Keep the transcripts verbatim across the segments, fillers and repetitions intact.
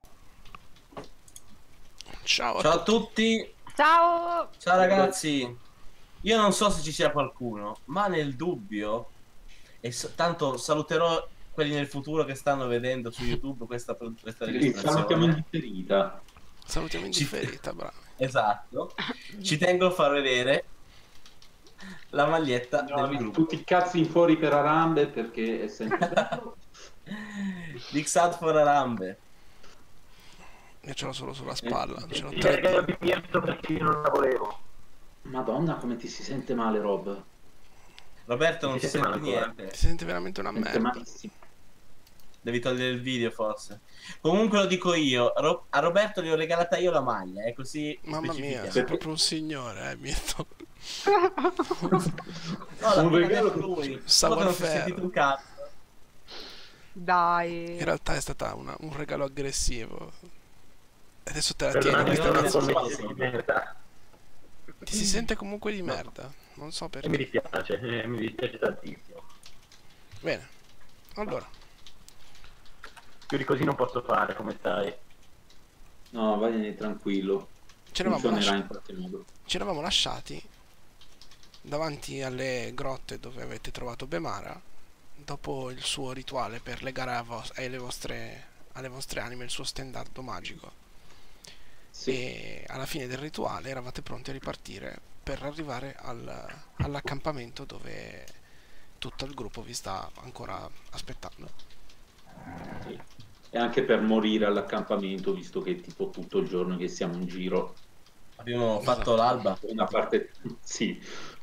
Ciao a, Ciao a tutti. tutti. Ciao! Ciao ragazzi. Io non so se ci sia qualcuno, ma nel dubbio, e so- tanto saluterò quelli nel futuro che stanno vedendo su YouTube questa, questa Sì, salutiamo in registrazione. differita. Salutiamo in Ci- differita, bravo. Esatto. Ci tengo a far vedere la maglietta No, del gruppo. tutti i cazzi in fuori per Arambe perché è sempre bello. Dixad for Arambe. Io ce l'ho solo sulla spalla, non ce l'ho Direi tre che D. mi piace perché io non la volevo. Madonna, come ti si sente male, Rob. Roberto non Ti si sente sente male ancora? niente. Si sente veramente una Sente merda. malissimo. Devi togliere il video forse. Comunque lo dico io, Ro- a Roberto gli ho regalata io la maglia, è così Mamma mia, specifichiamo. sei proprio un signore, eh, Mirto. No, la Un prima regalo detto lui, Savoir solo che non si è faire. sentito un cazzo. Dai. In realtà è stata una- un regalo aggressivo. E adesso te la tieni Perdonami, questa non non è mi canzone. come- convinci di merda. Ti si sente comunque di merda. Non so E mi perché. dispiace, eh, mi dispiace tantissimo. Bene. Allora, Più di così non posso fare, come stai? No, vai tranquillo. ci eravamo, Funzionerà lasci- in qualche modo. ci eravamo lasciati davanti alle grotte dove avete trovato Bemara, dopo il suo rituale per legare a vos- alle, vostre, alle vostre anime il suo stendardo magico. Sì. E alla fine del rituale eravate pronti a ripartire per arrivare al- all'accampamento dove tutto il gruppo vi sta ancora aspettando. Sì. E anche per morire all'accampamento, visto che è tipo tutto il giorno che siamo in giro. Abbiamo Esatto. fatto l'alba. Una parte, sì,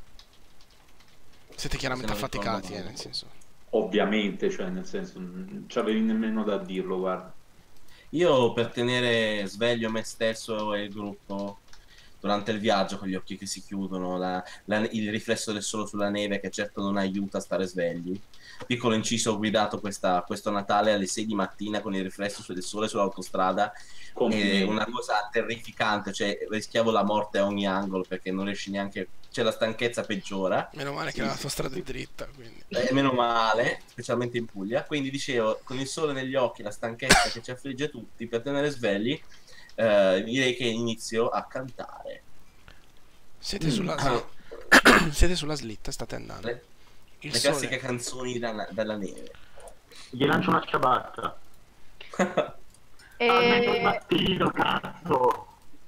Siete chiaramente Se non ricordo affaticati, eh, male. nel senso. ovviamente, cioè nel senso, non c'avevi nemmeno da dirlo, guarda. Io per tenere sveglio me stesso e il gruppo durante il viaggio con gli occhi che si chiudono, la- la- il riflesso del sole sulla neve che certo non aiuta a stare svegli. Piccolo inciso, ho guidato questa- questo Natale alle sei di mattina con il riflesso del sole sull'autostrada. È Complimenti. una cosa terrificante, cioè rischiavo la morte a ogni angolo perché non riesci neanche, cioè la stanchezza peggiora. Meno male che Sì, la sì, tua strada sì. è dritta, quindi. Eh, meno male, specialmente in Puglia. Quindi dicevo, con il sole negli occhi, la stanchezza che ci affligge tutti, per tenere svegli, eh, direi che inizio a cantare. Siete Mm. sulla, Ah, siete sulla slitta, state andando. le, Il le classiche sole, canzoni da- dalla neve. Gli lancio una ciabatta. Almeno il E mattino, cazzo!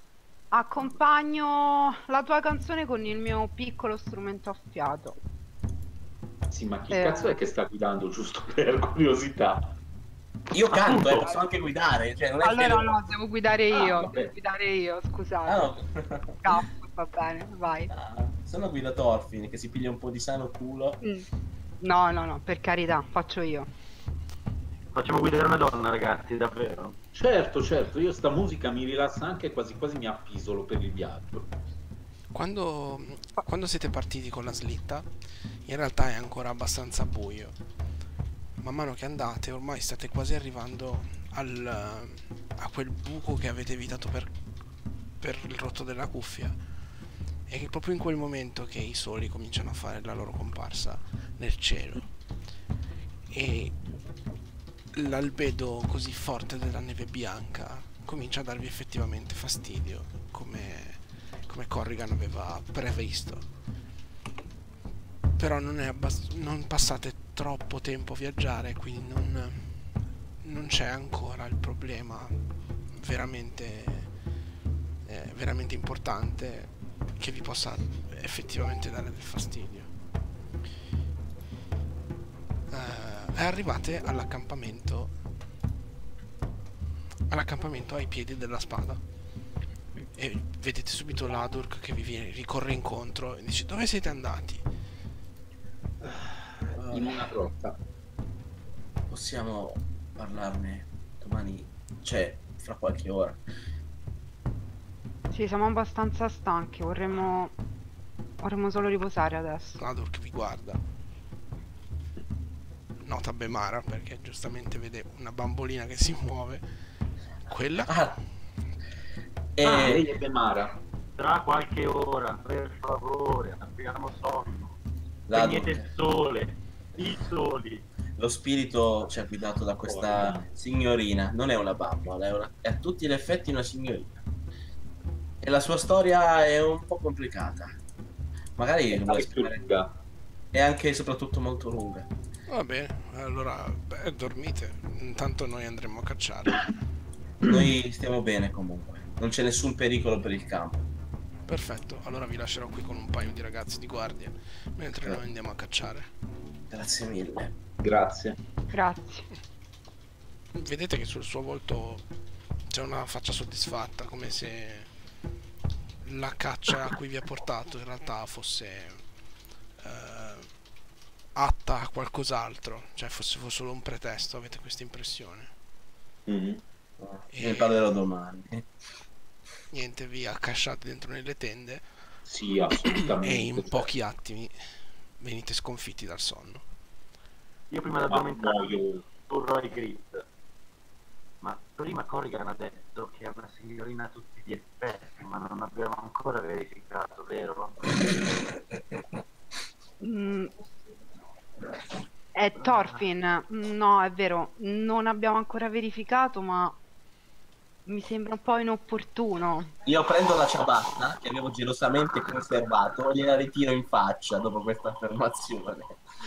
accompagno la tua canzone con il mio piccolo strumento a fiato. Sì, ma chi Eh. cazzo è che sta guidando, giusto per curiosità? Io canto, eh, Appunto. posso anche guidare. Cioè, non è che... Allora no, devo guidare Ah, io, vabbè. devo guidare io, scusate. Ah, no. Cazzo, va bene, vai. Ah, sono Guido Torfini che si piglia un po' di sano culo. Mm. No, no, no, per carità, faccio io. Facciamo guidare una donna, ragazzi, davvero. Certo, certo, io sta musica mi rilassa anche e quasi quasi mi appisolo per il viaggio. quando, quando siete partiti con la slitta, in realtà è ancora abbastanza buio. Man mano che andate, ormai state quasi arrivando al, a quel buco che avete evitato per, per il rotto della cuffia. E che proprio in quel momento che i soli cominciano a fare la loro comparsa nel cielo e l'albedo così forte della neve bianca comincia a darvi effettivamente fastidio, come, come Corrigan aveva previsto. Però non, è abbast- non passate troppo tempo a viaggiare, quindi non, non c'è ancora il problema veramente, eh, veramente importante che vi possa effettivamente dare del fastidio. Eh, arrivate all'accampamento all'accampamento ai piedi della spada e vedete subito l'Adurk che vi viene, vi corre incontro e dice: dove siete andati? In una grotta. Possiamo parlarne domani, cioè fra qualche ora. Sì, siamo abbastanza stanchi, vorremmo vorremmo solo riposare adesso. L'Adurk vi guarda, nota Bemara perché giustamente vede una bambolina che si muove, quella. Ah, e Ah, lei è Bemara. Tra qualche ora, per favore, abbiamo sonno. la Spegnete il sole, i soli. lo spirito ci ha guidato da questa signorina. Non è una bambola, è, una- è a tutti gli effetti una signorina. E la sua storia è un po' complicata. Magari vuole spiegare. È anche e soprattutto molto lunga. Va bene, allora beh, dormite. Intanto noi andremo a cacciare. Noi stiamo bene comunque. Non c'è nessun pericolo per il campo. Perfetto, allora vi lascerò qui con un paio di ragazzi di guardia mentre noi andiamo a cacciare. Grazie mille. Grazie. Grazie. Vedete che sul suo volto c'è una faccia soddisfatta, come se la caccia a cui vi ha portato in realtà fosse eh, atta a qualcos'altro, cioè fosse solo un pretesto. Avete questa impressione? Mm-hmm. Ne e... parlerò domani. Niente, vi accasciate dentro nelle tende. Sì, assolutamente. E in pochi attimi venite sconfitti dal sonno. Io prima di addormentarmi torno ai Grit. Ma prima Corrigan ha detto che è una signorina a tutti gli effetti, ma non abbiamo ancora verificato, vero? Mm. È Thorfinn. No, è vero, non abbiamo ancora verificato, ma mi sembra un po' inopportuno. Io prendo la ciabatta che avevo gelosamente conservato e gliela ritiro in faccia dopo questa affermazione.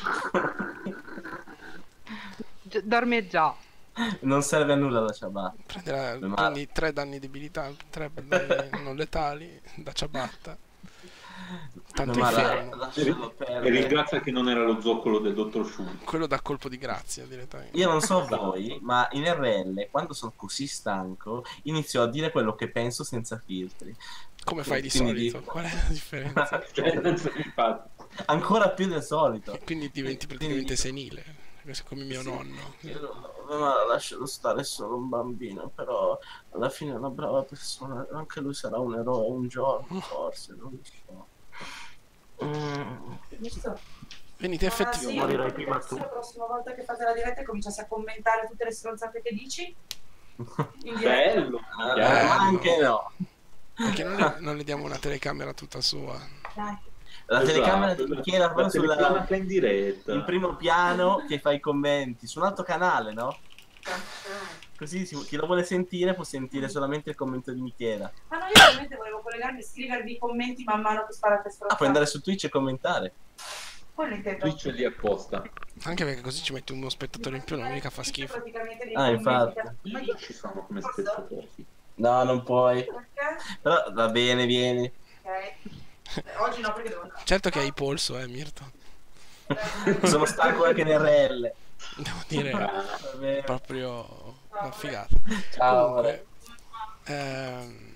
Gi- dorme già. Non serve a nulla la ciabatta. Prenderà, Ma- prendi tre danni di abilità, tre danni non letali da ciabatta. Tanto Ma è la- fermo. lascialo E perdere. ringrazia che non era lo zoccolo del dottor Schultz. Quello da colpo di grazia direttamente. Io non so voi, ma in R L, quando sono così stanco, inizio a dire quello che penso senza filtri. Come fai di Quindi solito? dico- Qual è la differenza? Infatti. Ancora più del solito. Quindi diventi praticamente senile, come mio Sì, nonno. io no, ma lascialo stare, è solo un bambino, però alla fine è una brava persona, anche lui sarà un eroe un giorno, forse, non lo so. Mm. Visto? Venite Ah, effettivamente. sì, Morirai prima tu. la prossima volta che fate la diretta e cominciassi a commentare tutte le stronzate che dici in diretta. Bello. Eh, Bello. ma anche no. Perché non le, non le diamo una telecamera tutta sua? Dai. La Esatto, telecamera di la- Michela la proprio sulla, telecamera in diretta. in primo piano che fa i commenti su un altro canale, no? Così si- chi lo vuole sentire può sentire solamente il commento di Michela. Ma no, io veramente volevo collegarmi e scrivervi i commenti man mano che sparate Ah, stronzate. puoi andare su Twitch e commentare. Quello intendo. Twitch è lì apposta. Anche perché così ci metti uno spettatore in più, non mica fa schifo. Praticamente dei Ah, commenti infatti. da- Ma Io io ci sono come spettatori. No, non puoi. perché? Però va bene, vieni. Ok. Eh, Oggi no, perché devo andare. Certo che hai polso, eh, Mirto. Sono stanco anche in R L. Devo dire, Va bene. proprio una figata. Ciao. Comunque, ehm,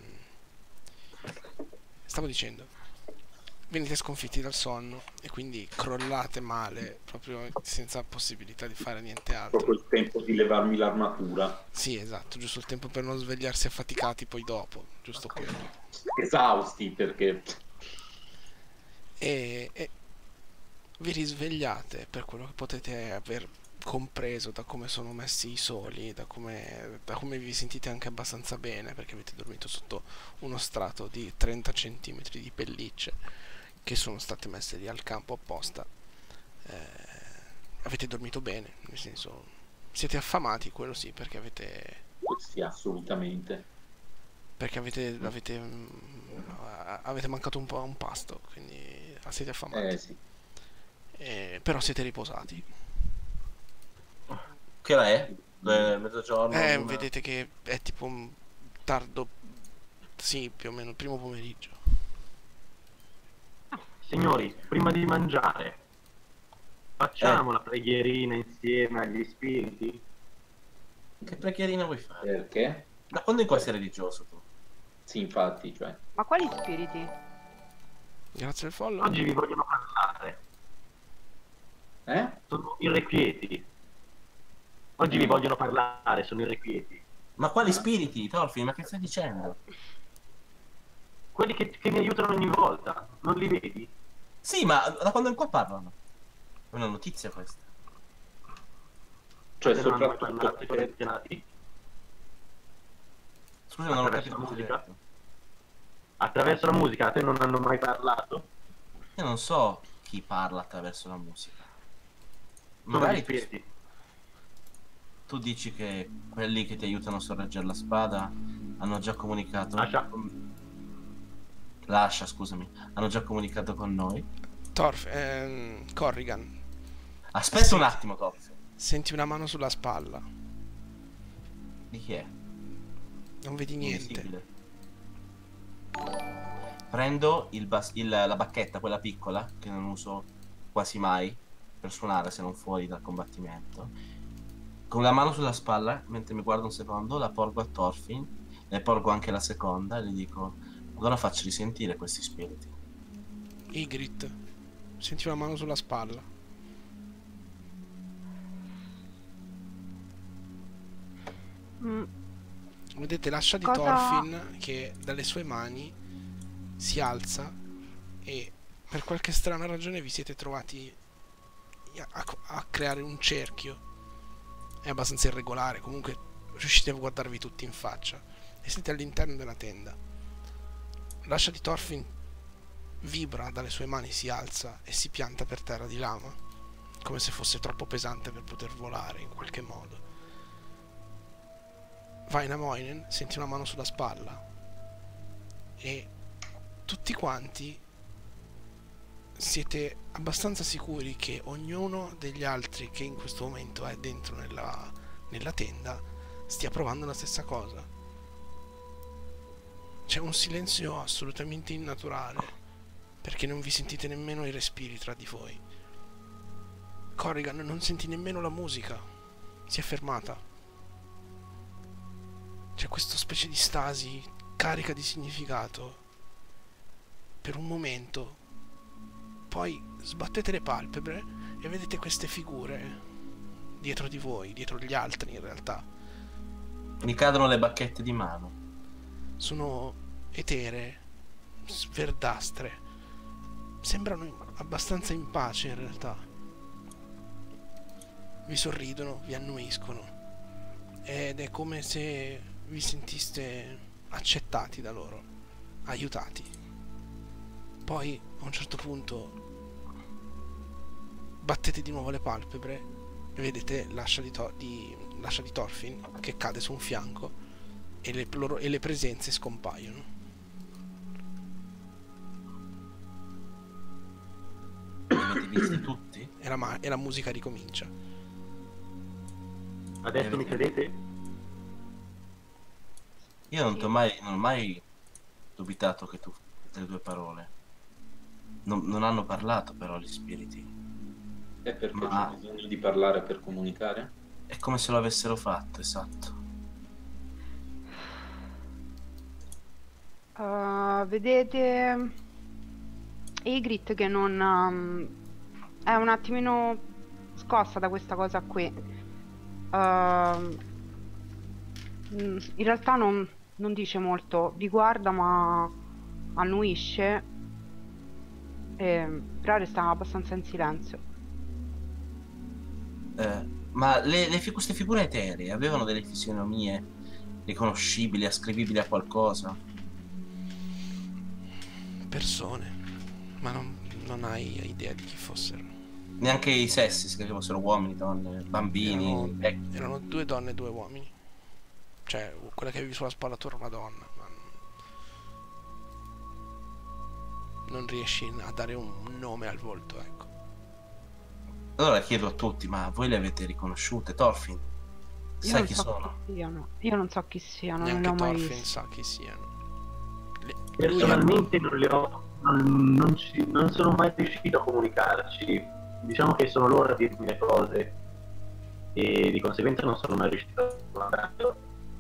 stavo dicendo, venite sconfitti dal sonno e quindi crollate male, proprio senza possibilità di fare niente altro. Proprio il tempo di levarmi l'armatura. Sì, esatto, giusto il tempo per non svegliarsi affaticati poi dopo, giusto quello. Esausti perché E, e vi risvegliate per quello che potete aver compreso da come sono messi i soli, da come, da come vi sentite anche abbastanza bene, perché avete dormito sotto uno strato di trenta centimetri di pellicce che sono state messe lì al campo apposta. Eh, avete dormito bene, nel senso, siete affamati, quello sì, perché avete sì, assolutamente. perché avete avete, mm, avete mancato un po' a un pasto, quindi siete affamati. Eh sì. Eh, però siete riposati. Che ora è? Eh, mezzogiorno? Eh, una- vedete che è tipo un tardo, sì, più o meno il primo pomeriggio. Signori, prima di mangiare, facciamo la preghierina insieme agli spiriti? Che preghierina vuoi fare? Perché? Da quando in qua sei religioso tu? Sì, infatti, cioè. Ma quali spiriti? Grazie al follow. Oggi vi vogliono parlare, Eh? sono irrequieti. Oggi vi vogliono parlare, sono irrequieti. Ma quali spiriti, Torfi? Ma che stai dicendo? Quelli che, che mi aiutano ogni volta, non li vedi? Sì, ma da quando in qua parlano? È una notizia questa. Cioè, Se non hanno mai soprattutto parlato i per... collezionati? Scusa, non ho Attraverso capito la cosa hai musica? detto. Attraverso la musica, a te non hanno mai parlato? Io non so chi parla attraverso la musica. Sono gli Magari tu... spiriti. tu dici che quelli che ti aiutano a sorreggere la spada hanno già comunicato... Lascia. Lascia, scusami. Hanno già comunicato con noi. Torf, ehm, Corrigan, Aspetta Sì. un attimo, Torf. senti una mano sulla spalla. Di chi è? Non vedi niente. Invisibile. Prendo il bas- il- la bacchetta, quella piccola, che non uso quasi mai per suonare se non fuori dal combattimento. Con la mano sulla spalla, mentre mi guardo un secondo, la porgo a Thorfinn, le porgo anche la seconda e le dico: allora faccio risentire questi spiriti. Ygritte, senti una mano sulla spalla. Mm, Vedete l'ascia di Cosa- Thorfinn che dalle sue mani si alza e per qualche strana ragione vi siete trovati a, a- a creare un cerchio. È abbastanza irregolare, comunque riuscite a guardarvi tutti in faccia e siete all'interno della tenda. L'ascia di Thorfinn vibra dalle sue mani, si alza e si pianta per terra di lama, come se fosse troppo pesante per poter volare in qualche modo. Vainamoinen senti una mano sulla spalla e tutti quanti siete abbastanza sicuri che ognuno degli altri che in questo momento è dentro nella, nella tenda stia provando la stessa cosa. C'è un silenzio assolutamente innaturale perché non vi sentite nemmeno i respiri tra di voi. Corrigan, non senti nemmeno la musica, si è fermata. C'è questa specie di stasi carica di significato per un momento, poi sbattete le palpebre e vedete queste figure dietro di voi, dietro gli altri in realtà. Mi cadono le bacchette di mano. Sono eteree, verdastre, sembrano abbastanza in pace in realtà. Vi sorridono, vi annuiscono ed è come se vi sentiste accettati da loro, aiutati. Poi a un certo punto battete di nuovo le palpebre e vedete l'ascia di, to- di, l'ascia di Thorfinn che cade su un fianco e le, loro, e le presenze scompaiono. Li avete visti tutti? E la, ma- e la musica ricomincia. Adesso mi credete? Io non ti ho mai, non ho mai dubitato che tu delle tue parole. Non, non hanno parlato però gli spiriti. È perché Ma- c'è bisogno di parlare per comunicare? È come se lo avessero fatto, esatto. Uh, vedete Ygritte che non um, è un attimino scossa da questa cosa qui. Uh, mm, in realtà non, non dice molto, vi guarda ma annuisce, e, però resta abbastanza in silenzio. Eh, ma le, le fi- queste figure eteree avevano delle fisionomie riconoscibili, ascrivibili a qualcosa? Persone, ma non, non hai idea di chi fossero. Neanche i sessi, se che fossero uomini, donne, bambini, Erano, vecchi. erano due donne e due uomini. Cioè, quella che avevi sulla spalla tu era una donna, ma non- non riesci a dare un nome al volto, ecco. Allora chiedo a tutti, ma voi le avete riconosciute? Thorfinn, Io sai non chi so sono? chi siano. Io non so chi siano, non li Neanche ho mai Thorfinn visti. sa chi siano. Le- lui è- Personalmente non le ho, non, non ci- non sono mai riuscito a comunicarci. Diciamo che sono loro a dirmi le cose e di conseguenza non sono mai riuscito a parlare.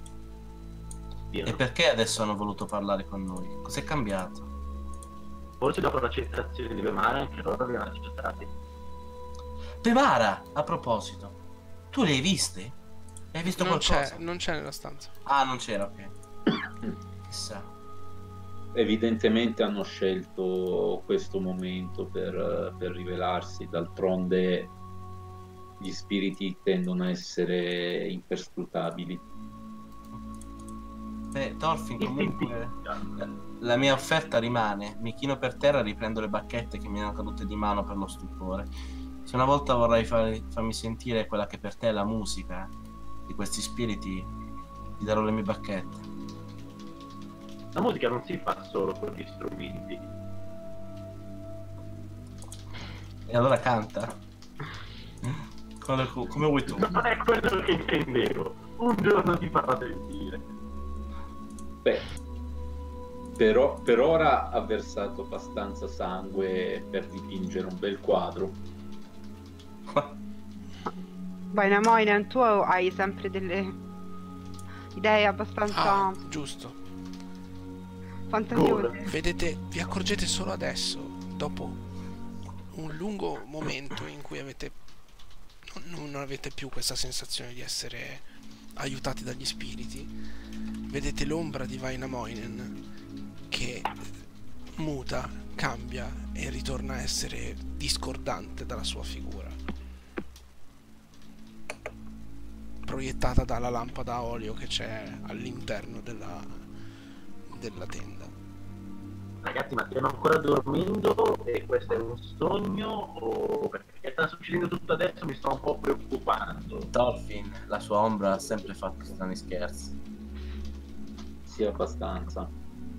E perché adesso hanno voluto parlare con noi? Cos'è cambiato? Forse dopo l'accettazione di Bemara anche loro li hanno accettati. Pevara, a proposito, tu le hai viste? Hai visto non qualcosa? c'è, non c'è nella stanza. Ah, non c'era, ok. Chissà. Evidentemente hanno scelto questo momento per, per rivelarsi, d'altronde gli spiriti tendono a essere imperscrutabili. Beh, Thorfinn, comunque la, la mia offerta rimane. Mi chino per terra e riprendo le bacchette che mi erano cadute di mano per lo stupore. Se una volta vorrai fare, farmi sentire quella che per te è la musica, di questi spiriti, ti darò le mie bacchette. La musica non si fa solo con gli strumenti. E allora canta. Come, come vuoi tu. Non è quello che intendevo. Un giorno ti farò sentire. Beh, però per ora ha versato abbastanza sangue per dipingere un bel quadro. Vainamoinen, tu hai sempre delle idee abbastanza Ah, giusto. fantasiose. Vedete, vi accorgete solo adesso, dopo un lungo momento in cui avete non, non avete più questa sensazione di essere aiutati dagli spiriti. Vedete l'ombra di Vainamoinen che muta, cambia e ritorna a essere discordante dalla sua figura, proiettata dalla lampada a olio che c'è all'interno della, della tenda. Ragazzi, ma stiamo ancora dormendo e questo è un sogno o perché sta succedendo tutto adesso? Mi sto un po' preoccupando. Thorfinn, la sua ombra ha sempre fatto strani scherzi. Sì, abbastanza.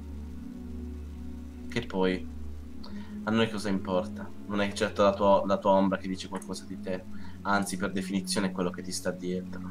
Che poi a noi cosa importa? Non è certo la tua, la tua ombra che dice qualcosa di te, anzi per definizione è quello che ti sta dietro.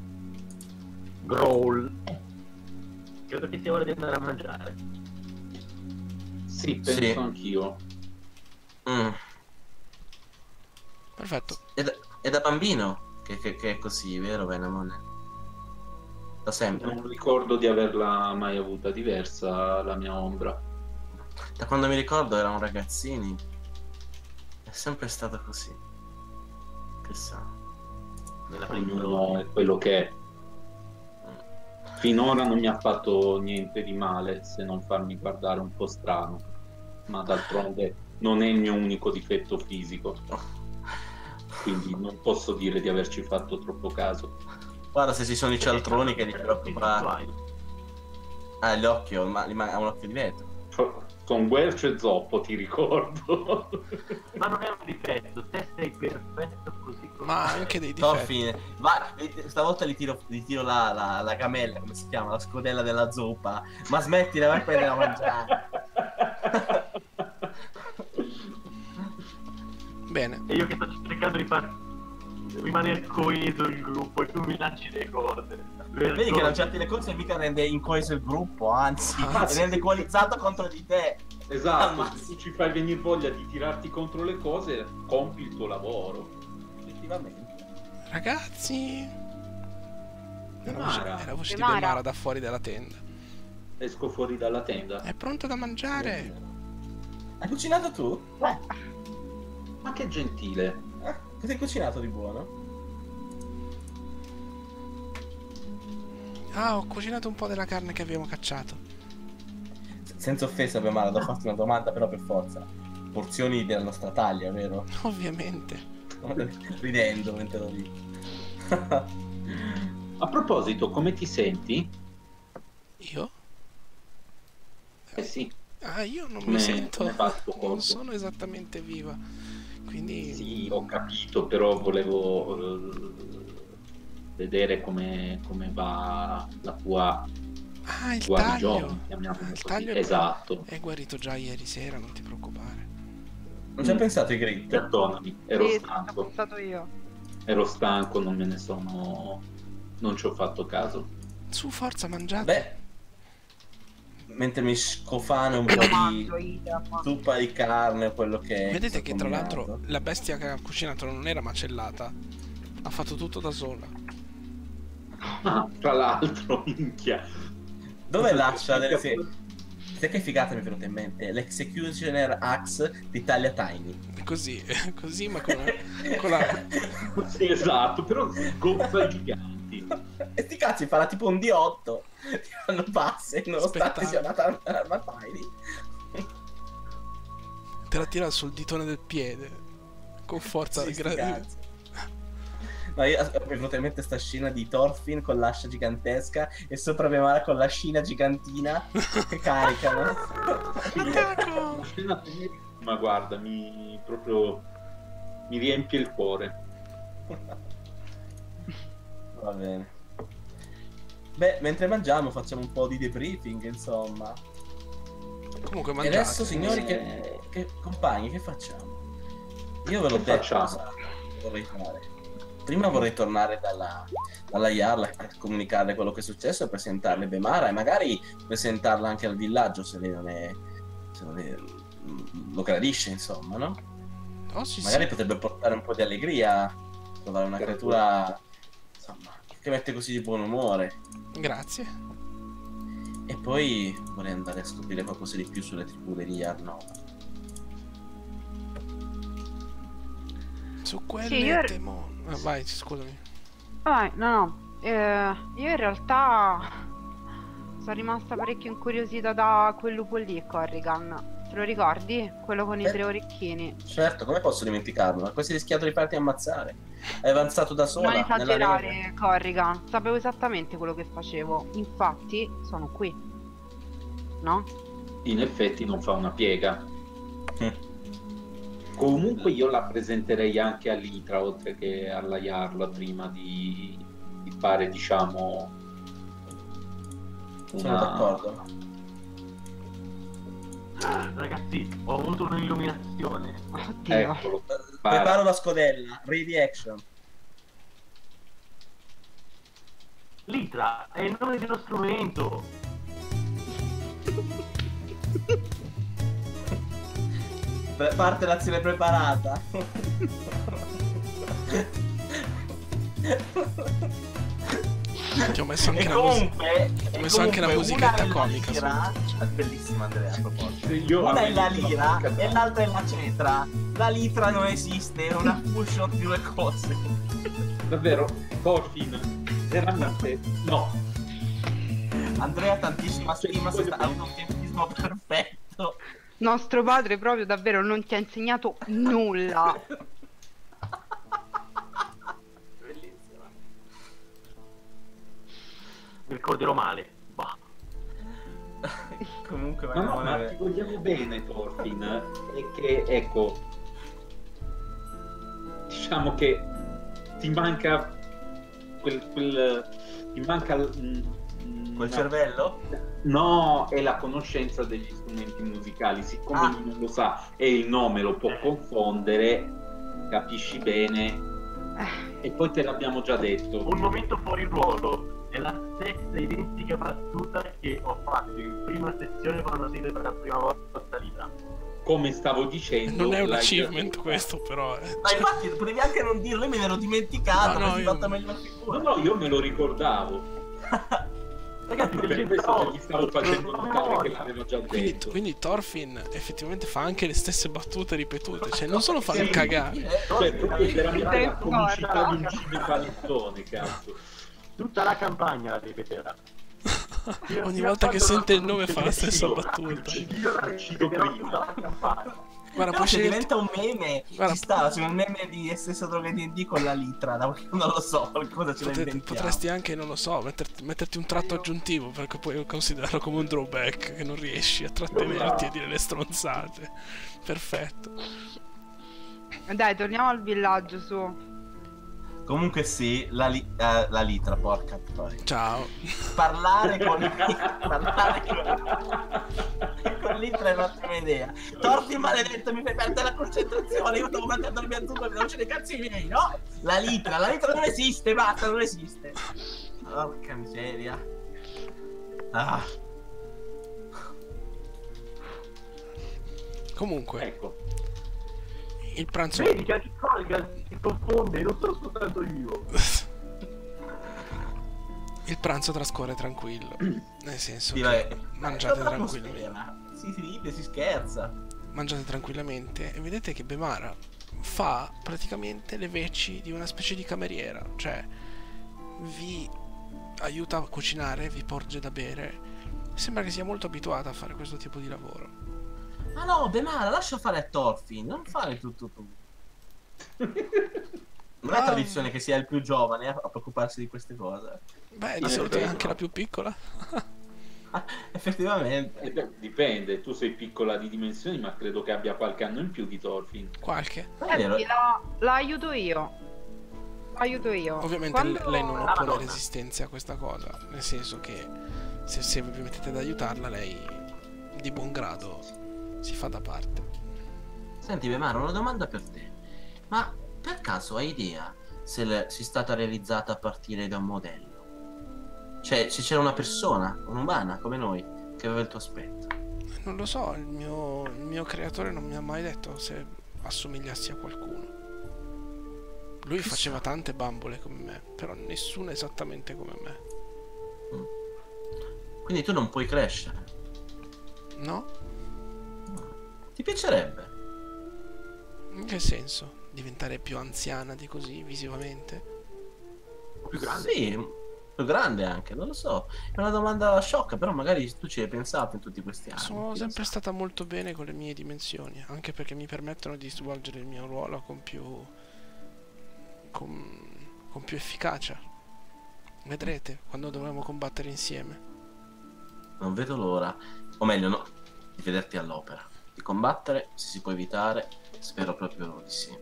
Growl. Credo che sia ora di andare a mangiare. Sì, penso Sì. anch'io. Mm. Perfetto. È, da, è da bambino che, che, che è così, vero Vainamoinen? Da sempre. Non ricordo di averla mai avuta diversa la mia ombra. Da quando mi ricordo erano ragazzini. È sempre stata così. Chissà. Nella prima Ognuno è quello che è. Finora non mi ha fatto niente di male, se non farmi guardare un po' strano, ma d'altronde non è il mio unico difetto fisico, quindi non posso dire di averci fatto troppo caso. Guarda se ci sono i cialtroni che ti preoccupano. Ah, gli occhi, ma li ha un occhio di vetro. Con Guercio e Zoppo ti ricordo. Ma non è un difetto, te sei perfetto così come Ma sei. anche dei difetti. Thorfinn, va, stavolta gli tiro, gli tiro la, la, la camella, come si chiama? La scodella della zuppa. Ma smettila, vai a prendere da mangiare. Bene. E io che sto cercando di far rimanere coeso il gruppo e tu mi lanci le cose. Vedi che lanciarti le cose mica rende incoeso il gruppo, anzi, Ah, sì. rende equalizzato contro di te. Esatto, Ammazza. se tu ci fai venire voglia di tirarti contro le cose, compi il tuo lavoro. Effettivamente. Ragazzi. È la voce, Mara. è la voce di Mara. Bemara da fuori dalla tenda. Esco fuori dalla tenda. È pronto da mangiare. Hai cucinato tu? Ma che gentile. Eh, cosa hai cucinato di buono? Ah, ho cucinato un po' della carne che abbiamo cacciato. Senza offesa, Bemara, devo farti una domanda però per forza. Porzioni della nostra taglia, vero? Ovviamente. Ridendo mentre lo dico. A proposito, come ti senti? Io? Eh sì, Ah, io non Come- mi sento. come va il tuo corpo? Non sono esattamente viva. Quindi. sì, ho capito, però volevo eh, vedere come, come va la tua Ah, il guarigione, taglio. chiamiamolo Il così. taglio è- Esatto. È guarito già ieri sera, non ti preoccupare. Non ci hai pensato ai grit? Perdonami, ero Sì, ci ho stanco, pensato io. ero stanco, non me ne sono... non ci ho fatto caso. Su, forza, mangiate. Beh, mentre mi scofano un Io po' di mangio, idem. zuppa di carne, quello che è. Vedete che che tra combinato. l'altro la bestia che ha cucinato non era macellata. Ha fatto tutto da sola. Ah, tra l'altro, minchia. Dove l'ascia delle se... Sai che figata mi è venuta in mente? L'Executioner Axe di taglia Tiny. Così, così, ma con, con la. Sì, esatto, però gozza giganti. E sti cazzi farà tipo un D otto. Ti fanno passe nonostante sia Spettacolo. una arma Tiny. Te la tira sul ditone del piede. Con forza. Sì, sti gra- cazzi. No, io mi è venuta in mente sta scena di Thorfinn con l'ascia gigantesca e sopra Bemara con la scina gigantina che caricano. Attacco! La scena ma guarda, mi proprio mi riempie il cuore. Va bene. Beh, mentre mangiamo facciamo un po' di debriefing, insomma. Comunque E mangiate. adesso, signori, che, che compagni, che facciamo? Io ve l'ho Che detto facciamo? cosa vorrei fare. Prima vorrei tornare dalla, dalla Jarl a comunicare quello che è successo e presentarle Bemara e magari presentarla anche al villaggio se lei non è, se non è lo gradisce, insomma, no? Oh, sì, Magari sì. potrebbe portare un po' di allegria trovare una creatura, insomma, che mette così di buon umore. Grazie. E poi vorrei andare a scoprire qualcosa di più sulle tribù degli Arno. Su quelle Sì, io- temo- ah, vai, scusami. Ah, no, no. Eh, io in realtà sono rimasta parecchio incuriosita da quel lupo lì, Corrigan. Te lo ricordi? Quello con i Eh. tre orecchini. Certo, come posso dimenticarlo? Ha quasi rischiato di farti ammazzare. È avanzato da sola. Non nella neve. esagerare, Corrigan. Sapevo esattamente quello che facevo. Infatti, sono qui. No? In effetti non fa una piega. Mm. Comunque io la presenterei anche a Litra oltre che alla Jarl prima di, di fare, diciamo, Sono una... d'accordo. Ragazzi, ho avuto un'illuminazione. Oddio. Eccolo. Preparo la scodella. Ready action. Litra è il nome dello strumento. Pre- Parte l'azione preparata. Ti ho messo anche E la musica. comunque, Ho e messo anche la comunque musichetta una è la comica lira- è bellissima, Andrea, a proposito. Io Una è la avevo- lira e l'altra è la cetra. La litra non esiste, è una fusion di due cose. Davvero, Thorfinn, veramente no. Andrea ha tantissima stima, si sta avendo un tempismo perfetto. Nostro padre proprio davvero non ti ha insegnato nulla. Bellissima. Mi ricorderò male. Bah. Comunque, Ma no, vabbè, ma ti vogliamo bene, Thorfinn. E che, ecco, diciamo che ti manca quel, quel ti manca mm, quel una- cervello? No, è la conoscenza degli strumenti musicali. Siccome Ah. lui non lo sa e il nome lo può confondere, capisci bene. E poi te l'abbiamo già detto. Un momento fuori ruolo. È la stessa identica battuta che ho fatto in prima sezione quando si per la prima volta Litra. Come stavo dicendo, Non è un l'hai- achievement questo, però. eh. Ma infatti potevi anche non dirlo, io me l'ero dimenticato, No, no, avresti io- fatto meglio la figura. No, no, io me lo ricordavo. Ragazzi, Per questo che gli stavo facendo notare che l'avevo già Quindi, detto. quindi Thorfinn effettivamente fa anche le stesse battute ripetute, cioè non solo fa Sì. cagare. Cioè, proprio veramente Sei la comicità di un forte. cinepanettone, cazzo. Tutta la campagna la ripeterà. Ogni volta che sente il nome fa la stessa battuta. Io la Uccido ripeterò prima. tutta la campagna. Guarda, Però poi se scegli- diventa un meme, Guarda- ci stava, c'è un meme di stesso droga D and D con la litra, da- non lo so, qualcosa ce la pote- inventiamo. potresti anche, non lo so, metterti, metterti un tratto aggiuntivo perché puoi considerarlo come un drawback che non riesci a trattenerti e dire le stronzate. Perfetto. Dai, torniamo al villaggio, su. Comunque sì, la, li- eh, la litra, porca troia. Ciao. Parlare con parlare con, con litra è un'ottima idea. Torti maledetto, mi fai perdere la concentrazione, io stavo mandando il mio zucchero che non ce ne cazzi miei, no? La litra, la litra non esiste, basta, non esiste. Porca miseria. Ah. Comunque, Ecco, il pranzo. Vedi che anche Corrigan si confonde, non sono soltanto io. Il pranzo trascorre tranquillo. Nel senso Direi, che mangiate è una tranquillamente. atmosfera. Si ride, si scherza. Mangiate tranquillamente e vedete che Bemara fa praticamente le veci di una specie di cameriera, cioè vi aiuta a cucinare, vi porge da bere. Sembra che sia molto abituata a fare questo tipo di lavoro. Ma no, Bemara, lascia fare a Thorfinn, non fare tutto tu. Non è Ah. tradizione che sia il più giovane a a preoccuparsi di queste cose. Beh, di Ma solito è vero. anche la più piccola. Ah, effettivamente. eh beh, dipende, tu sei piccola di dimensioni, ma credo che abbia qualche anno in più di Thorfinn. Qualche. È vero. Senti, la, la aiuto io. aiuto io. Ovviamente Quando- l- lei non Ah, oppone Madonna. resistenze a questa cosa, nel senso che se, se vi mettete ad aiutarla, lei di buon grado si fa da parte. Senti, Bemaro, una domanda per te. Ma per caso hai idea se le- sia stata realizzata a partire da un modello? Cioè, se c'era una persona, un'umana come noi, che aveva il tuo aspetto? Non lo so, il mio, il mio creatore non mi ha mai detto se assomigliassi a qualcuno. Lui Chissà. faceva tante bambole come me, però nessuno esattamente come me. Quindi tu non puoi crescere. No? Ti piacerebbe? In che senso? Diventare più anziana di così, visivamente? Più grande. Sì, più grande anche, non lo so. È una domanda sciocca, però magari tu ci hai pensato in tutti questi anni. Sono chi lo sempre sa. stata molto bene con le mie dimensioni, anche perché mi permettono di svolgere il mio ruolo con più... con, con più efficacia. Vedrete, quando dovremo combattere insieme. Non vedo l'ora, o meglio, no, di vederti all'opera. Di combattere, se si può evitare, spero proprio di sì.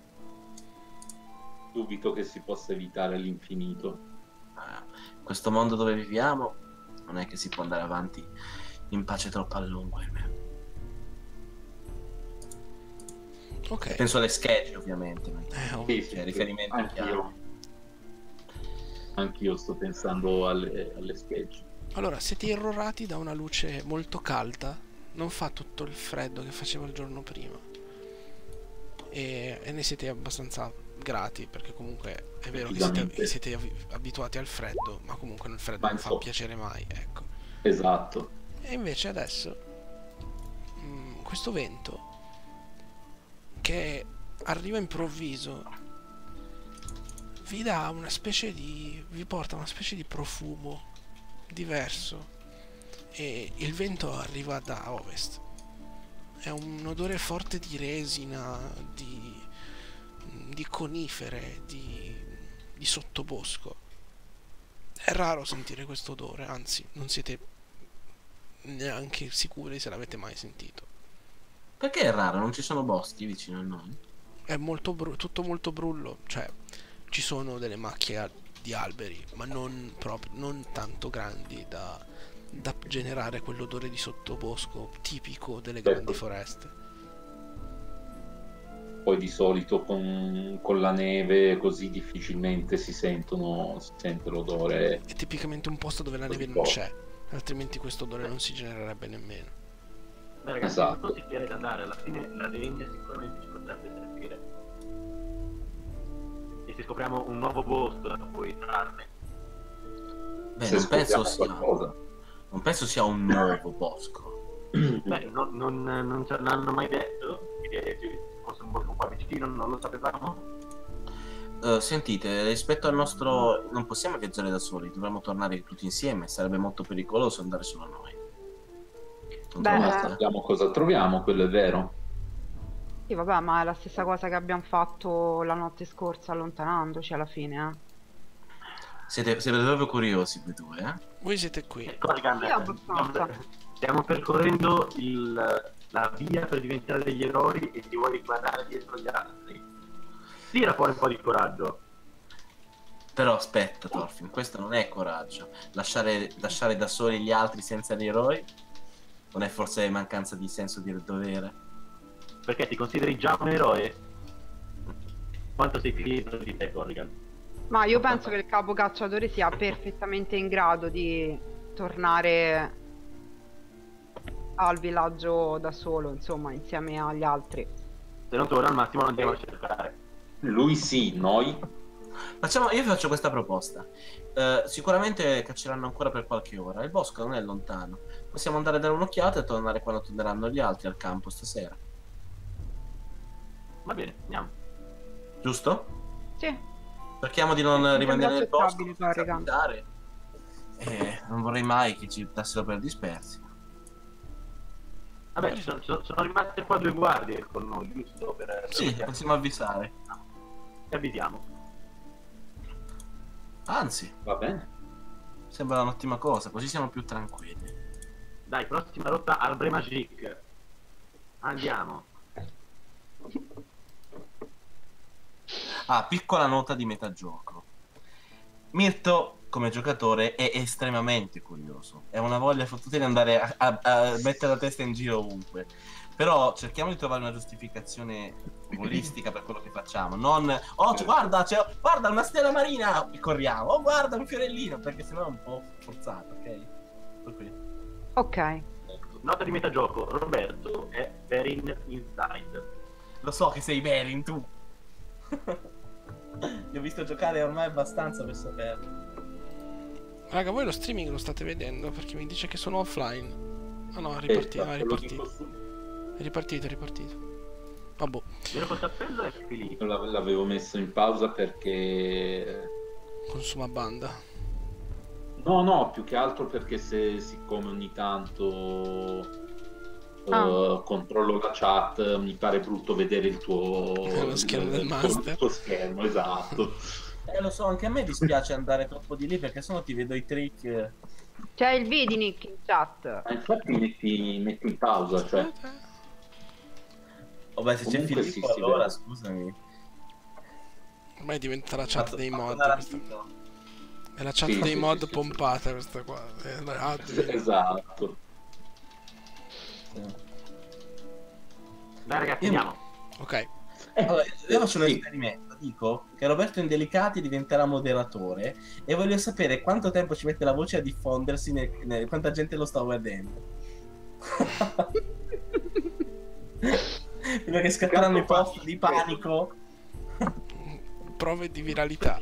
Dubito che si possa evitare l'infinito. Eh, questo mondo dove viviamo non è che si può andare avanti in pace troppo a lungo, ahimè. Ok. Penso alle schegge, ovviamente, ma- Eh, ovvio. Sì, sì, cioè, sì. riferimenti Anch'io. chiari. Anch'io sto pensando alle, alle schegge. Allora, siete irrorati da una luce molto calda, non fa tutto il freddo che faceva il giorno prima. E, e ne siete abbastanza grati, perché comunque è vero che siete, Decisamente. siete avi- abituati al freddo, ma comunque il freddo Ma non fa insomma. piacere mai, ecco. Esatto. E invece adesso mm, questo vento che arriva improvviso vi dà una specie di vi porta una specie di profumo diverso, e il vento arriva da ovest. È un odore forte di resina, di, di conifere, di, di sottobosco. È raro sentire questo odore, anzi non siete neanche sicuri se l'avete mai sentito. Perché è raro? Non ci sono boschi vicino a noi? È molto bru- tutto molto brullo, cioè ci sono delle macchie a- di alberi, ma non proprio non tanto grandi da, da generare quell'odore di sottobosco tipico delle Certo. grandi foreste. Poi di solito con, con la neve così difficilmente si sentono, si sente l'odore. È tipicamente un posto dove la neve non c'è, altrimenti questo odore non si genererebbe nemmeno. Beh, ragazzi, Esatto. non si chiede ad andare, alla fine la legna sicuramente ci potrebbe servire. E se scopriamo un nuovo bosco da cui trarne, Beh, Se non penso, scopriamo sia, qualcosa. non penso sia un nuovo bosco. beh, non, non, non ce l'hanno mai detto che ci fosse un bosco qua vicino, non lo sapevamo. Eh, sentite, rispetto al nostro... non possiamo viaggiare da soli, dovremmo tornare tutti insieme, sarebbe molto pericoloso andare solo noi. Non Beh, Ma trovate? sappiamo cosa troviamo, quello è vero. Sì, vabbè, ma è la stessa cosa che abbiamo fatto la notte scorsa allontanandoci alla fine, eh. Siete, siete proprio curiosi voi due, eh? Voi siete qui. E Corrigan, Sì, abbastanza. stiamo, stiamo percorrendo il, la via per diventare degli eroi e ti vuoi guardare dietro gli altri. Tira fuori un po' di coraggio. Però aspetta, Thorfinn, questo non è coraggio. Lasciare, lasciare da soli gli altri senza gli eroi non è forse mancanza di senso di dovere? Perché ti consideri già un eroe? Quanto sei figlio di te, Corrigan? Ma io penso che il capo cacciatore sia perfettamente in grado di tornare al villaggio da solo, insomma, insieme agli altri. Se non torna al massimo lo andiamo a cercare. Lui sì, noi Facciamo, io vi faccio questa proposta. Eh, sicuramente cacceranno ancora per qualche ora. Il bosco non è lontano. Possiamo andare a dare un'occhiata e tornare quando torneranno gli altri al campo stasera. Va bene, andiamo. Giusto? Sì, Cerchiamo di non Mi rimanere nel sembra bosco accettabile, senza Corrigan. abitare. Eh, non vorrei mai che ci dassero per dispersi. Vabbè, ci sono, ci sono- sono rimaste qua due guardie con noi, giusto? Per, Sì, per- possiamo avvisare. Ti avvisiamo. Anzi, va bene. sembra un'ottima cosa, così siamo più tranquilli. Dai, prossima rotta al Bremagic. Andiamo. Ah, piccola nota di metagioco. Mirto, come giocatore, è estremamente curioso. È una voglia fottuta di andare a, a- a mettere la testa in giro ovunque. Però cerchiamo di trovare una giustificazione volistica per quello che facciamo. Non, oh, c- guarda, c'è, guarda una stella marina e corriamo. Oh, guarda un fiorellino, perché sennò è un po' forzato, ok? Per qui. Ok. Nota di metagioco, Roberto è Verin Inside. Lo so che sei Berin, tu. Li ho visto giocare ormai abbastanza per saperlo. Raga, voi lo streaming lo state vedendo? Perché mi dice che sono offline. Ah no, è ripartito, ah, è Aspetta, te lo dico ripartito. subito. È ripartito, è ripartito. Vabbè. Vero col cappello è finito. L'av- L'avevo messo in pausa perché... Consuma banda. No, no, più che altro perché se siccome ogni tanto Ah. eh, controllo la chat, mi pare brutto vedere il tuo, Lo schermo del il tuo- master. il tuo schermo, esatto. Eh, lo so, anche a me dispiace andare troppo di lì perché sennò ti vedo i trick. eh. C'è il vedi Nick in chat. Ma infatti metti, metti in pausa, cioè. Vabbè, se c'è Comunque Filippo sì, si allora, vede. scusami. Ormai diventa la chat Fatto- dei fatto mod. andare a Questa. Tito. È la chat Sì, dei sì, mod sì, sì, pompata questa qua. È la admin. Esatto. Dai ragazzi, Io- andiamo. Ok. Allora, io faccio un Sì. esperimento, dico che Roberto Indelicati diventerà moderatore e voglio sapere quanto tempo ci mette la voce a diffondersi, nel, nel- quanta gente lo sta vedendo. Prima che scatteranno i post di panico. Prove di viralità.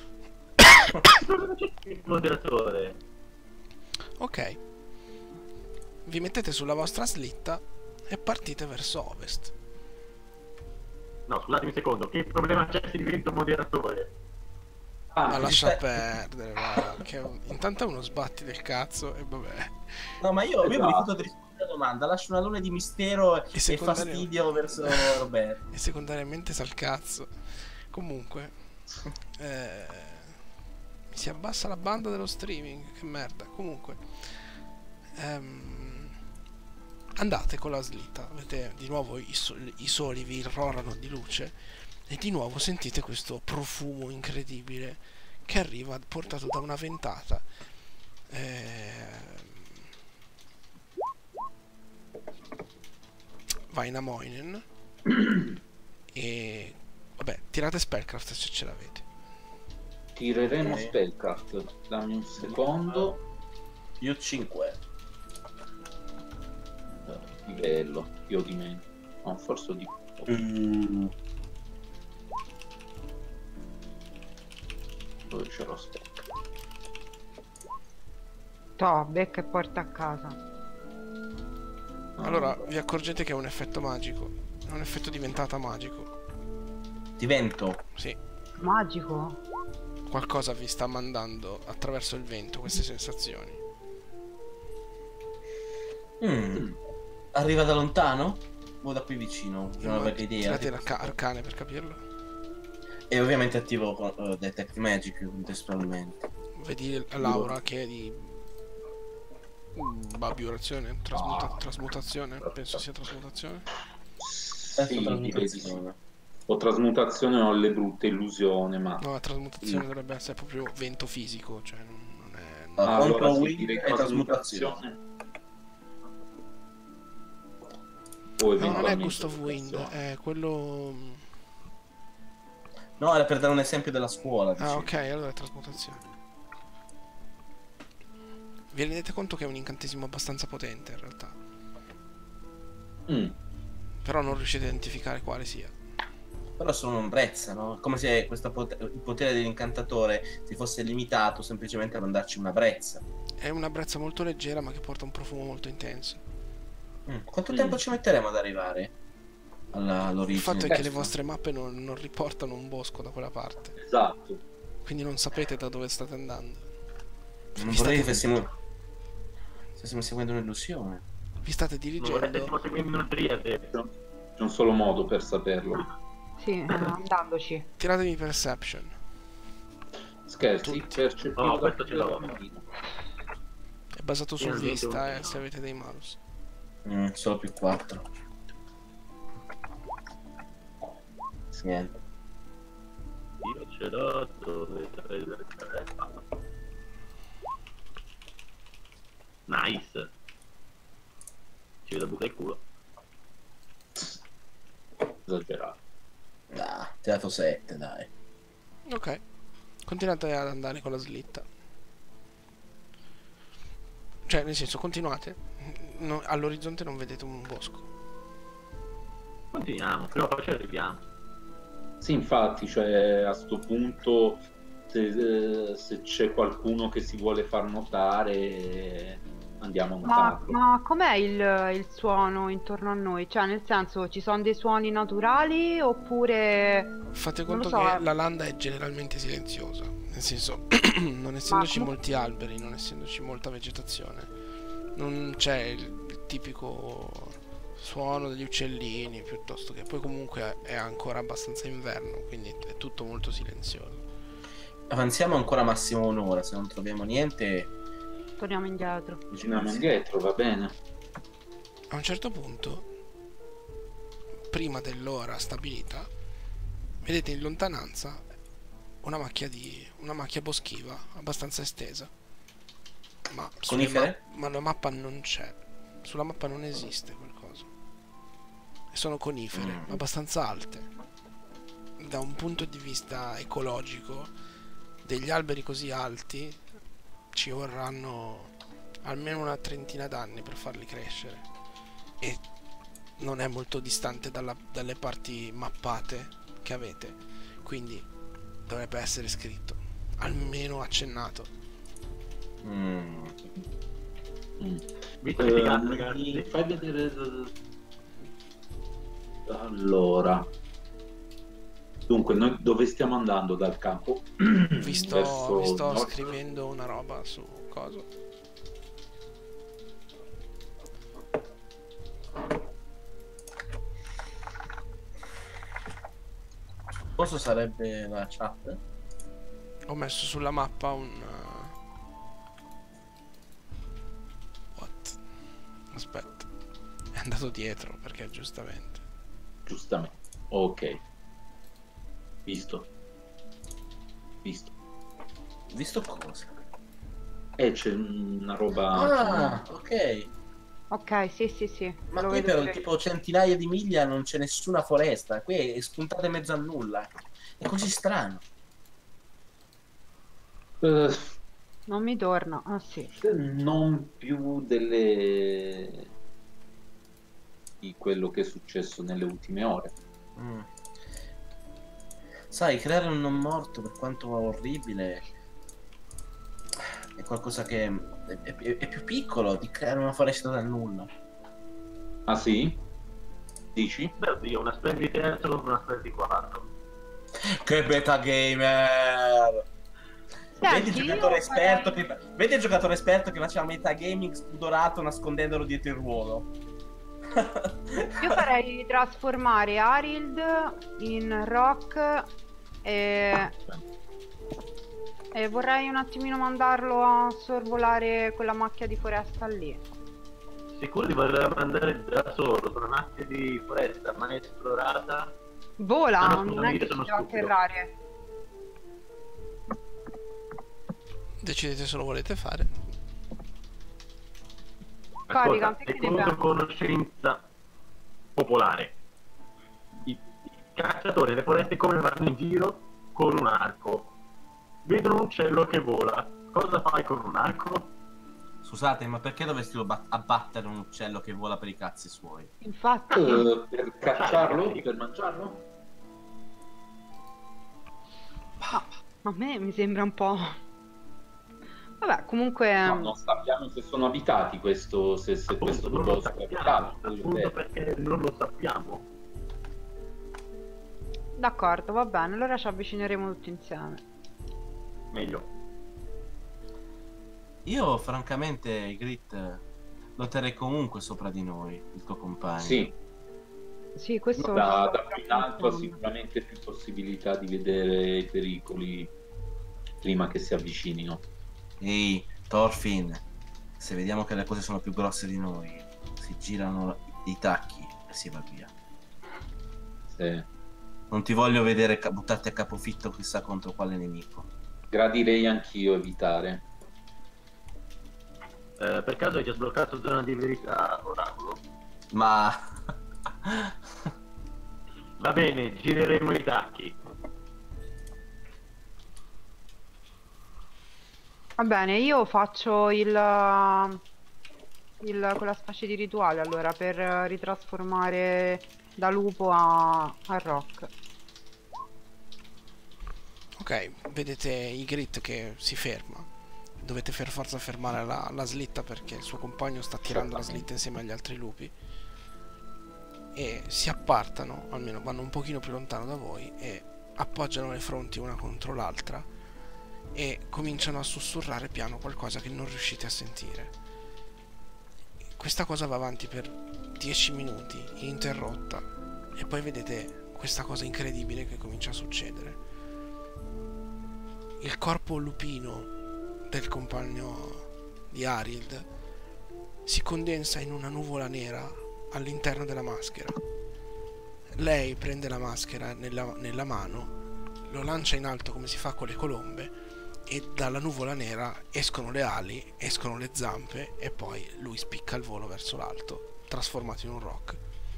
Il moderatore. Ok. Vi mettete sulla vostra slitta e partite verso ovest. No, scusatemi un secondo, che problema c'è se divento moderatore? Ah, Ma ci lascia stai- perdere, va, che è un- intanto è uno sbatti del cazzo e vabbè. No, ma io, io mi Esatto. rifiuto di rispondere alla domanda, lascio un alone di mistero e, secondario- fastidio verso Roberto. E secondariamente sal cazzo. Comunque, eh, mi si abbassa la banda dello streaming, che merda. Comunque, ehm, andate con la slitta, avete di nuovo i, so- i soli vi irrorano di luce e di nuovo sentite questo profumo incredibile che arriva portato da una ventata. Ehm, Vainamoinen e vabbè, tirate spellcraft se ce l'avete. tireremo Ok. Spellcraft. Dammi un secondo. Io cinque. Livello, io di meno. No, forse di Mm. dove ce l'ho Spellcraft. To, becca e porta a casa. Allora vi accorgete che è un effetto magico, è un effetto diventata magico. Divento. Sì, Magico? qualcosa vi sta mandando attraverso il vento queste sensazioni. Mm. Arriva da lontano o da qui vicino? Non ho vecchia idea. Tirate l'arca- arcane per capirlo. E ovviamente attivo uh, Detect Magic contestualmente. Vedi l'aura che è di babbiurazione, trasmuta- Ah. trasmutazione, penso sia trasmutazione. Adesso Sì, trasmutazione. o trasmutazione o le brutte illusioni, ma No, la trasmutazione dovrebbe essere proprio vento fisico, cioè non, non è... non- Ah, allora contro sì, Wind direi e trasmutazione. O No, non è eventualmente Gust of Wind, trasmutazione. è quello... No, era per dare un esempio della scuola. Ah, dicevo. ok, allora è trasmutazione. Vi rendete conto che è un incantesimo abbastanza potente in realtà, Mm. però non riuscite a identificare quale sia. Però sono un'ombrezza, no? Come se questo pot- il potere dell'incantatore si fosse limitato semplicemente a mandarci una brezza. È una brezza molto leggera ma che porta un profumo molto intenso. Mm. Quanto Mm. tempo ci metteremo ad arrivare alla- all'origine? Il fatto è di che le questo? vostre mappe non, non riportano un bosco da quella parte, Esatto. quindi non sapete da dove state andando. Non Vi vorrei che state, stessimo... stessimo seguendo un'illusione. vi state Non vorrei dirigendo. stessimo seguendo una triade. C'è un solo modo per saperlo. Sì, eh, andandoci. Tiratemi perception. Scherzi, Tutti. percepire Oh, da questo ce l'ho. bambino. È basato su Io non vista, vedo. eh, se avete dei malus. Mm, solo più quattro. Niente. io ce l'ho dove... Nice. Ci vedo buca il culo. Esagerato. Ah, ti ha dato sette, dai. Ok. Continuate ad andare con la slitta. Cioè, nel senso, continuate. No, all'orizzonte non vedete un bosco. Continuiamo, prima o poi ci arriviamo. Sì, infatti, cioè, a sto punto, se, se c'è qualcuno che si vuole far notare, andiamo a Ma, notarlo. ma com'è il, il suono intorno a noi? Cioè, nel senso, ci sono dei suoni naturali oppure... Fate Non lo conto so, che eh. la landa è generalmente silenziosa. Nel senso, non essendoci come- molti alberi, non essendoci molta vegetazione, non c'è il, il tipico suono degli uccellini, piuttosto che... Poi comunque è ancora abbastanza inverno, quindi è tutto molto silenzioso. Avanziamo ancora massimo un'ora, se non troviamo niente... Torniamo indietro. Torniamo indietro, va bene. A un certo punto, prima dell'ora stabilita, vedete in lontananza una macchia di una macchia boschiva abbastanza estesa. Ma sulle Conifere? ma, ma la mappa non c'è. Sulla mappa non esiste quel coso. E sono conifere, Mm. abbastanza alte. Da un punto di vista ecologico, degli alberi così alti ci vorranno almeno una trentina d'anni per farli crescere. E non è molto distante dalla- dalle parti mappate che avete, quindi dovrebbe essere scritto, almeno accennato. Mm. Mm. Visto che ti Eh, cazzo, mi ragazzi. fai vedere... Allora... Dunque, noi dove stiamo andando dal campo? Vi sto, Verso vi sto nord? scrivendo una roba su coso. Cosa sarebbe la chat? Ho messo sulla mappa un uh, what? Aspetta, è andato dietro perché giustamente. Giustamente. Ok. Visto. Visto. Visto cosa? E c'è una roba... Ah, ok. Ok, sì, sì, sì. Ma lo qui vedo per pure. tipo centinaia di miglia non c'è nessuna foresta. Qui è spuntate in mezzo a nulla. È così strano. Eh, Non mi torna. Ah, sì. non più delle... di quello che è successo nelle ultime ore. Mm. Sai, creare un non morto, per quanto orribile, è qualcosa che è, è- è più piccolo di creare una foresta dal nulla. Ah sì? Dici? Beh, oddio, una spell di terzo contro una spell di quarto. Che beta gamer! Vedi il Senti, giocatore io esperto farei- che vedi il giocatore esperto che faceva metagaming spudorato nascondendolo dietro il ruolo. Io farei trasformare Arild in Rock e... e vorrei un attimino mandarlo a sorvolare quella macchia di foresta lì. Sicuro di voler andare da solo su una macchia di foresta mai esplorata? Vola, Ah, no, non scusami, è io che si sono deve stupido. atterrare. Decidete se lo volete fare. Carica, Ascolta, perché secondo deve- conoscenza popolare, i, i cacciatori delle foreste come vanno in giro? Con un arco. Vedono un uccello che vola. Cosa fai con un arco? Scusate, ma perché dovresti abba- abbattere un uccello che vola per i cazzi suoi? Infatti, Eh, per cacciarlo? Per mangiarlo? a me mi sembra un po'... Vabbè, comunque... No, non sappiamo se sono abitati questo, se, se questo Appunto, non lo bosco è sappiamo. abitato. quello è Appunto vero. perché non lo sappiamo. D'accordo, va bene, allora ci avvicineremo tutti insieme. Meglio. Io, francamente, Grit, lo terrei comunque sopra di noi, il tuo compagno. Sì, Sì, questo... da, ci da sto qui in alto ha pensando. sicuramente più possibilità di vedere i pericoli prima che si avvicinino. Ehi, Thorfinn, se vediamo che le cose sono più grosse di noi, si girano i tacchi e si va via. Se... Non ti voglio vedere ca- buttarti a capofitto chissà contro quale nemico. Gradirei anch'io evitare. Eh, per caso hai già sbloccato zona di verità, Oracolo? Ma... Va bene, gireremo i tacchi. Va bene, io faccio il, il quella specie di rituale allora per ritrasformare da lupo a, a Rock. Ok, vedete i Grit che si ferma. Dovete per forza fermare la, la slitta perché il suo compagno sta tirando la slitta insieme agli altri lupi. E si appartano, almeno vanno un pochino più lontano da voi e appoggiano le fronti una contro l'altra e cominciano a sussurrare piano qualcosa che non riuscite a sentire. Questa cosa va avanti per dieci minuti ininterrotta e poi vedete questa cosa incredibile che comincia a succedere. Il corpo lupino del compagno di Arild si condensa in una nuvola nera all'interno della maschera. Lei prende la maschera nella, nella mano, lo lancia in alto come si fa con le colombe e dalla nuvola nera escono le ali, escono le zampe e poi lui spicca il volo verso l'alto, trasformato in un Rock.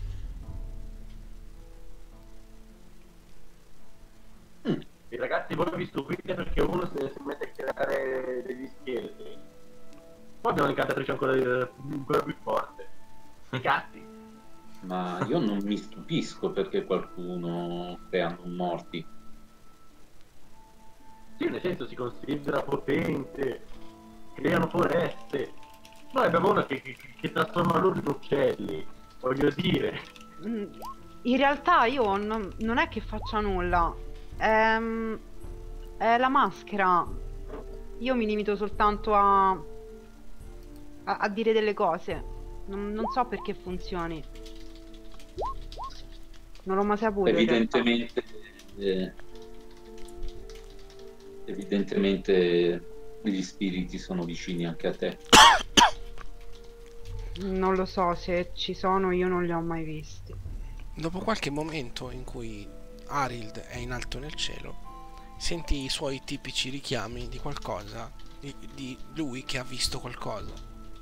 Mm. I ragazzi, voi vi stupite perché uno si, si mette a creare degli scheletri. Poi abbiamo un'incantatrice ancora, ancora più forte. I cazzi. Ma io non mi stupisco perché qualcuno crea non morti. Sì, nel senso si considera potente, creano foreste. Noi abbiamo uno che, che, che trasforma loro in uccelli, voglio dire. In realtà io non, non è che faccia nulla, è, è la maschera. Io mi limito soltanto a, a, a dire delle cose. Non, non so perché funzioni. Non l'ho mai saputo. Evidentemente, eh, evidentemente gli spiriti sono vicini anche a te. Non lo so, se ci sono io non li ho mai visti. Dopo qualche momento in cui Arild è in alto nel cielo, senti i suoi tipici richiami di qualcosa, di, di lui che ha visto qualcosa.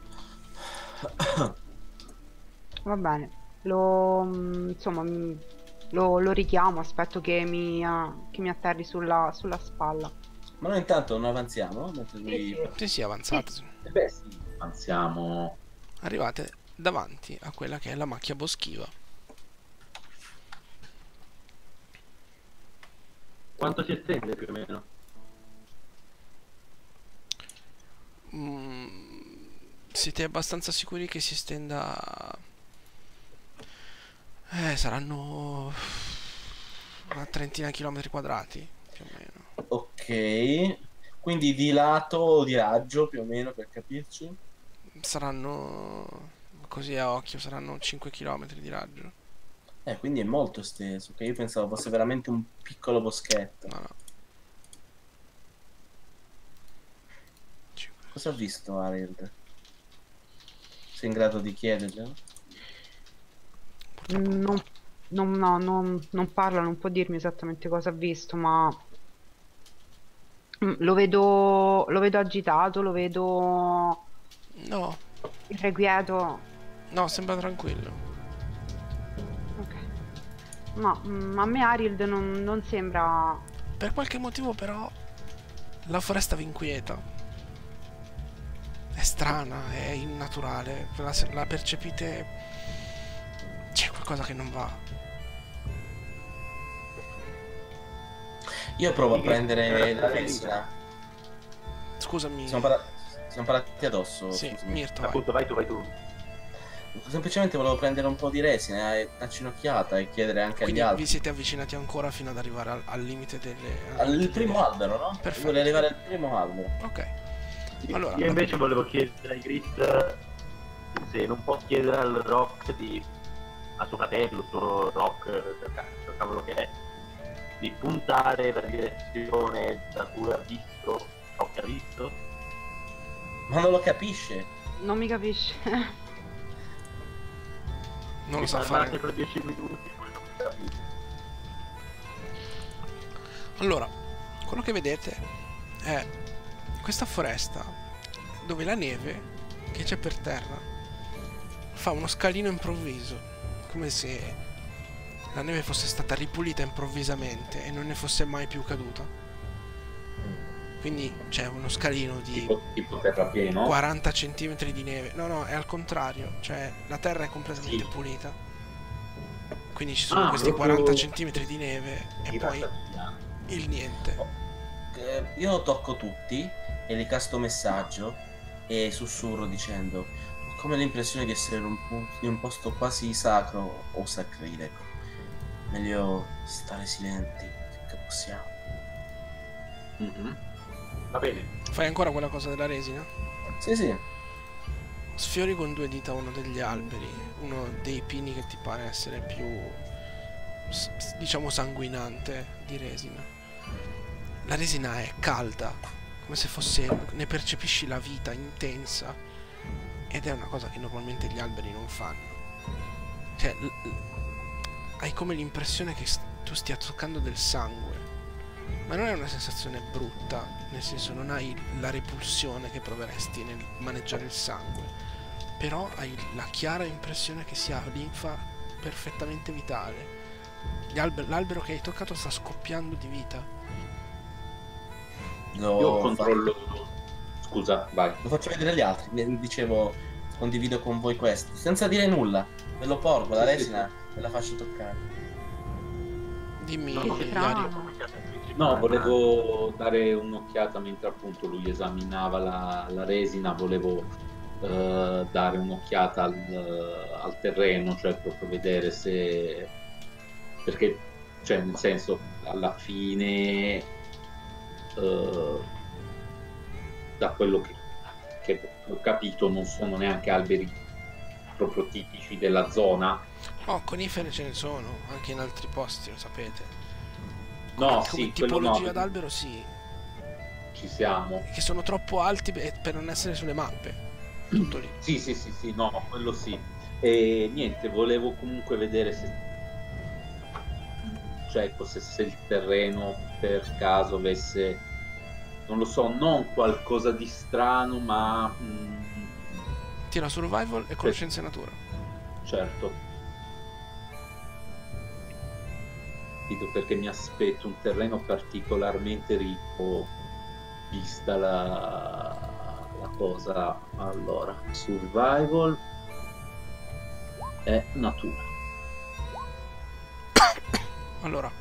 Va bene, lo insomma lo, lo richiamo, aspetto che mi, uh, che mi atterri sulla, sulla spalla. Ma noi intanto non avanziamo? Mentre lui... Sì, sì, avanzate. Eh beh sì, avanziamo. Arrivate davanti a quella che è la macchia boschiva. Quanto si estende più o meno? Mm, siete abbastanza sicuri che si estenda... Eh, saranno una trentina di chilometri quadrati, più o meno. Ok, quindi di lato o di raggio più o meno per capirci? Saranno, così a occhio, saranno cinque chilometri di raggio. Eh, quindi è molto esteso, che io pensavo fosse veramente un piccolo boschetto. No, no. Cosa ha visto Arild? Sei in grado di chiederglielo? Non, non, no, non, non parla, non può dirmi esattamente cosa ha visto, ma mm, lo vedo, lo vedo agitato, lo vedo No, irrequieto. no, sembra tranquillo. Ok. No, mm, a me Arild non, non sembra. Per qualche motivo però la foresta vi inquieta. È strana, è innaturale. La, la percepite. C'è qualcosa che non va. Io provo a Sì, prendere che- la lesina. Scusami. Siamo, para- siamo parati addosso. Sì, scusami. Mirto, vai. Appunto, vai tu, vai tu. Semplicemente volevo prendere un po' di resina e darci un'occhiata e chiedere anche Quindi agli vi altri. siete avvicinati ancora fino ad arrivare al, al limite delle... al Al limite primo delle- albero, no? Perfetto. Volevo arrivare al primo albero. Ok. Allora, Io invece volevo chiedere ai Grit se non può chiedere al Rock di, a suo fratello, suo Rock, che cavolo che è, di puntare la direzione da cui ha visto ciò che ha visto. Ma non lo capisce. Non mi capisce. non lo Mi sa parlate fare. per dieci minuti, poi non capisco. Allora, quello che vedete è questa foresta dove la neve che c'è per terra fa uno scalino improvviso, come se la neve fosse stata ripulita improvvisamente e non ne fosse mai più caduta. Quindi c'è uno scalino di Tipo, tipo terrapieno. quaranta centimetri di neve. No, no, è al contrario, cioè la terra è completamente Sì. pulita. Quindi ci sono Ah, questi proprio- quaranta centimetri di neve e Di poi rasatina. il niente. Eh, Io tocco tutti e li casto messaggio e sussurro dicendo: ho come l'impressione di essere in un, pu- in un posto quasi sacro o sacrilego. Meglio stare silenti che possiamo. Mhm. Va bene. Fai ancora quella cosa della resina? Sì, sì. Sfiori con due dita uno degli alberi, uno dei pini che ti pare essere più, s- s- diciamo, sanguinante di resina. La resina è calda, come se fosse, ne percepisci la vita intensa, ed è una cosa che normalmente gli alberi non fanno. Cioè, l- l- hai come l'impressione che s- tu stia toccando del sangue, ma non è una sensazione brutta, nel senso non hai la repulsione che proveresti nel maneggiare il sangue. Però hai la chiara impressione che sia linfa perfettamente vitale. Gli alber- l'albero che hai toccato sta scoppiando di vita. Lo, Io fa- controllo. Scusa, vai. lo faccio vedere agli altri. Mi- Dicevo, condivido con voi questo. Senza dire nulla. Ve lo porgo, la Sì, sì, resina, ve la faccio toccare. Dimmi, Non ho Ilario. strano. No, volevo dare un'occhiata mentre appunto lui esaminava la, la resina, volevo eh, dare un'occhiata al, al terreno, cioè proprio vedere se... perché, cioè nel senso, alla fine, eh, da quello che, che ho capito, non sono neanche alberi proprio tipici della zona. Oh, conifere ce ne sono, anche in altri posti, lo sapete. No, come sì, quello tipologia no, d'albero sì, ci siamo. che sono troppo alti per per non essere sulle mappe. Tutto lì. Sì, sì, sì, sì, no, quello sì. E niente, volevo comunque vedere se, cioè, ecco, se, se il terreno per caso avesse, non lo so, non qualcosa di strano, ma mm, Tira survival e conoscenza natura. certo. Dico perché mi aspetto un terreno particolarmente ricco, vista la, la cosa. Allora, survival e natura. Allora,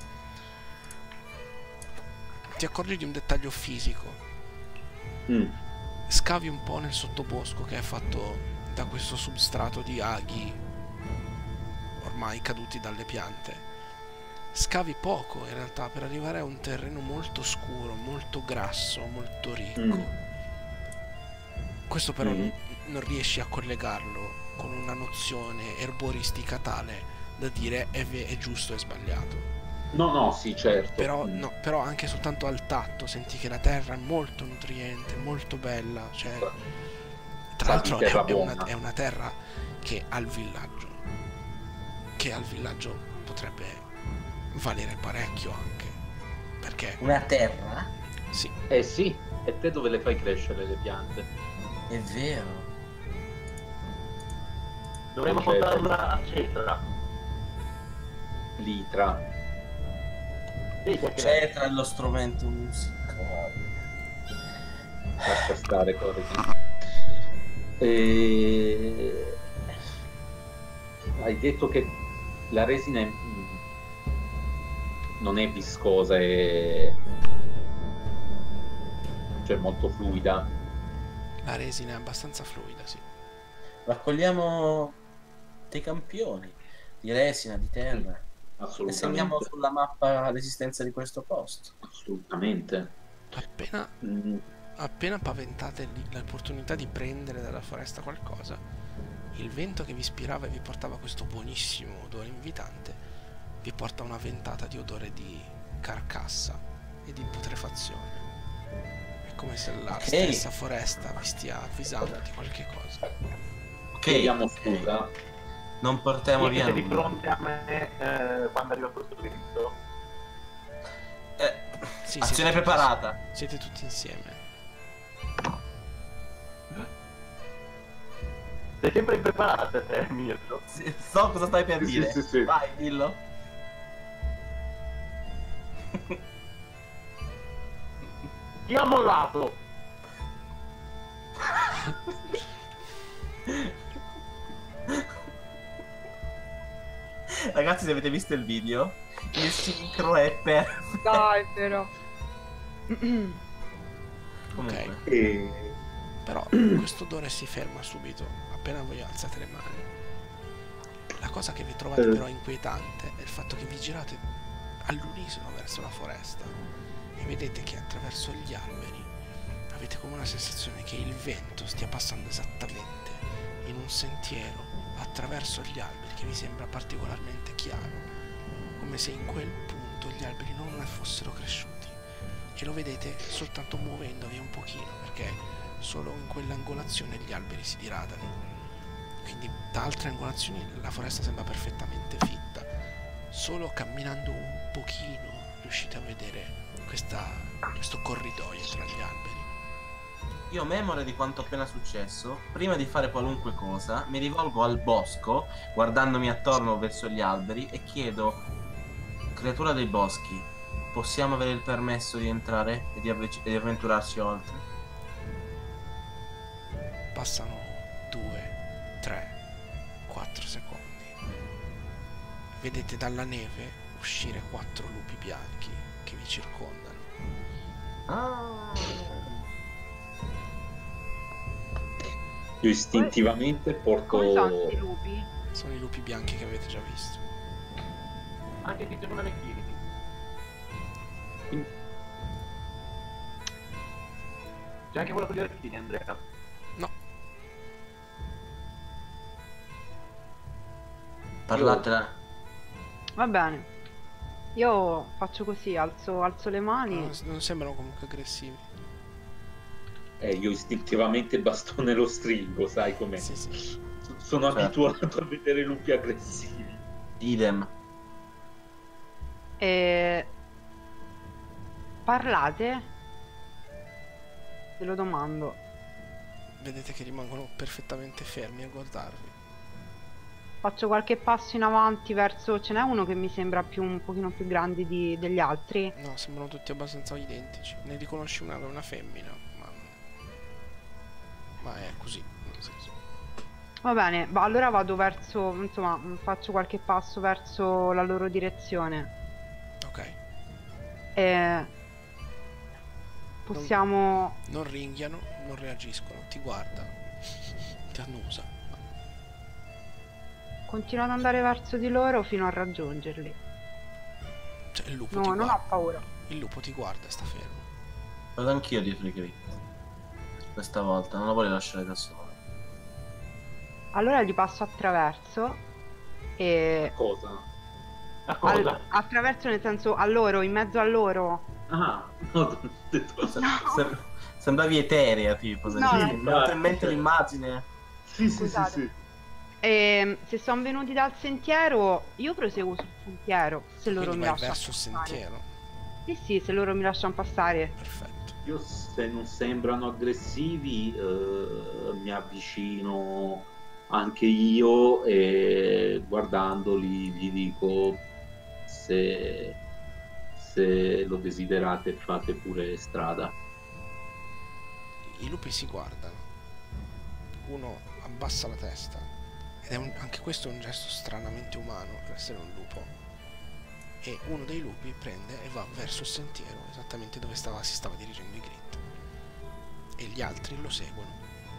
ti accorgi di un dettaglio fisico. Mm. Scavi un po' nel sottobosco che è fatto da questo substrato di aghi ormai caduti dalle piante. Scavi poco in realtà per arrivare a un terreno molto scuro, molto grasso, molto ricco. Mm. Questo però Mm. non, non riesci a collegarlo con una nozione erboristica tale da dire è, ve- è giusto e sbagliato. No, no, sì, certo. Però, Mm. no, però anche soltanto al tatto senti che la terra è molto nutriente, molto bella. Cioè, tra Sa l'altro di terra è, è una, buona. è una terra che al villaggio, che al villaggio potrebbe valere parecchio anche. Perché, Una terra? sì, Eh sì, e te dove le fai crescere le piante? È vero. Dovremmo Certo. portarla a Cetra. Litra. Vedi che C'è tra lo strumento musicale. Lascia stare, corri. E... Hai detto che la resina è... mm, non è viscosa, è... cioè molto fluida. la resina è abbastanza fluida, sì. Raccogliamo dei campioni di resina, di terra e segniamo Assolutamente. sulla mappa l'esistenza di questo posto. Assolutamente. Appena, Mm, appena paventate lì l'opportunità di prendere dalla foresta qualcosa, il vento che vi ispirava e vi portava questo buonissimo odore invitante vi porta una ventata di odore di carcassa e di putrefazione. È come se la Ok. stessa foresta vi stia avvisando di qualche cosa. Ok, Chiediamo ok. scusa. Non portiamo via siete di nulla. fronte a me eh, quando arriva questo grito. Eh, Sì, Azione siete tutti- preparata. Siete tutti insieme. Sei sempre impreparato te, Mirko. Sì, so cosa stai per Sì, dire. sì, sì, sì. Vai, dillo. Chi ha mollato? Ragazzi, se avete visto il video, il sincro è perfetto. Dai, però. Comunque. E... Però questo odore si ferma subito appena voi alzate le mani. La cosa che vi trovate Eh. però inquietante è il fatto che vi girate all'unisono verso la foresta e vedete che attraverso gli alberi avete come una sensazione che il vento stia passando esattamente in un sentiero attraverso gli alberi che vi sembra particolarmente chiaro, come se in quel punto gli alberi non fossero cresciuti, e lo vedete soltanto muovendovi un pochino, perché solo in quell'angolazione gli alberi si diradano. Quindi da altre angolazioni la foresta sembra perfettamente fitta. Solo camminando un pochino riuscite a vedere questa, questo corridoio tra gli alberi. Io, memore di quanto appena successo, prima di fare qualunque cosa, mi rivolgo al bosco, guardandomi attorno verso gli alberi, e chiedo: creatura dei boschi, possiamo avere il permesso di entrare e di, avvic- e di avventurarci oltre? Passano due, tre, quattro secondi. Vedete dalla neve uscire quattro lupi bianchi che vi circondano. Ah. Io istintivamente porto... Come sono questi lupi? Sono i lupi bianchi che avete già visto. Anche chi c'è una vecchina. C'è anche quello con gli orecchini, Andrea. No, Parlatela. Va bene. Io faccio così, alzo, alzo le mani. non, non sembrano comunque aggressivi. Eh, io istintivamente bastone lo stringo, sai com'è? Sì, sì. Sono Certo. abituato a vedere lupi aggressivi. Idem. E... Parlate? Te lo domando. Vedete che rimangono perfettamente fermi a guardarvi. Faccio qualche passo in avanti verso... Ce n'è uno che mi sembra più un pochino più grande di- degli altri. No, sembrano tutti abbastanza identici. Ne riconosci una, una femmina, ma... ma è così, nel senso. Va bene, va, allora vado verso... Insomma, mm, faccio qualche passo verso la loro direzione. Ok. E... Possiamo... Non ringhiano, non reagiscono, ti guardano, ti annusa. Continuo ad andare verso di loro fino a raggiungerli. Cioè il lupo No, ti non guarda. ho paura. Il lupo ti guarda e sta fermo. Vado anch'io dietro i crit. Questa volta non la voglio lasciare da sola. Allora gli passo attraverso e... Cosa? La al- cosa. attraverso nel senso a loro, in mezzo a loro. Ah, no, ho detto... Se- sem- sembravi eterea, tipo. No, mi è no. venuta in mente l'immagine. Sì, sì, sì, Scusate. sì. E se sono venuti dal sentiero, io proseguo sul sentiero. Se loro Quindi mi vai lasciano verso il passare. sentiero. Sì, sì, se loro mi lasciano passare. Perfetto. Io, se non sembrano aggressivi, eh, mi avvicino anche io e guardandoli gli dico: se, se lo desiderate fate pure strada. I lupi si guardano. Uno abbassa la testa. Ed è un- anche questo è un gesto stranamente umano per essere un lupo. E uno dei lupi prende e va verso il sentiero, esattamente dove stava, si stava dirigendo i Grit. E gli altri lo seguono.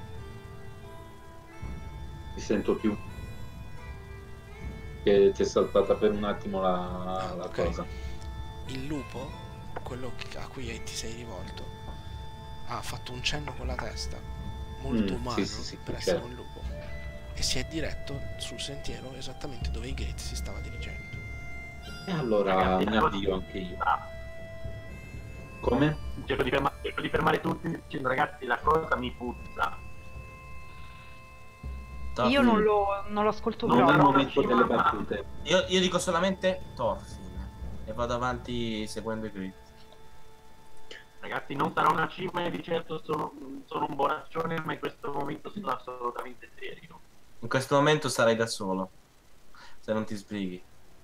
Mi sento più. Che ti è saltata per un attimo la, la Ok. cosa. Il lupo, quello che- a cui ti sei rivolto, ha fatto un cenno con la testa, molto Mm, umano sì, sì, sì, per certo. essere un lupo, e si è diretto sul sentiero esattamente dove i Grit si stava dirigendo. E allora Ragazzi, mi la cosa- avvio anche io. Ah, Come? cerco, di ferma- cerco di fermare tutti dicendo: ragazzi, la cosa mi puzza. Io non lo, non lo ascolto Non Non proprio. al momento delle ma- battute. Io, io dico solamente Thorfinn e vado avanti seguendo i crit. Ragazzi, non sarà una cima e di certo sono, sono un bonaccione, ma in questo momento sono assolutamente serio. In questo momento sarai da solo, se non ti sbrighi.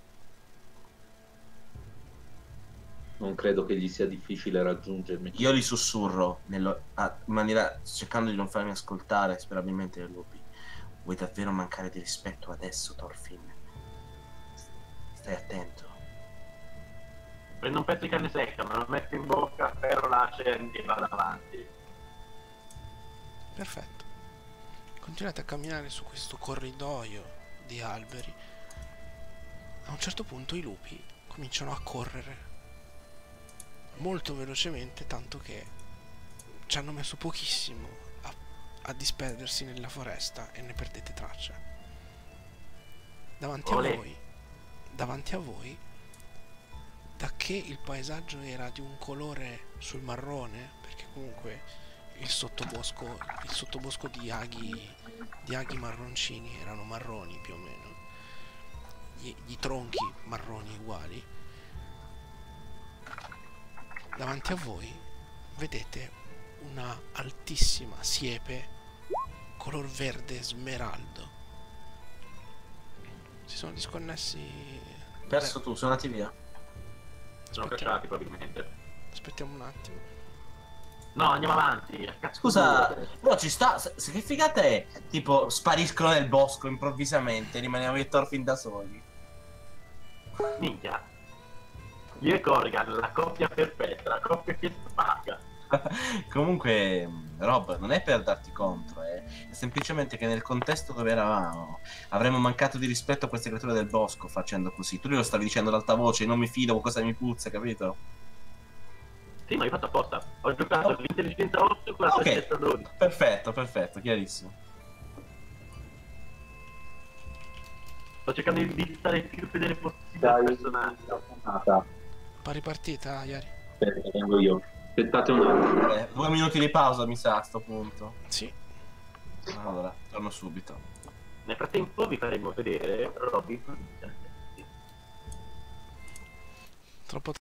Non credo che gli sia difficile raggiungermi. Io li sussurro nello- a- in maniera cercando di non farmi ascoltare, sperabilmente dai lupi. Vuoi davvero mancare di rispetto adesso, Thorfinn? Stai attento. Prendo un pezzo di carne secca, me lo metto in bocca, ferro l'ace e vado avanti. Perfetto. Continuate a camminare su questo corridoio di alberi. A un certo punto i lupi cominciano a correre molto velocemente, tanto che ci hanno messo pochissimo a, a disperdersi nella foresta e ne perdete traccia. Davanti a Olè. voi, davanti a voi, da che il paesaggio era di un colore sul marrone, perché comunque il sottobosco, il sottobosco di aghi, di aghi marroncini erano marroni più o meno, gli, gli tronchi marroni uguali. Davanti a voi vedete una altissima siepe color verde smeraldo. Si sono disconnessi. Perso tu, sono andati via. Sono Aspettiamo, cacciati probabilmente. aspettiamo un attimo. No, andiamo avanti. Scusa, però ci sta. se- se- Che figata è? Tipo, spariscono nel bosco improvvisamente, rimaniamo io e Thorfinn da soli. Minchia. Io e Corrigan, la coppia perfetta, la coppia che spacca. Comunque, Rob, non è per darti contro, eh. È semplicemente che nel contesto dove eravamo avremmo mancato di rispetto a queste creature del bosco facendo così. Tu lo stavi dicendo ad alta voce, non mi fido, qualcosa mi puzza, capito? Sì, ma io ho fatto apposta. Ho giocato l'intelligenza otto con la Ok. saggezza dodici. Perfetto, perfetto, chiarissimo. Sto cercando di stare il più fedele possibile al Dai, personaggio. nata. Pari partita, Iari? Aspetta, vengo io. Aspettate un attimo. Eh, due minuti di pausa, mi sa, a sto punto. Sì. Allora, torno subito. Nel frattempo vi faremo vedere Robin. Troppo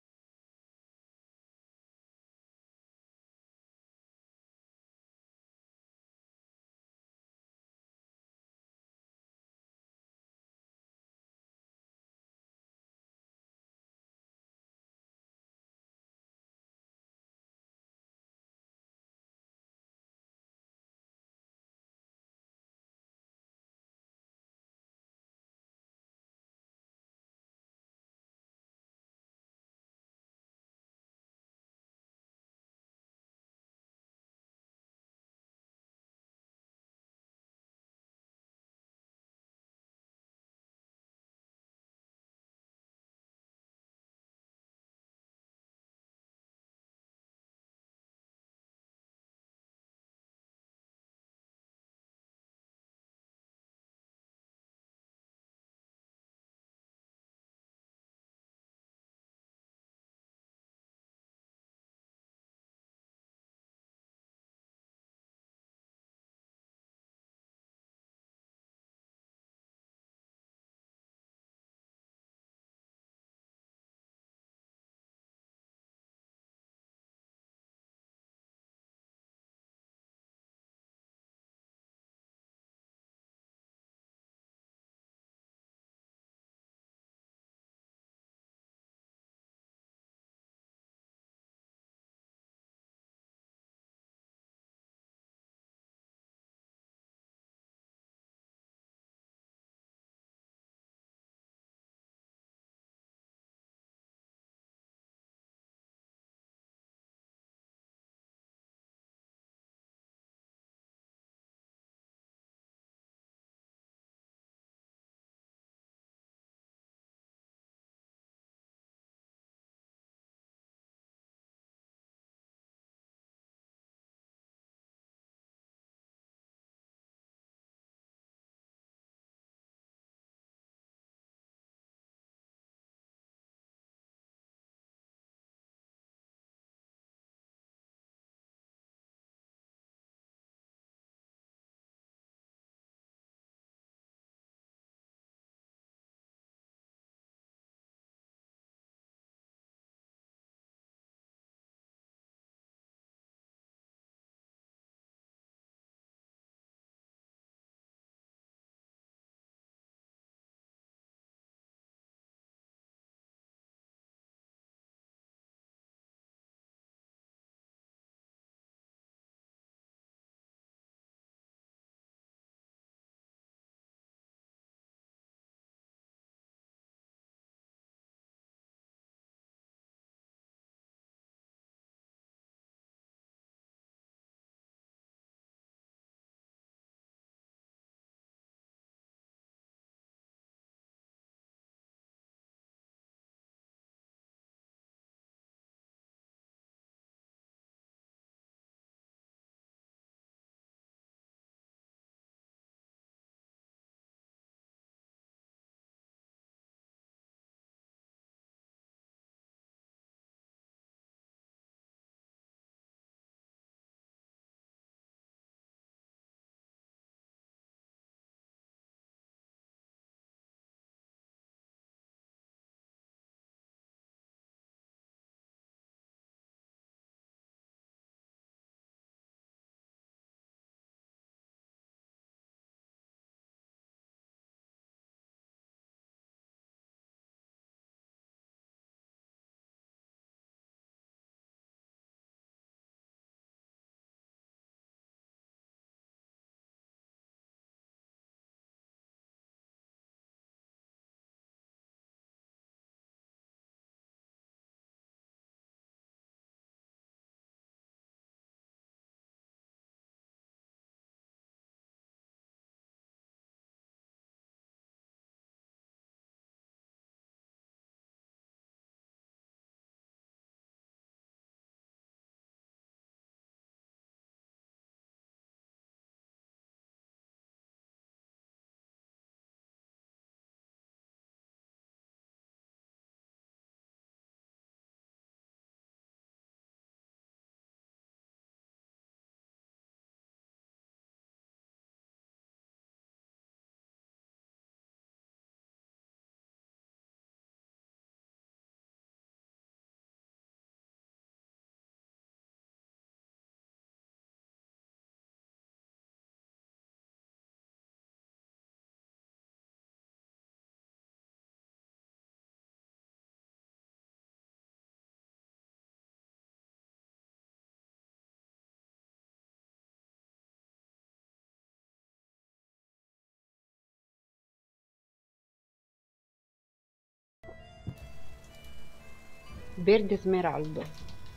Verde smeraldo.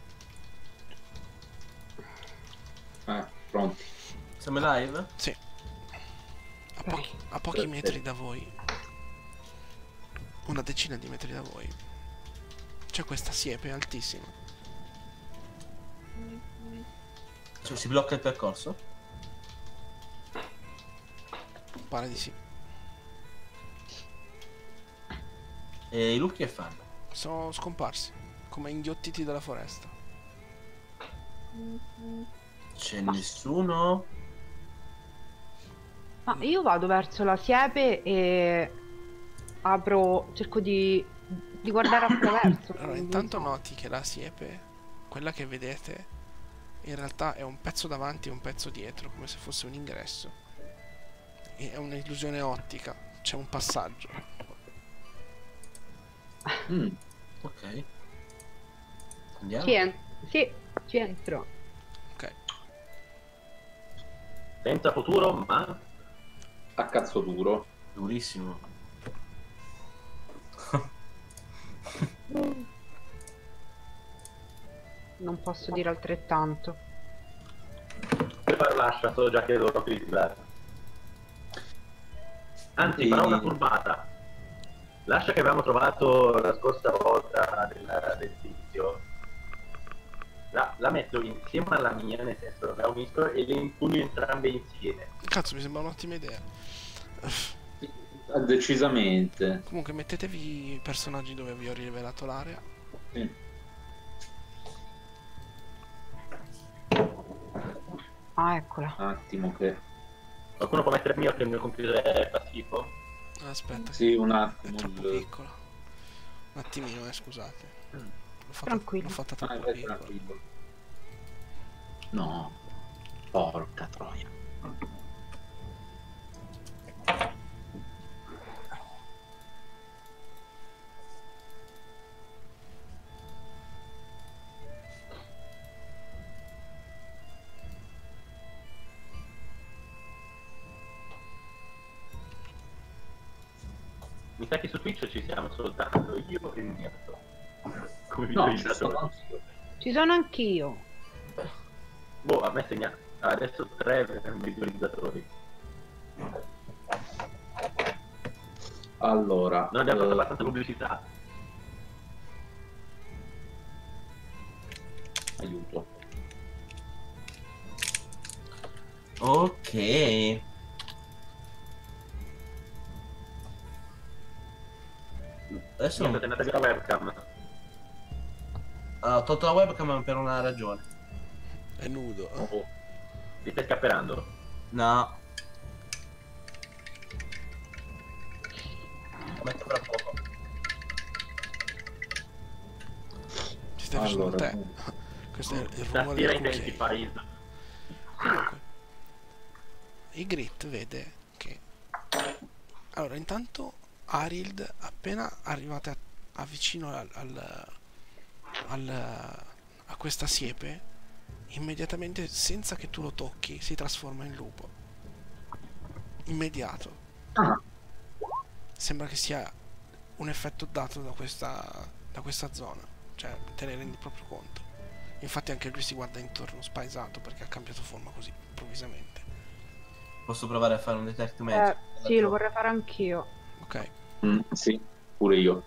Eh, pronti. Siamo live? Sì. A pochi, a pochi Perfetto. metri da voi, una decina di metri da voi, c'è questa siepe altissima. Cioè, si blocca il percorso? Pare di sì. E i lupi che fanno? Sono scomparsi, come inghiottiti dalla foresta. C'è nessuno? Ma io vado verso la siepe e apro, cerco di, di guardare attraverso. Allora, intanto noti che la siepe, quella che vedete, in realtà è un pezzo davanti e un pezzo dietro, come se fosse un ingresso. E è un'illusione ottica, c'è un passaggio. Mm. Ok. Andiamo. Ci en- sì, ci entro. Ok. Senza futuro, ma A cazzo duro. Durissimo. Non posso dire altrettanto. preparo l'ascia, so già che dovrò utilizzare. Anzi, Sì. farò una furbata. L'ascia che avevamo trovato la scorsa volta del, del tizio, la, la metto insieme alla mia, nel senso la unisco e le impugno entrambe insieme. Cazzo, mi sembra un'ottima idea. Eh, Decisamente. Comunque mettetevi i personaggi dove vi ho rivelato l'area. Sì. Ah, eccola. Un attimo che... Qualcuno può mettere il mio che il mio computer è passivo? Aspetta, Sì, un è attimo. troppo il- piccola. Un attimino, eh, scusate. L'ho fatta, Tranquillo. l'ho fatta Ah, troppo vai piccola. tranquillo. No. Porca troia. Mi sa che su Twitch ci siamo soltanto io e il Mirto. Come No, ci visualizzatori. sono anch'io. Ci sono anch'io. Boh, a me segna adesso tre visualizzatori. Allora, Non abbiamo fatto eh, abbastanza pubblicità. aiuto. Ok. Adesso Niente, non... è andata via la webcam. Ah, ho tolto la webcam per una ragione. È nudo. Oh, Ti stai scapperando? No. Lo metto fra poco. Ti stai facendo un allora, tè. Questo è il rumore Tastiera del cucchiaio. Identified. Comunque, Ygritte vede che... Allora, intanto Arild, appena arrivate a, a vicino al, al, al- a questa siepe, immediatamente, senza che tu lo tocchi, si trasforma in lupo. Immediato. Ah. Sembra che sia un effetto dato da questa, da questa zona. Cioè, te ne rendi proprio conto. Infatti anche lui si guarda intorno, spaesato, perché ha cambiato forma così, improvvisamente. Posso provare a fare un detect Eh, magic? sì, lo vorrei fare anch'io. Ok. mm, sì, pure io.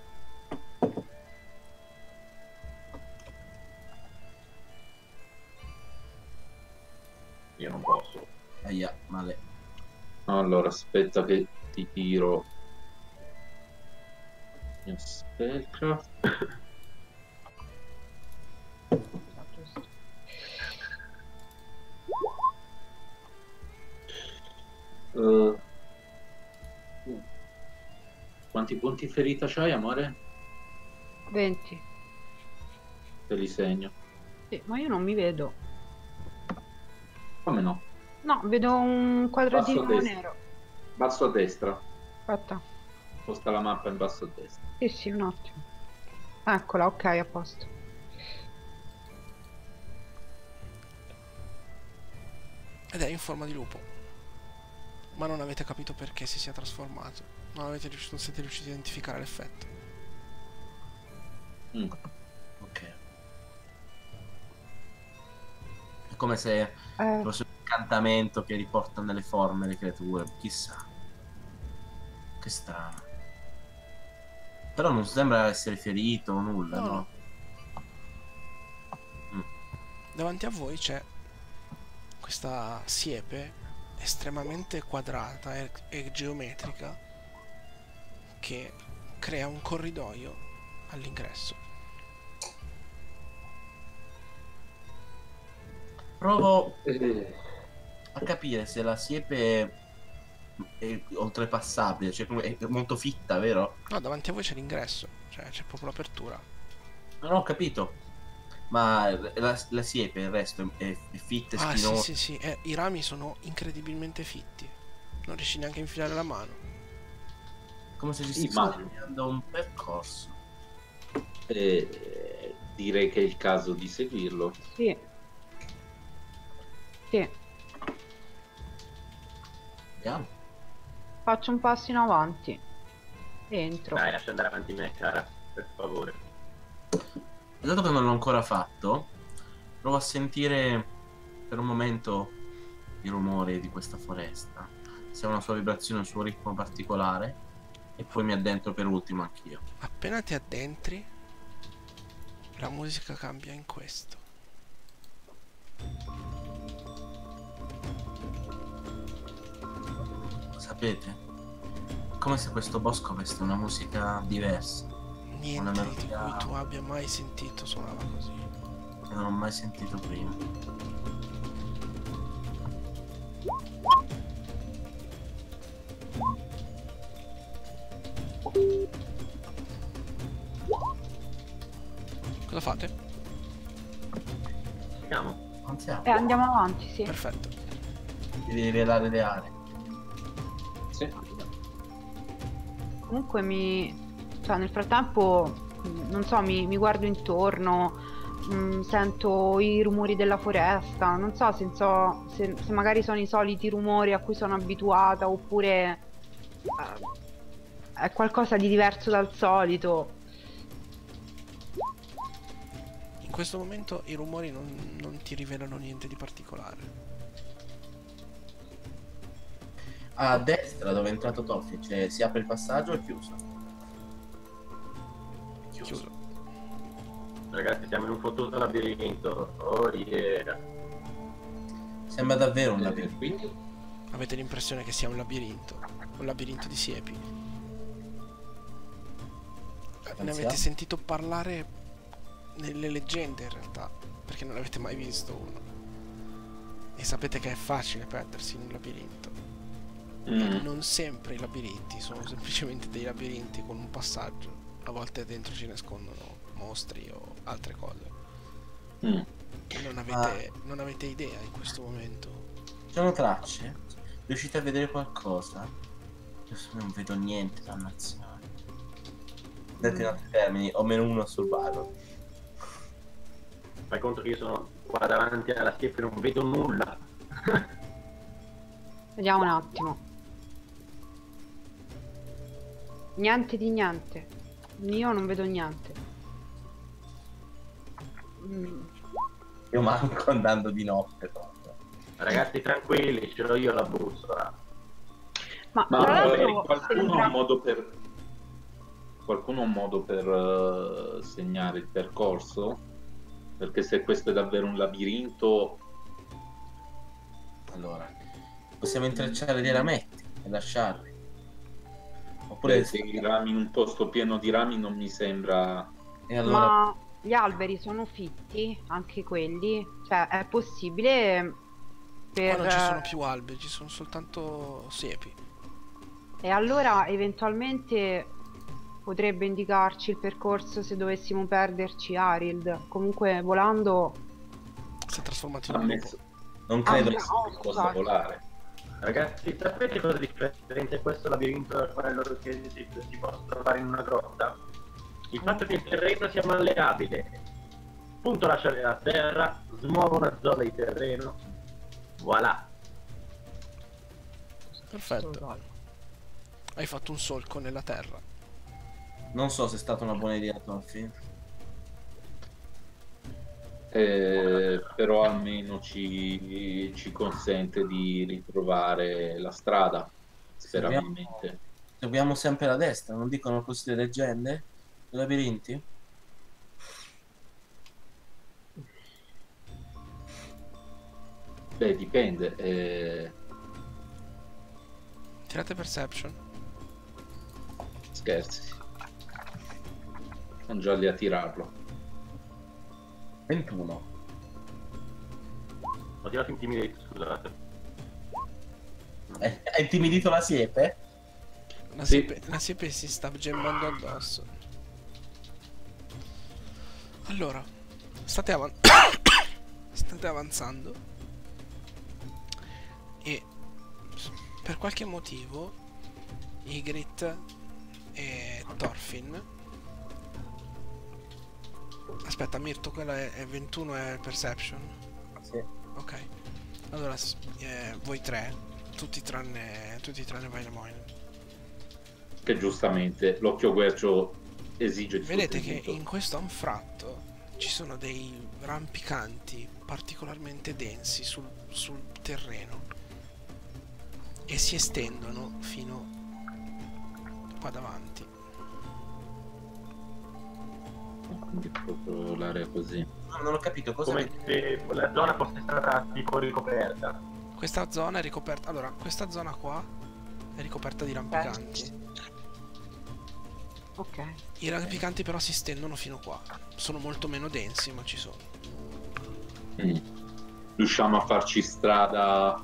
Io non posso. Aia, male. Allora, aspetta che ti tiro il spellcraft. Eh, quanti punti ferita c'hai, amore? venti. Te li segno. Sì, ma io non mi vedo. Come no? No, vedo un quadratino Basso a destra. nero. Basso a destra. Aspetta. Sposta la mappa in basso a destra. Sì, sì, un attimo. Eccola, ok, a posto. Ed è in forma di lupo. Ma non avete capito perché si sia trasformato. Non avete riuscito, non siete riusciti a identificare l'effetto. Mm. Ok. È come se Eh, fosse un incantamento che riporta nelle forme le creature. Chissà. Che strano. Però non sembra essere ferito o nulla, No, no? no. Mm. Davanti a voi c'è questa siepe estremamente quadrata e, e geometrica che crea un corridoio all'ingresso. Provo Eh, a capire se la siepe è oltrepassabile, cioè come- è molto fitta, vero? No, davanti a voi c'è l'ingresso, cioè c'è proprio l'apertura. Non ho capito. Ma la, la siepe, il resto, è, è fitta e Ah, sì, spinosa. sì, sì, eh, i rami sono incredibilmente fitti. Non riesci neanche a infilare la mano. Come se ci Sì, stesse ma- disegnando un percorso. eh, direi che è il caso di seguirlo. sì. Sì. Vediamo. Faccio un passo in avanti. Entro. Dai, lascia andare avanti me, cara, per favore. Dato che non l'ho ancora fatto, provo a sentire per un momento i rumori di questa foresta. Se ha una sua vibrazione, un suo ritmo particolare. E poi mi addentro per ultimo anch'io. Appena ti addentri, la musica cambia in questo. Sapete? Come se questo bosco avesse una musica diversa. Niente Una di melodia cui tu abbia mai sentito suonava così. che non ho mai sentito prima. Cosa fate? Siamo. Non siamo. E andiamo avanti, sì. Perfetto. Devi rivelare le aree. Sì. Comunque mi... Cioè, nel frattempo, mh, non so, mi, mi guardo intorno, mh, sento i rumori della foresta, non so se, so se, se magari sono i soliti rumori a cui sono abituata oppure eh, è qualcosa di diverso dal solito. In questo momento i rumori non, non ti rivelano niente di particolare. A destra, dove è entrato Toffi, cioè si apre il passaggio o è chiuso? È Chiuso. Ragazzi, siamo in un fottuto labirinto. Oh yeah. Sembra davvero un Eh, labirinto. quindi Avete l'impressione che sia un labirinto. Un labirinto di siepi. Ne avete sentito parlare nelle leggende in realtà, perché non avete mai visto uno. E sapete che è facile perdersi in un labirinto. Mm. Non sempre i labirinti sono semplicemente dei labirinti con un passaggio. A volte dentro ci nascondono mostri o altre cose. Mm. Non avete, non avete idea in questo momento. Ci sono tracce? Riuscite a vedere qualcosa? Io non vedo niente, dannazione. Detto in altri termini, ho meno uno sul vago. Fai conto che io sono qua davanti alla siepe e non vedo nulla. Vediamo un attimo. Niente di niente. Io non vedo niente. Mm. Io manco andando di notte proprio. Ragazzi, tranquilli, ce l'ho io la bussola. Ma, Ma tra eh, l'altro qualcuno ha sembra- un modo per qualcuno ha un modo per eh, segnare il percorso? Perché se questo è davvero un labirinto, Allora, possiamo intrecciare dei rametti e lasciarli. Oppure beh, se i rami in un posto pieno di rami non mi sembra. e allora Ma gli alberi sono fitti, anche quelli. Cioè, è possibile per... Qua non ci sono più alberi, ci sono soltanto siepi. E allora eventualmente potrebbe indicarci il percorso se dovessimo perderci Arild. Comunque volando... Si è trasformato in Ha un lupo. messo, non Ah, credo no, che no, possa scusate. volare. Ragazzi, sapete cosa differenzia questo labirinto da quello che si, si può trovare in una grotta? Il fatto che il terreno sia malleabile. Punto lasciare la terra, smuovo una zona di terreno. Voilà. Perfetto. Hai fatto un solco nella terra. non so se è stata una buona idea, Toffi. eh, però almeno ci, ci consente di ritrovare la strada, sperabilmente. Dobbiamo sempre alla destra, non dicono così le leggende? I labirinti? Beh, dipende. Eh... Tirate perception. Scherzi. Sono già lì a tirarlo. ventuno. Ho tirato intimidate, scusate. Eh, Hai intimidito la siepe? La, Sì. siepe, la siepe si sta gemmando addosso. Allora, state, avan- state avanzando e per qualche motivo Ygritte e Thorfinn. Aspetta, Mirto, quello è, è ventuno, è perception. Sì. Ok. Allora, s- eh, voi tre, tutti tranne, tutti tranne Vainamoinen. Che giustamente l'occhio guercio esige il suo Vedete che tributo. in questo anfratto ci sono dei rampicanti particolarmente densi sul, sul terreno e si estendono fino qua davanti. Quindi proprio l'area così. No, non ho capito cosa. Come se la zona fosse stata tipo ricoperta. Questa zona è ricoperta. Allora, questa zona qua è ricoperta di rampicanti. Ok. I rampicanti però si stendono fino qua. Sono molto meno densi, ma ci sono. Mm. Riusciamo a farci strada.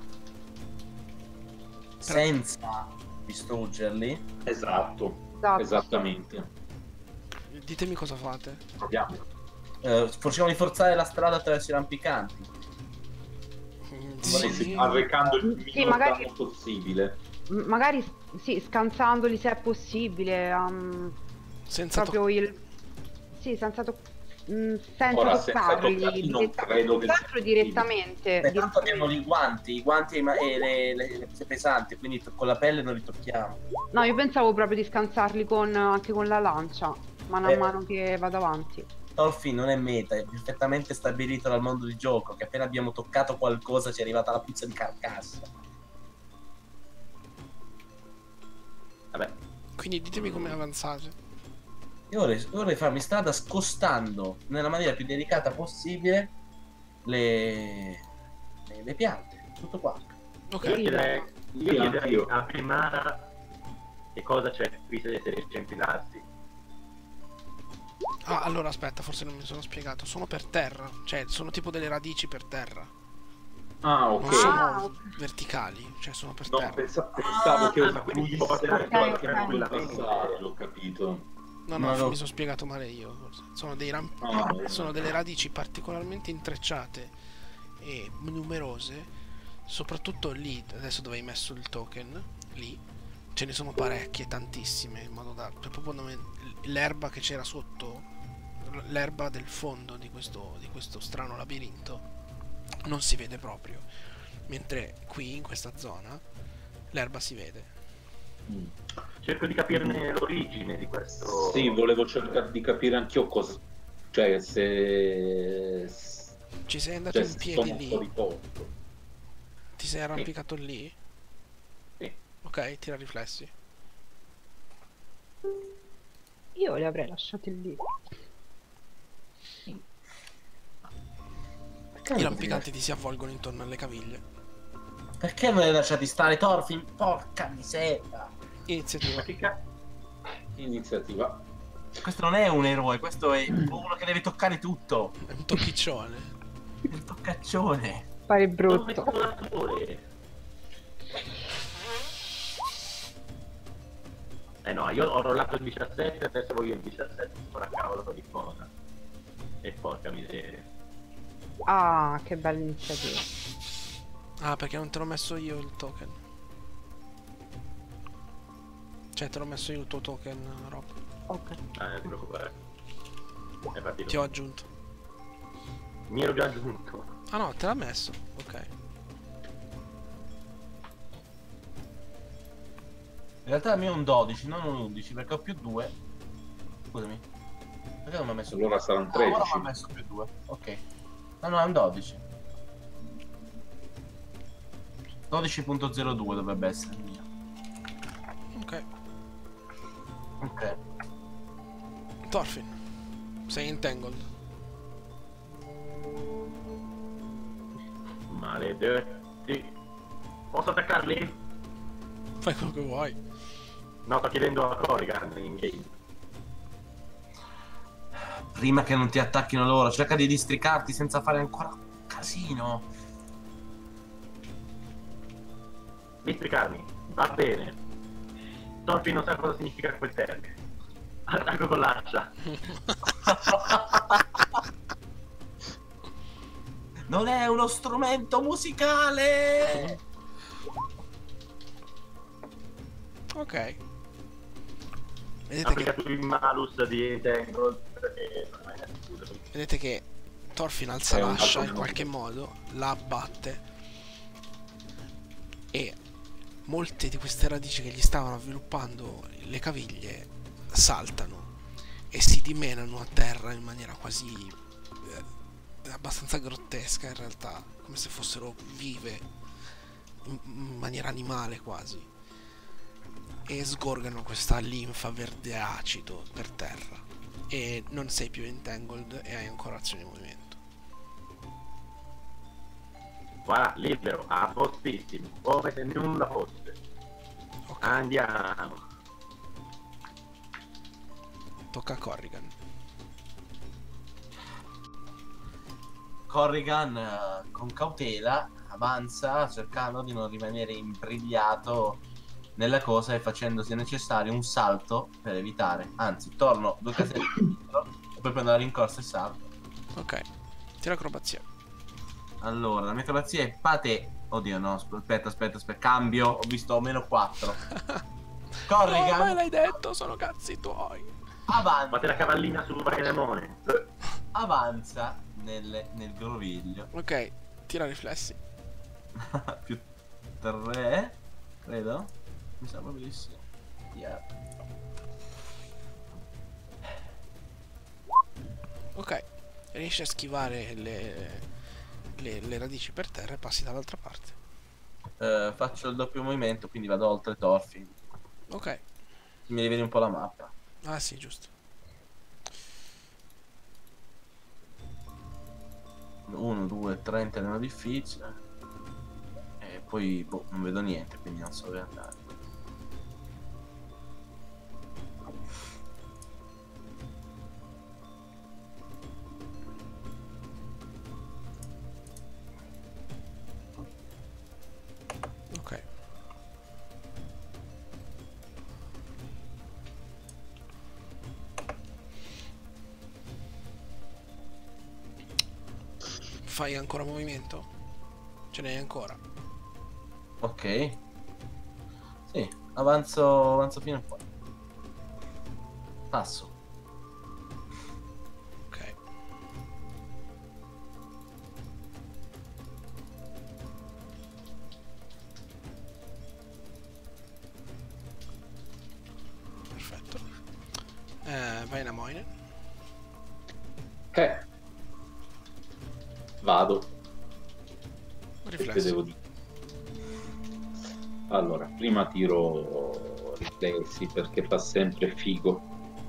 Senza distruggerli. Esatto, Esatto. esattamente. Ditemi cosa fate. Proviamo. Eh, cerchiamo di forzare la strada attraverso i rampicanti. Mm, Sì, sì. sì, arrecando il minimo Sì, magari- danno possibile. M- magari sì, scansandoli se è possibile. um, Senza to- proprio il. Sì, senza to- mm, senza Ora, senza toccarli. toccarli non diretta- credo che Tra l'altro sia direttamente. Beh, tanto abbiamo direttamente. i guanti, i guanti e, i ma- e le, le, le cose pesanti, quindi to- con la pelle non li tocchiamo. No, io pensavo proprio di scansarli con, anche con la lancia, mano Eh. a mano che vado avanti. Thorfinn non è meta, è perfettamente stabilito dal mondo di gioco, che appena abbiamo toccato qualcosa ci è arrivata la puzza di carcassa. Vabbè, Quindi ditemi come avanzate. Io vorrei, vorrei farmi strada scostando nella maniera più delicata possibile le, le, le piante, tutto qua. Ok. io chiederei, io Sì, chiederei anch'io. a Primara che cosa c'è qui se riesce a infilarsi. Ah, allora aspetta, forse non mi sono spiegato. Sono per terra, cioè sono tipo delle radici per terra. Ah, ok. Non sono Ah, verticali, cioè sono per No, terra. pensa- pensavo che Ah, quindi tipo uscisse potrebbe qualche ok. passaggio, ho capito. No, No, no, no. mi sono spiegato male io. Forse. Sono dei ramp- Ah, sono delle radici particolarmente intrecciate e numerose, soprattutto lì, adesso dove hai messo il token, lì ce ne sono parecchie, tantissime, in modo da cioè, proprio dove l'erba che c'era sotto, l'erba del fondo di questo, di questo strano labirinto non si vede proprio, mentre qui in questa zona l'erba si vede. Mm. Cerco di capirne l'origine di questo. Sì, volevo cercare di capire anch'io cosa. Cioè, se. Ci sei andato Cioè, in se piedi sono fuori lì? posto. Ti sei arrampicato lì? Sì. Ok, tira riflessi. io li avrei lasciati lì. I rampicanti ti si avvolgono intorno alle caviglie. Perché non li hai lasciati stare, Thorfinn? Porca miseria! Iniziativa. Ma che cazzo? Iniziativa. Questo non è un eroe, questo è uno che deve toccare tutto. È un tocchiccione. Il toccaccione. Pare Dove brutto. collaboratore? Eh no, io ho rollato il diciassette, adesso voglio il diciassette, ora cavolo di cosa. E porca miseria. Ah, che bella iniziativa. Ah, perché non te l'ho messo io il token. Cioè, te l'ho messo io il tuo token, Rob. Ok. Ah, non ti preoccupare. È partito. Ti ho aggiunto. Mi ero già aggiunto. Ah no, te l'ha messo. Ok. In realtà il mio è un dodici, non un undici, perché ho più due. Scusami. Perché non mi ha messo più Allora saranno due? Ah, ora tredici. mi ha messo più due. Ok. No, no, è un dodici. dodici punto zero due dovrebbe essere il mio. Ok. Ok. Thorfinn, sei entangled. Maledetti. Posso attaccarli? Fai quello che vuoi. No, sto chiedendo a Corrigan in game. Prima che non ti attacchino loro, cerca di districarti senza fare ancora casino. Districarmi, va bene. Torfi non sa cosa significa quel termine. Attacco con l'ascia. Non è uno strumento musicale. Ok. Vedete Applica che, tu il malus di Entangled. vedete che Thorfinn alza È un l'ascia altro in qualche modo, la abbatte e molte di queste radici che gli stavano avviluppando le caviglie saltano e si dimenano a terra in maniera quasi eh, abbastanza grottesca in realtà, come se fossero vive in, in maniera animale quasi, e sgorgano questa linfa verde acido per terra. E non sei più entangled e hai ancora azione di movimento. Voilà, libero, a postissimo, come se nulla fosse. Ok, Andiamo. tocca a Corrigan. Corrigan eh, con cautela avanza cercando di non rimanere imbrigliato nella cosa e facendo se necessario un salto per evitare. Anzi, torno due caselle indietro e poi prendo la rincorsa e salto. Ok, tira acrobazia. Allora, la mia acrobazia è pate. Oddio, no, aspetta, aspetta, aspetta. Cambio, ho visto meno quattro. Corrigan, No, me l'hai detto, sono cazzi tuoi. avanza, Fate la cavallina sul Vagremone. avanza nel, nel groviglio. Ok, tira riflessi. Più tre, credo. Mi sa proprio di sì. Yeah. Ok, riesci a schivare le, le, le radici per terra e passi dall'altra parte. Eh, faccio il doppio movimento, quindi vado oltre Thorfinn. Ok, Mi rivedi un po' la mappa. ah sì, giusto. uno, due, tre in terreno difficile. E poi boh, non vedo niente, quindi non so dove andare. Ok. Fai ancora movimento? Ce n'hai ancora? Ok. Sì, avanzo, avanzo fino a qua. Passo. Ok. Perfetto. Eh, vai in Amoine. Ok. Vado. Che Riflesso. devo dire? Allora, prima tiro riflessi perché fa sempre figo.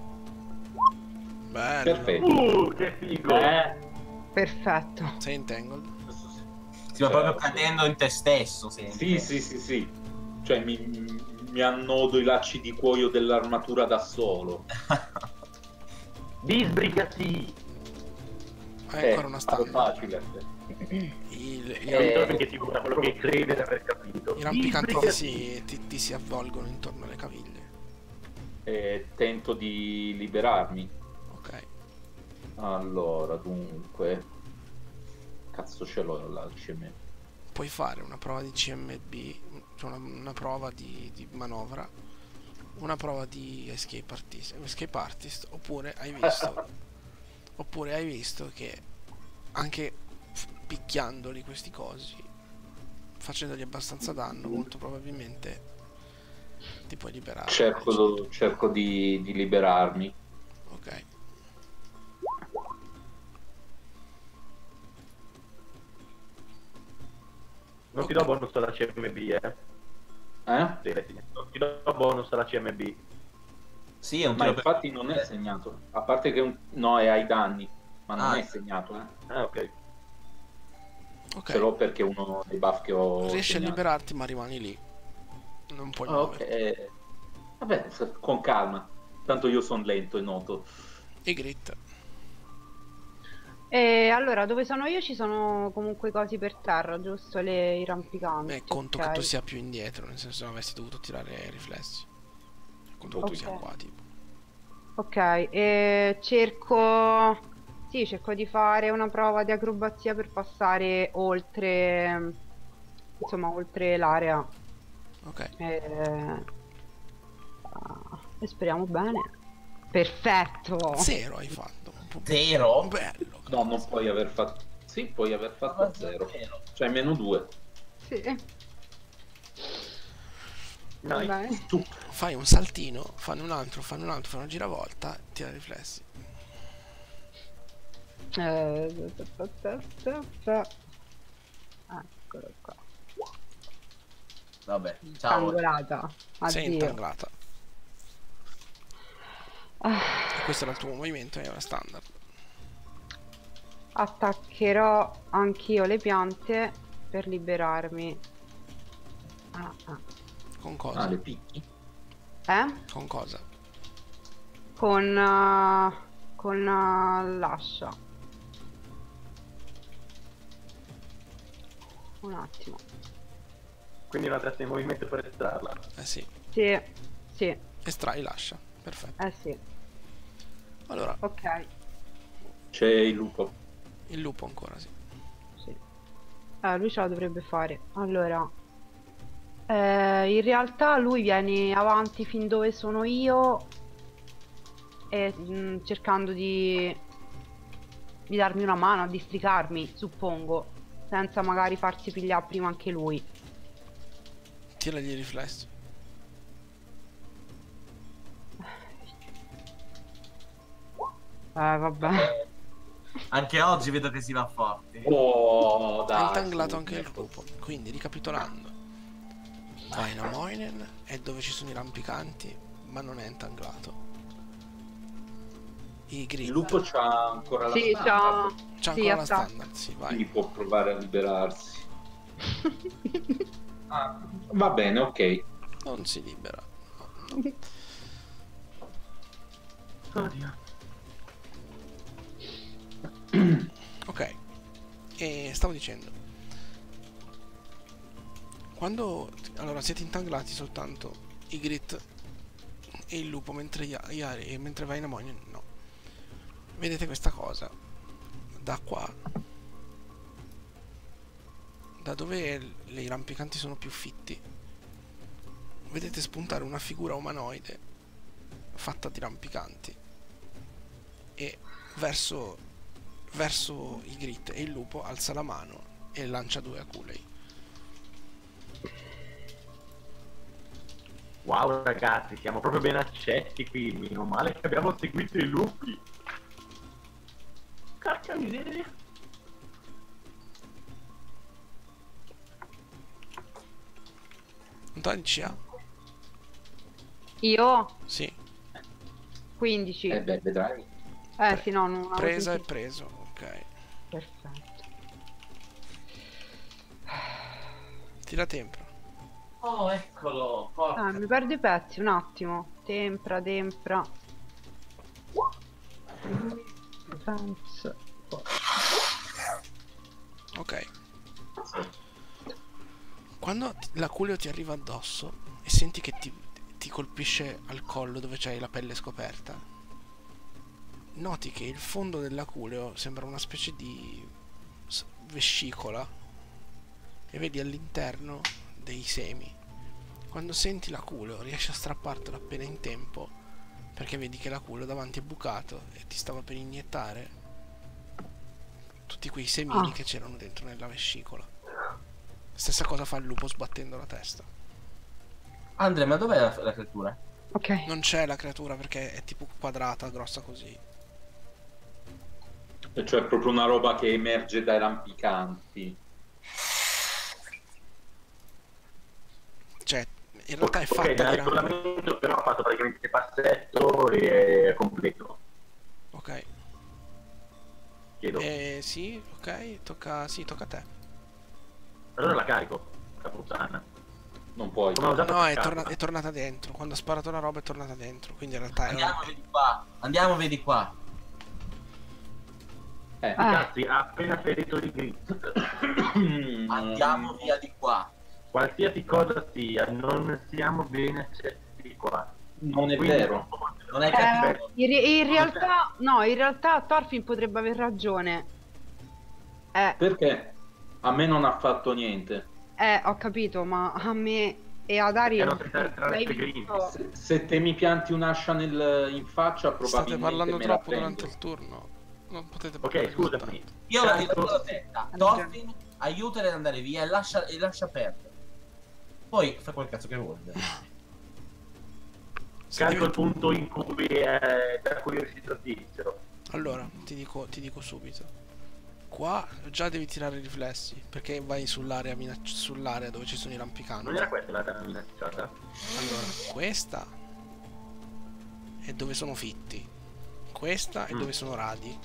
Bello. Perfetto. Uh, che figo! Eh, Perfetto. Sei entangled. Ti va proprio cadendo in te stesso, senti. sì, sì, sì, sì. Cioè mi, mi annodo i lacci di cuoio dell'armatura da solo. Disbrigati! Hai ancora una Eh, stanza. facile. Il, il, Eh, Eh, che figura quello che crede di aver capito. I rampicanti ti Disbrigati! si, ti, ti si avvolgono intorno alle caviglie. eh, tento di liberarmi. Ok. Allora, dunque, cazzo ce l'ho là, C M. Puoi fare una prova di C M B, cioè una, una prova di, di manovra, una prova di escape artist, escape artist, oppure hai visto, oppure hai visto che anche f- picchiandoli questi cosi, facendogli abbastanza danno, molto probabilmente ti puoi liberare. Cerco, cerco di, di liberarmi. Ok. ti do bonus alla C M B, eh? Eh? Sì, non ti do bonus alla C M B. Sì, è un Ma tiro per... infatti non è segnato. A parte che un... no, è ai danni, ma non Ah. è segnato, eh. Ah, ok. Ok. Ce l'ho perché è uno dei buff che ho Riesci a segnato. liberarti, ma rimani lì. Non puoi Ah, ok. muoverti. eh, Vabbè, con calma. Tanto io sono lento e noto. E Grit. E allora, dove sono io ci sono comunque cosi per terra, giusto? Le i rampicanti. Beh, conto ok. che tu sia più indietro, nel senso che avresti dovuto tirare riflessi. Conto che tu Ok. sia qua, tipo. Ok, e cerco... Sì, cerco di fare una prova di acrobazia per passare oltre... Insomma, oltre l'area. Ok. E... ah, e speriamo bene. Perfetto! Zero hai fatto. Un po' Zero? bello. No, non puoi aver fatto... Sì, puoi aver fatto zero. Cioè meno due. Sì. Nice. Vabbè. Fai un saltino, fanno un altro, fanno un altro, fanno una giravolta, tira riflessi. Eh, Eccolo qua. Vabbè, ciao. Angolata. Sei Addio. intanglata. Ah, E questo era il tuo movimento, era standard. attaccherò anch'io le piante per liberarmi. Ah, ah. Con cosa? Ah, le picchi. Eh? Con cosa? Con uh, con uh, l'ascia. Un attimo. Quindi una testa in movimento per estrarla. Eh sì. Sì, sì, Estrai l'ascia. Perfetto. eh sì. Allora, Ok. C'è il lupo. il lupo ancora, sì. Sì. Eh, lui ce la dovrebbe fare. Allora, eh, in realtà lui viene avanti fin dove sono io e mm, cercando di, di darmi una mano, a districarmi, suppongo, senza magari farsi pigliare prima anche lui. Tiragli i riflessi. Eh, vabbè. Anche oggi vedo che si va forte. Oh, È dai. intanglato su, anche il ecco. lupo. Quindi, ricapitolando, Vainamoinen è dove ci sono i rampicanti, ma non è intanglato. I Il Grit lupo c'ha ancora la Sì, standard, c'ha... c'ha sì, ancora la attacca. standard, sì, quindi vai. può provare a liberarsi. Ah, va bene, ok. Non si libera. No, no. Oddio. Ok. E stavo dicendo, quando allora siete intanglati soltanto i Grit e il lupo, mentre Iari e mentre Vainamoinen no. Vedete questa cosa da qua, da dove le- i rampicanti sono più fitti. Vedete spuntare una figura umanoide fatta di rampicanti e verso verso i Grit e il lupo alza la mano e lancia due aculei. Wow ragazzi, siamo proprio ben accetti qui. Meno male che abbiamo seguito i lupi. Cacca miseria. Quanto C A? Io? Sì, quindici. Eh beh, vedrai. Eh sì, no, non avevo presa e sentito. preso, ok. Perfetto. Tira tempra. Oh, eccolo. Ah, Porca. mi perdo i pezzi, un attimo. Tempra, tempra. Defense. Ok. Quando ti- l'aculeo ti arriva addosso e senti che ti, ti colpisce al collo dove c'hai la pelle scoperta, noti che il fondo dell'aculeo sembra una specie di s- vescicola e vedi all'interno dei semi. Quando senti l'aculeo riesci a strappartelo appena in tempo, perché vedi che l'aculeo davanti è bucato e ti stava per iniettare tutti quei semini Ah. che c'erano dentro nella vescicola. Stessa cosa fa il lupo sbattendo la testa. Andre, ma dov'è la, la creatura? Ok. Non c'è la creatura perché è tipo quadrata, grossa così. E cioè proprio una roba che emerge dai rampicanti. in realtà è Ok, fatta dal di rami. regolamento però ha fatto praticamente il passetto e è completo. Ok. Chiedo. Eh, sì, ok, tocca, sì, tocca a te. Allora la carico, la puttana. Non puoi. Come ho usato No, per è, caso. torna- è tornata dentro. Quando ha sparato la roba è tornata dentro. Quindi in realtà è una... Andiamo, vedi qua. Andiamo, vedi qua. Eh. Eh, Cazzi, ha appena ferito il grit. Andiamo via di qua. Qualsiasi cosa sia, non siamo bene accetti qua. Non è Quindi- vero. Non hai eh, capito? in, ri- in realtà, no, in realtà Thorfinn potrebbe aver ragione. Eh, Perché? A me non ha fatto niente. eh, ho capito, ma a me e ad Ari Erano tra- tra l'hai le green. visto? Se, se te mi pianti un'ascia nel, in faccia, probabilmente State parlando me la troppo prendo. durante il turno. Non potete parlare Ok, così scusami. tanto. Io la Carico- dico aspetta. Thorfinn, aiutali ad andare via e lascia, e lascia perdere. Poi fa quel cazzo che vuoi. Se Carico il devi- punto in cui è, da cui è uscito il tizio. Allora, ti dico, ti dico subito. Qua già devi tirare i riflessi. Perché vai sull'area minac- sull'area dove ci sono i rampicanti. Non era questa la data minacciata? Allora, questa è dove sono fitti. Questa è Mm. dove sono radi.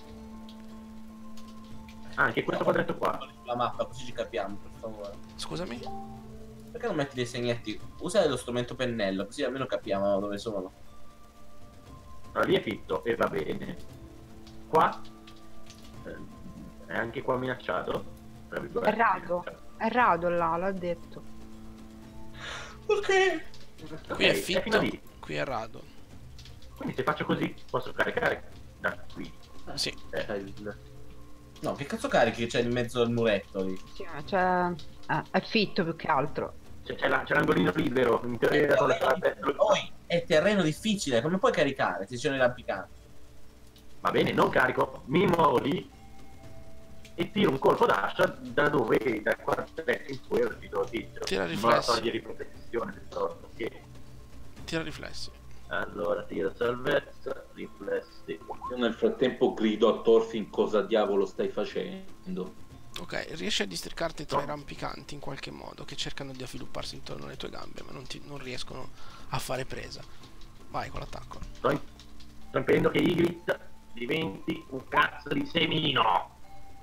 Ah, anche questo quadretto qua. La mappa, così ci capiamo, per favore. Scusami? Perché non metti dei segnetti? Usa lo strumento pennello, così almeno capiamo dove sono. Allora, lì è fitto e va bene. Qua eh, è anche qua minacciato. Tra virgolette, È rado. minacciato. È rado là, l'ha detto. Perché? Qui è Ok, fino fitto, lì. qui è rado. Quindi se faccio così posso caricare da qui. Sì. Eh, C'è il- No, che cazzo carichi? C'è in mezzo al muretto lì. Sì, cioè, eh, è fitto più che altro. c'è, c'è la- c'è l'angolino libero. In teoria con la carta- Poi è terreno difficile, come puoi caricare se ci sono i rampicanti? Va bene, non carico, mi muovo lì e tiro un colpo d'ascia da dove, da quadretto in cui è uscito il tizio. Tira Non riflessi. la togliere di protezione, per forza, sì. Tira riflessi. Allora, tiro salvezza, riflessi. Io nel frattempo grido a Thorfinn cosa diavolo stai facendo. Ok, riesci a districarti tra i rampicanti in qualche modo che cercano di avvilupparsi intorno alle tue gambe, ma non, ti- non riescono a fare presa. Vai con l'attacco. Sto, in- sto impedendo che Ygritte diventi un cazzo di semino.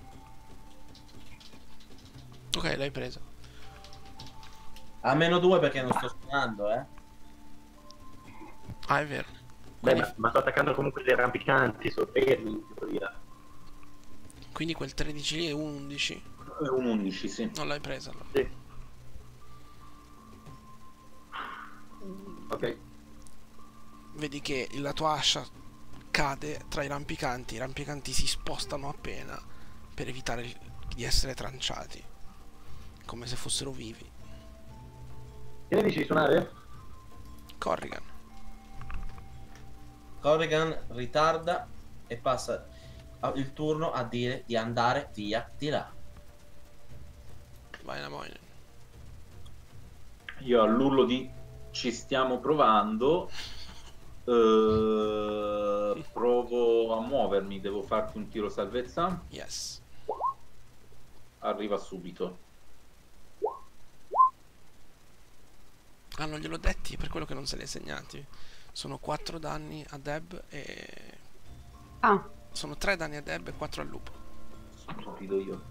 Ok, l'hai presa. A meno due perché non sto suonando, eh. Ah, è vero. Beh, Quindi, ma, ma sto attaccando comunque dei rampicanti, sono fermi, in teoria. quindi quel tredici lì è un undici. È un undici, sì. Non l'hai presa allora. Sì. Ok. Vedi che la tua ascia cade tra i rampicanti. I rampicanti si spostano appena per evitare di essere tranciati. Come se fossero vivi. Che ne dici di suonare? Corrigan. Corrigan ritarda e passa il turno a dire di andare via di là. Vai Namoinen. Io all'urlo di ci stiamo provando, eh, provo a muovermi, devo farti un tiro salvezza, Yes. arriva subito. Ah, non gliel'ho detti, è per quello che non se li hai segnati. Sono quattro danni a Deb e... Ah, Sono tre danni a Deb e quattro al lupo. Stupido io.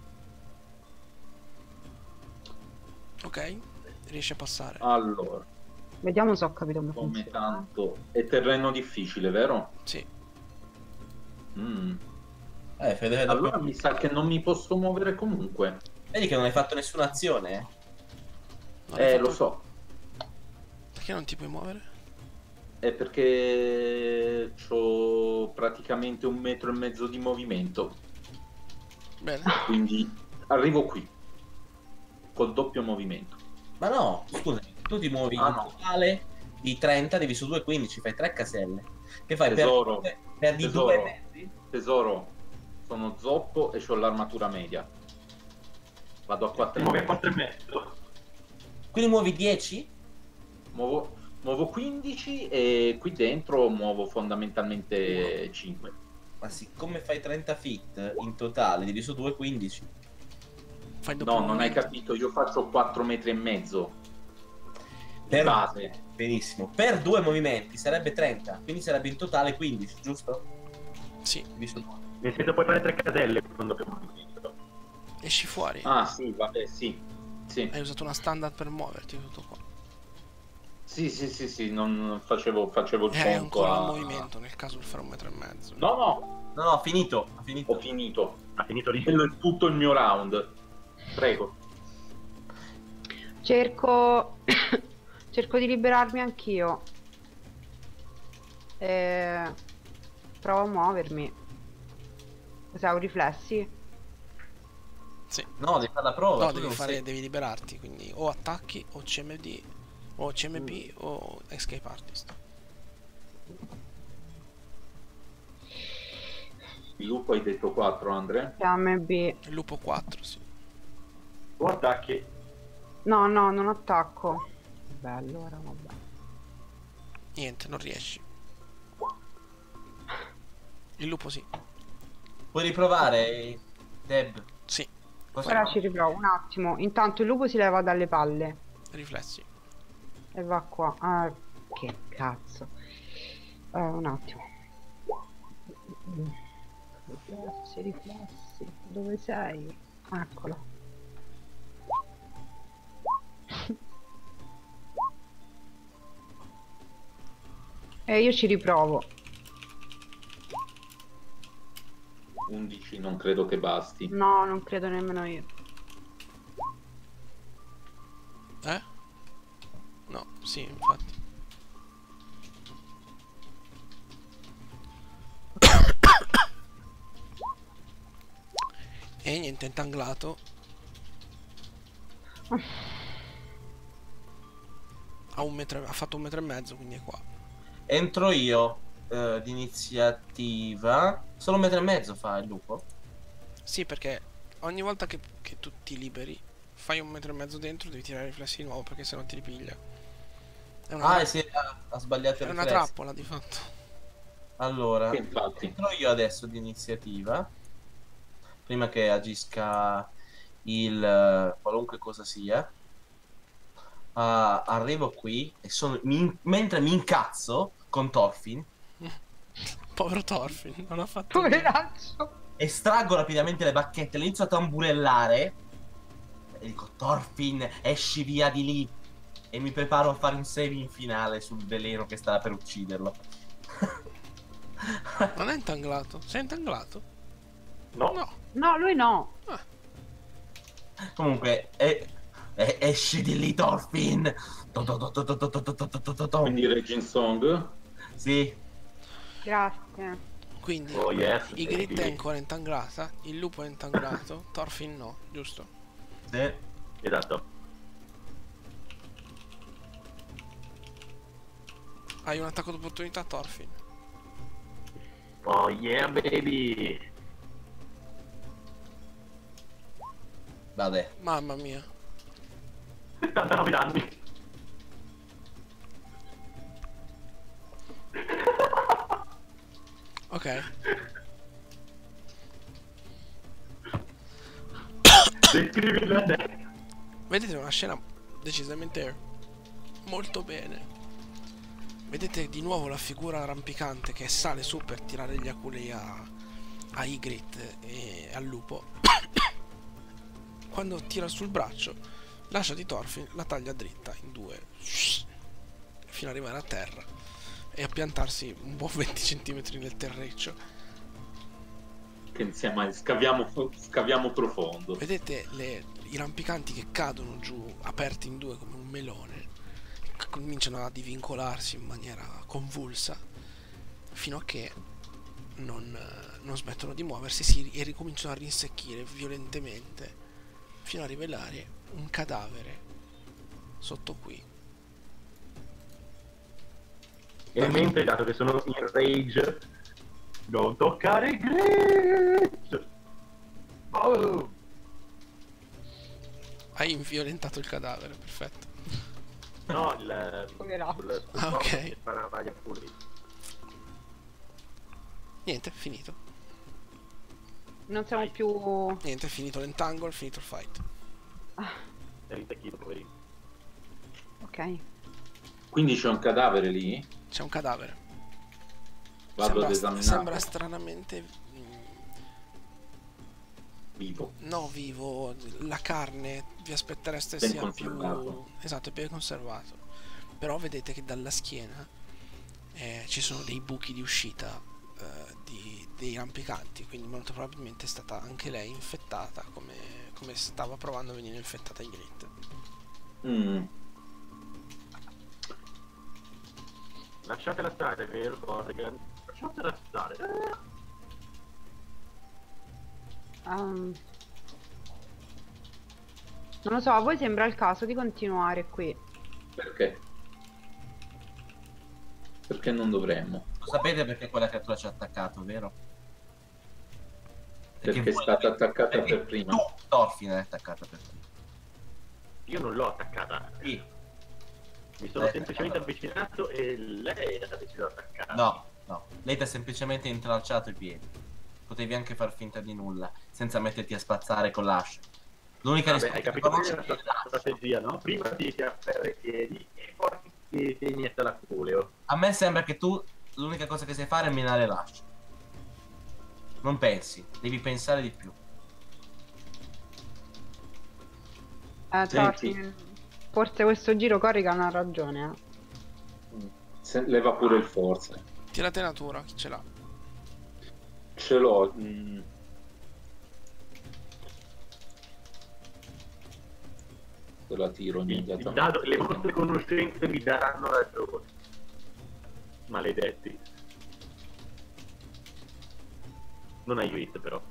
Ok? Riesci a passare. Allora, vediamo se ho capito come come funziona. tanto è terreno difficile, vero? Sì. Mm. Eh, Fede, Allora mi sa che non mi posso muovere comunque. vedi che non hai fatto nessuna azione, eh? Non hai Eh, fatto- lo so. Perché non ti puoi muovere? È perché ho praticamente un metro e mezzo di movimento, Bene. quindi arrivo qui col doppio movimento. Ma no, scusami, tu ti muovi Ah, in no. totale di trenta, devi su due quindici, fai tre caselle. Che fai? Tesoro, per, per di tesoro. due metri? Tesoro, sono zoppo e ho l'armatura media. Vado a quattro e Muovi a mezzo. quattro e mezzo. Quindi muovi dieci? Muovo, muovo quindici e qui dentro muovo fondamentalmente cinque. Ma siccome fai trenta feet in totale, devi su due quindici. Fai doppio No, non hai movimento. capito, io faccio quattro metri e mezzo. Per base. Benissimo. Per due movimenti sarebbe trenta, quindi sarebbe in totale quindici, giusto? Sì. Visto- Nel senso puoi fare tre caselle con doppio movimento. Esci fuori. Ah sì, vabbè, sì. Sì, Hai usato una standard per muoverti, tutto qua. sì, sì, sì, sì, non facevo, facevo il E hai conto ancora a... un movimento nel caso di fare un metro e mezzo. No, no, No, no, ha finito, ha finito. ho finito. Ha finito lì. Quello è tutto il mio round. Prego. Cerco... Cerco di liberarmi anch'io. E... Provo a muovermi. Cos'è, un riflessi? Sì. No, devi fare la prova. No, tu devi non fare, sei- devi liberarti, quindi o attacchi o C M D o C M B o Escape Artist. Il lupo hai detto quattro, Andre? C M B. Il lupo quattro, sì. Tu attacchi. No, no, non attacco. Beh, allora vabbè. Niente, non riesci. Il lupo sì. Puoi riprovare, Deb. Sì, Cosa- Ora ci riprovo un attimo. Intanto il lupo si leva dalle palle riflessi. e va qua. Ah, che cazzo. Eh, un attimo. Riflessi, riflessi. Dove sei? Eccolo. E io ci riprovo. undici non credo che basti. No, non credo nemmeno io. Eh? No, sì, infatti. E niente, intanglato. Ha un metro, ha fatto un metro e mezzo, quindi è qua. Entro io eh, di iniziativa. Solo un metro e mezzo fa il lupo? Sì, perché ogni volta che, che tu ti liberi, fai un metro e mezzo dentro, devi tirare i riflessi di nuovo, perché sennò ti ripiglia. È una, Ah, sì, ha, ha sbagliato è il una riflesso. trappola di fatto. Allora, Sì, infatti. entro io adesso di iniziativa. Prima che agisca il eh, qualunque cosa sia. Ah, arrivo qui e sono mi- mentre mi incazzo con Thorfinn, Povero Thorfinn, non ha fatto niente. Poveraccio. estraggo rapidamente le bacchette, le inizio a tamburellare e dico: Thorfinn, esci via di lì, e mi preparo a fare un save in finale sul veleno che stava per ucciderlo. Non è intanglato? Sei intanglato? No. No. No, lui no. Comunque e- e- esci di lì, Thorfinn. To- to- to- to- to- to- to- to- to- to- to- to. Quindi Regin Song. Sì. Grazie. Quindi Oh yes. Ygritte è baby. ancora intanglata, il lupo è intanglato, Thorfinn no, giusto? Sì. Esatto. Hai un attacco d'opportunità, Thorfinn. Oh yeah baby. Vabbè. Mamma mia. settantanove danni. Ok. Descrivilo a te. Vedete una scena decisamente molto bene. Vedete di nuovo la figura rampicante che sale su per tirare gli aculei a, a Ygritte e al lupo. Quando tira sul braccio, lascia di Thorfinn, la taglia dritta in due fino ad arrivare a terra e a piantarsi un buon venti centimetri nel terreccio. Che insieme scaviamo, scaviamo profondo. Vedete le, i rampicanti che cadono giù aperti in due come un melone, che cominciano a divincolarsi in maniera convulsa fino a che non, non smettono di muoversi si, e ricominciano a rinsecchire violentemente fino a rivelare un cadavere sotto qui. E mentre, dato che sono in rage, non toccare il glitch. Oh. Hai inviolentato il cadavere, perfetto. No, il... Poveraccio. il- il Ah, ok. che sparava gli appuri. Niente, è finito. Non siamo più... Niente, è finito l'entangle, è finito il fight. È ritecchito, poverino. Ok. Quindi c'è un cadavere lì? C'è un cadavere. Vado Sembra, ad esaminare. sembra stranamente mm, Vivo. no vivo. La carne vi aspettereste Ben sia più conservato. esatto, è ben conservato. Però vedete che dalla schiena eh, ci sono dei buchi di uscita eh, di, dei rampicanti, quindi molto probabilmente è stata anche lei infettata come, come stava provando a venire infettata in Grit. Mm. Lasciatela stare, vero? Corrigan? Lasciatela stare. Ehm, non lo so, a voi sembra il caso di continuare qui. Perché? Perché non dovremmo? Lo sapete perché quella creatura ci ha attaccato, vero? Perché è voi stata l'avete- attaccata perché per prima. Tu, Thorfinn, è attaccata per prima. Io non l'ho attaccata. Sì. Mi sono Eh, semplicemente allora. avvicinato e lei ha deciso di attaccare. No, no. Lei ti ha semplicemente intralciato i piedi. Potevi anche far finta di nulla, senza metterti a spazzare con l'ascia. L'unica Vabbè, hai risposta che capito conosci bene è la sua l'ascia. strategia, no? Prima ti si afferra i piedi e poi ti, ti inietta l'aculeo. A me sembra che tu l'unica cosa che sai fare è minare l'ascia. Non pensi, devi pensare di più. Eh, Senti. Thorfinn, forse questo giro Corrigan ha ragione, eh. Se- leva pure il forza. Tirate natura, chi ce l'ha? Ce l'ho. mm. Te la tiro Il, il immediatamente. dado, le vostre conoscenze vi daranno ragione. Maledetti. Non hai grit però.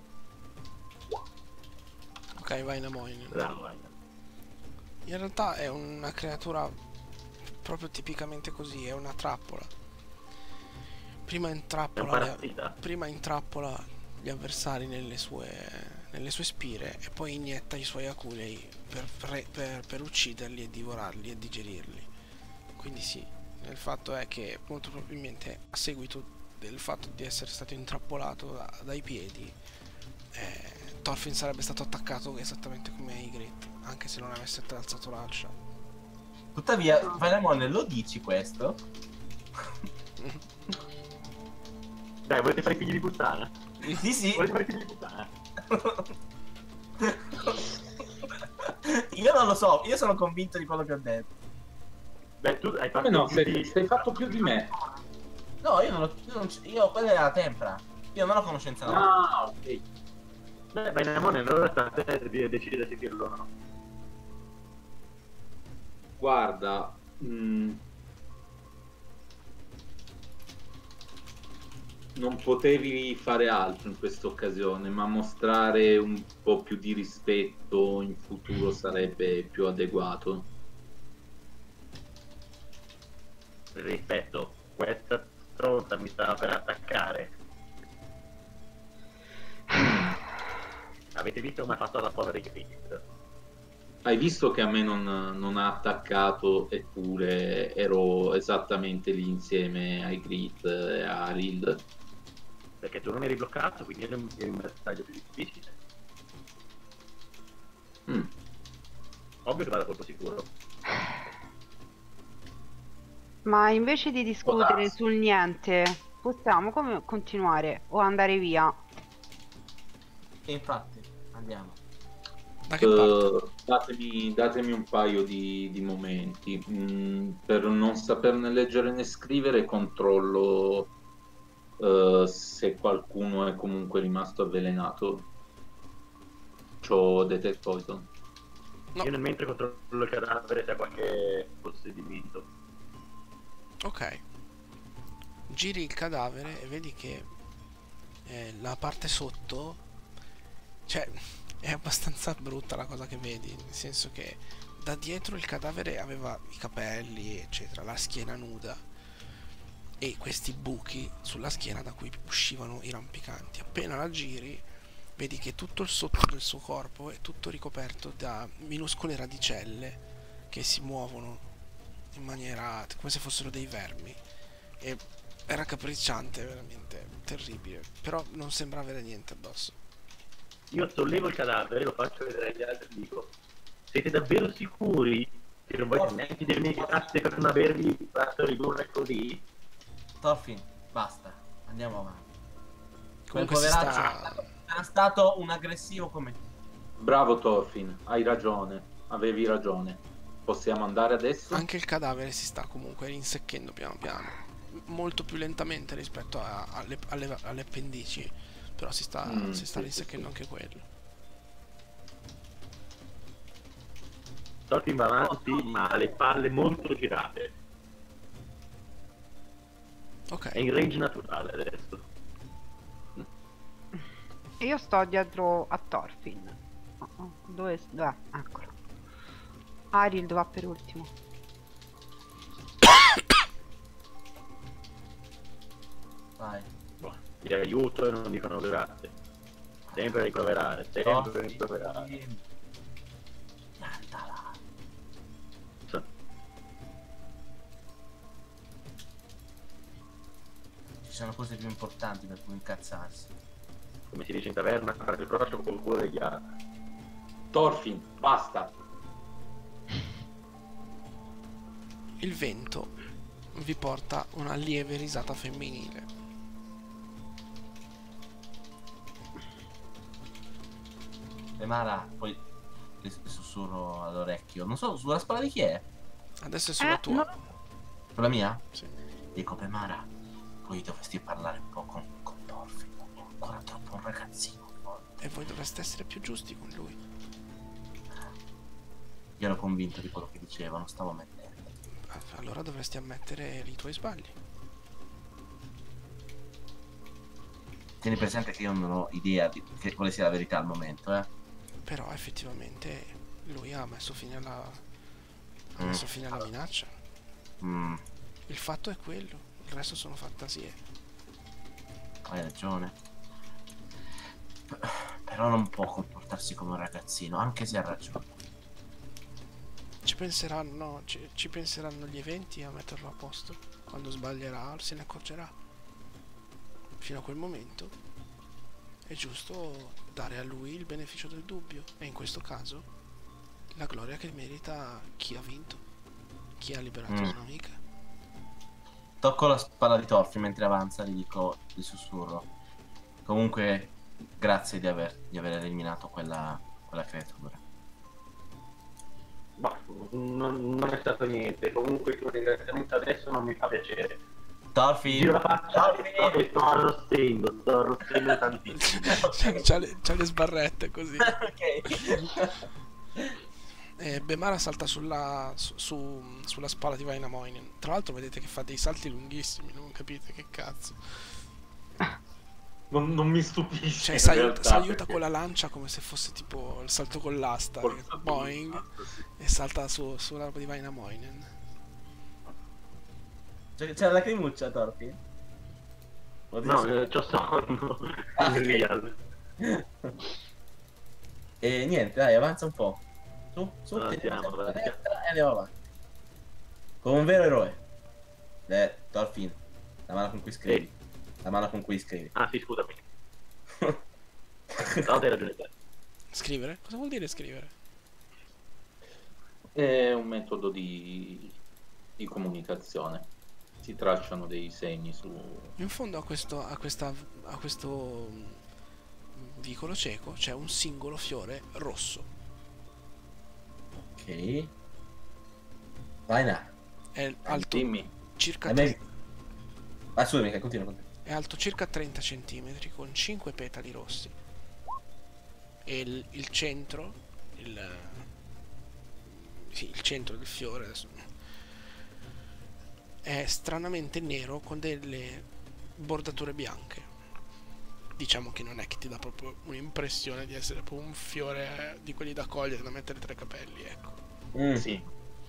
Ok, vai Namoin. Bravo. In realtà è una creatura proprio tipicamente così, è una trappola. Prima È un intrappola, parassita. gli, prima intrappola gli avversari nelle sue, nelle sue spire e poi inietta i suoi aculei per, pre- per, per ucciderli e divorarli e digerirli. Quindi sì, il fatto è che molto probabilmente a seguito del fatto di essere stato intrappolato da- dai piedi, eh, Thorfinn sarebbe stato attaccato esattamente come Ygritte, anche se non avesse alzato l'ascia. Tuttavia, Vanemon, lo dici questo? Dai, volete fare i figli di puttana? Sì, sì. Volete fare i figli di puttana? Io non lo so, io sono convinto di quello che ho detto. Beh, tu hai Come fatto no? più Sei, di- sei fatto più di me. No, io non lo. Io, non c- io quella è la tempra. Io non ho conoscenza. No. Ah, ok. Beh, Vainamone, allora sta a te di decidere se dirlo o no. Guarda, mm, non potevi fare altro in questa occasione, ma mostrare un po' più di rispetto in futuro sarebbe più adeguato. Rispetto, questa stronza mi stava per attaccare. Avete visto come ha fatto la povera Grit? Hai visto che a me non, non ha attaccato, eppure ero esattamente lì insieme ai Grit e a Rild. Perché tu non eri bloccato, quindi era un, era un bersaglio più difficile. Mm. Ovvio che vado a colpo sicuro. Ma invece di discutere darsi. sul niente, possiamo come continuare o andare via? E infatti, andiamo. Da che parte? Uh, datemi, datemi un paio di, di momenti. Mm, per non saperne leggere né scrivere, controllo uh, se qualcuno è comunque rimasto avvelenato. C'ho Detect Poison. No. Io nel mentre controllo il cadavere se ha qualche possedimento. Ok. Giri il cadavere e vedi che eh, la parte sotto, cioè, è abbastanza brutta la cosa che vedi, nel senso che da dietro il cadavere aveva i capelli, eccetera, la schiena nuda e questi buchi sulla schiena da cui uscivano i rampicanti. Appena la giri, vedi che tutto il sotto del suo corpo è tutto ricoperto da minuscole radicelle che si muovono in maniera come se fossero dei vermi, e è raccapricciante, veramente terribile, però non sembra avere niente addosso. Io sollevo il cadavere, lo faccio vedere agli altri e dico: siete davvero sicuri Che non vuoi neanche dirmi che tasse per non averli fatto ridurre così? Thorfinn, basta, andiamo avanti. Quel Comunque si poveraccio sta... era stato un aggressivo come te. Bravo Thorfinn, hai ragione, avevi ragione. Possiamo andare adesso? Anche il cadavere si sta comunque rinsecchendo piano piano. Molto più lentamente rispetto a- alle, alle- alle appendici. Però si sta, Mm, si sta sì, rinsecchendo sì, sì. anche quello. Thorfinn va avanti, ma ha le palle molto girate. Ok. È in range naturale adesso. E io sto dietro a Thorfinn. Oh, oh, dove... dov'è? Eccolo. Ariel va per ultimo. Vai. Boh, ti aiuto e non dicono grazie. Sempre ricoverare, sempre ricoverare. Piantala. So- Ci sono cose più importanti per cui incazzarsi. Come si dice in taverna, fare il braccio col cuore chiaro. Thorfinn, basta. Il vento vi porta una lieve risata femminile. E Mara, poi le sussurro all'orecchio. Non so, sulla spalla di chi è? Adesso è sulla Eh, tua. no. Sulla mia? Sì. Dico, per Mara, poi dovresti parlare un po' con, con Thorfinn. È ancora troppo un ragazzino. E voi dovreste essere più giusti con lui. Io ero convinto di quello che diceva, non stavo mettendo. Allora dovresti ammettere i tuoi sbagli. Tieni presente che io non ho idea di che quale sia la verità al momento, eh. Però effettivamente lui ha messo fine alla. ha Mm. messo fine alla minaccia. Mm, Il fatto è quello, il resto sono fantasie. hai ragione. P- Però non può comportarsi come un ragazzino, anche se ha ragione. Ci penseranno, ci, ci penseranno gli eventi a metterlo a posto. Quando sbaglierà se ne accorgerà. Fino a quel momento è giusto dare a lui il beneficio del dubbio. E in questo caso la gloria che merita chi ha vinto, chi ha liberato Mm. un'amica. Tocco la spalla di Thorfinn mentre avanza, gli dico di sussurro. Comunque, grazie di aver, di aver eliminato quella, quella creatura. Boh, non, non è stato niente. Comunque il tuo ringraziamento adesso non mi fa piacere. Thorfinn! Giro la faccia e sto arrostendo, sto arrostendo tantissimo. c'ha, c'ha le, c'ha le sbarrette così. Ok. E Bemara salta sulla, su, su- sulla spalla di Vainamoinen. Tra l'altro vedete che fa dei salti lunghissimi, non capite che cazzo. Non, non mi stupisce. Cioè in si aiuta, realtà, si aiuta perché- con la lancia come se fosse tipo il salto con l'asta. Col che- salto Boing. con l'asta, sì. E salta su, sulla di Vainamoinen. C'è, c'è la lacrimuccia, Thorfinn? O No, dici- eh, c'ho sonno. Real. E niente, dai, avanza un po'. Su, su, Avanziamo, tieni- avanziamo. e andiamo avanti. Come un vero eroe. Eh, Thorfinn, la mano con cui scrivi. La mano con cui scrivi. Ah sì, scusami. No, hai ragione te. Scrivere? Cosa vuol dire scrivere? È un metodo di, di comunicazione. Si tracciano dei segni su... In fondo a questo, a questa, a questo mm, vicolo cieco c'è un singolo fiore rosso. Ok. Vai là. È alto Dimmi. circa, Hai tre- mai- Ah, scusami, mica, continua, continua. è alto circa trenta centimetri con cinque petali rossi. E il, il centro, il, sì, il centro del fiore adesso, è stranamente nero con delle bordature bianche. Diciamo che non è che ti dà proprio un'impressione di essere proprio un fiore eh, di quelli da cogliere da mettere tra i capelli, ecco. Mm. Sì.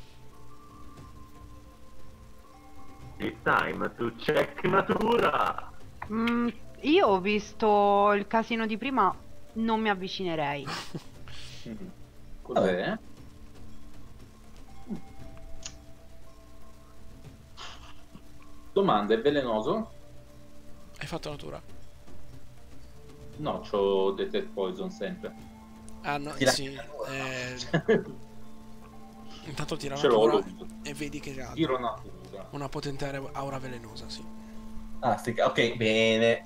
It's time to check natura. Mm, io ho visto il casino di prima, non mi avvicinerei. Mhm. Cos'è? Domanda, è velenoso? Hai fatto natura? No, c'ho Detect Poison sempre. Ah no, Ti la- sì. eh, Intanto tira Ce l'ho, natura l'ho. e vedi che ha Tiro natura. una potente aura- aura velenosa, sì. Ah, sti ca- ok, bene.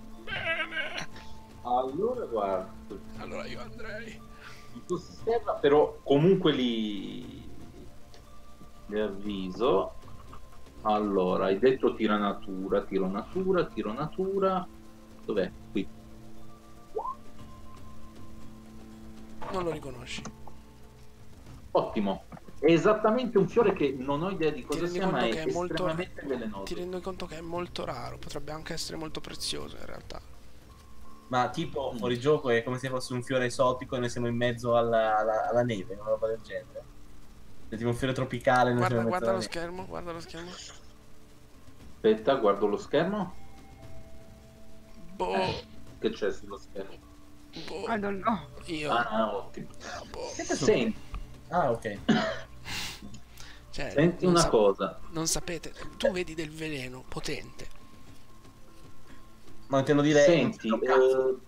Allora guarda, Allora io andrei. il tuo sistema però comunque li, li avviso. Allora, hai detto tira natura, tiro natura, tiro natura. Dov'è? Qui. Non lo riconosci. Ottimo. È esattamente un fiore che non ho idea di Ti cosa rendi sia, ma conto è che è molto estremamente velenoso. Ti rendi conto che è molto raro, potrebbe anche essere molto prezioso in realtà. Ma tipo fuori gioco è come se fosse un fiore esotico e noi siamo in mezzo alla, alla, alla neve, una roba del genere. È tipo un fiore tropicale e noi Guarda, siamo in mezzo guarda lo alla neve. schermo, guarda lo schermo. Aspetta, guardo lo schermo. Boh, Che c'è sullo schermo? boh. I don't know. Io, Ah, ottimo. boh. Senti, Ah, ok. Cioè, senti non una sa- cosa. Non sapete, tu vedi del veleno potente. Ma intendo dire... Senti, un cazzo. eh,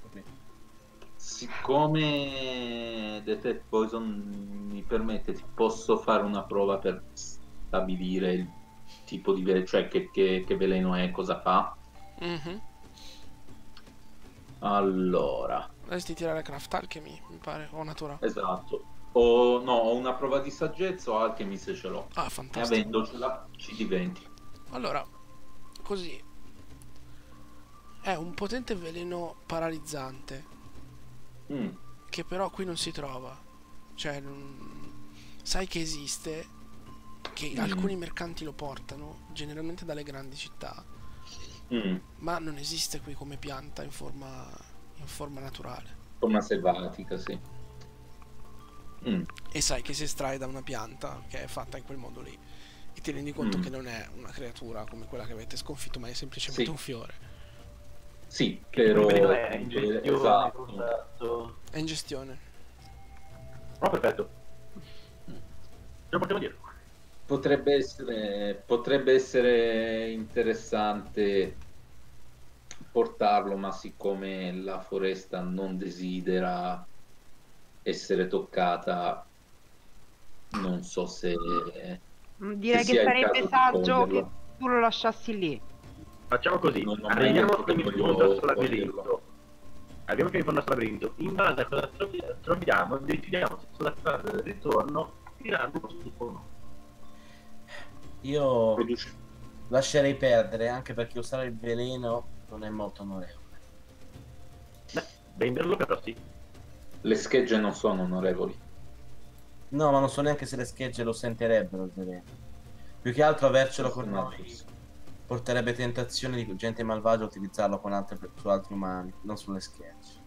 siccome Detect Poison mi permette, ti posso fare una prova per stabilire il tipo di veleno, cioè che, che- che veleno è, cosa fa. Mhm. Allora, Dovresti tirare Craft Alchemy, mi pare, o Natura. esatto. Ho, no, ho una prova di saggezza o Alchemy se ce l'ho. Ah, E fantastico. avendocela ci diventi. Allora, così. È un potente veleno paralizzante, Mm, che però qui non si trova. Cioè, non- sai che esiste, che Mm. alcuni mercanti lo portano, generalmente dalle grandi città, mm, ma non esiste qui come pianta in forma, in forma naturale. forma selvatica, sì. Mm, E sai che si estrae da una pianta che è fatta in quel modo lì. E ti rendi conto Mm. che non è una creatura come quella che avete sconfitto, ma è semplicemente Sì. un fiore. sì, Che però... veleno è in gestione, esatto. contatto. È in gestione. Oh, perfetto. Ce lo portiamo dietro. Potrebbe essere, potrebbe essere interessante portarlo, ma siccome la foresta non desidera essere toccata, non so se, Mm, Direi se che sia il sarebbe caso di saggio che toglierlo. tu lo lasciassi lì. Facciamo così. Non ho mai Arriviamo detto che fino in voglio fondo al suo toglierlo. labirinto. Arriviamo fino in fondo al suo labirinto. In base a cosa trovi- troviamo, decidiamo se sulla strada del ritorno tirarlo su o no. Io Produce- lascerei perdere, anche perché usare il veleno non è molto onorevole. Beh, venderlo però sì. Le schegge non sono onorevoli. No, ma non so neanche se le schegge lo sentirebbero il veleno. Più che altro avercelo con No, noi porterebbe tentazione di gente malvagia a utilizzarlo con altre, su altri umani, non sulle schegge.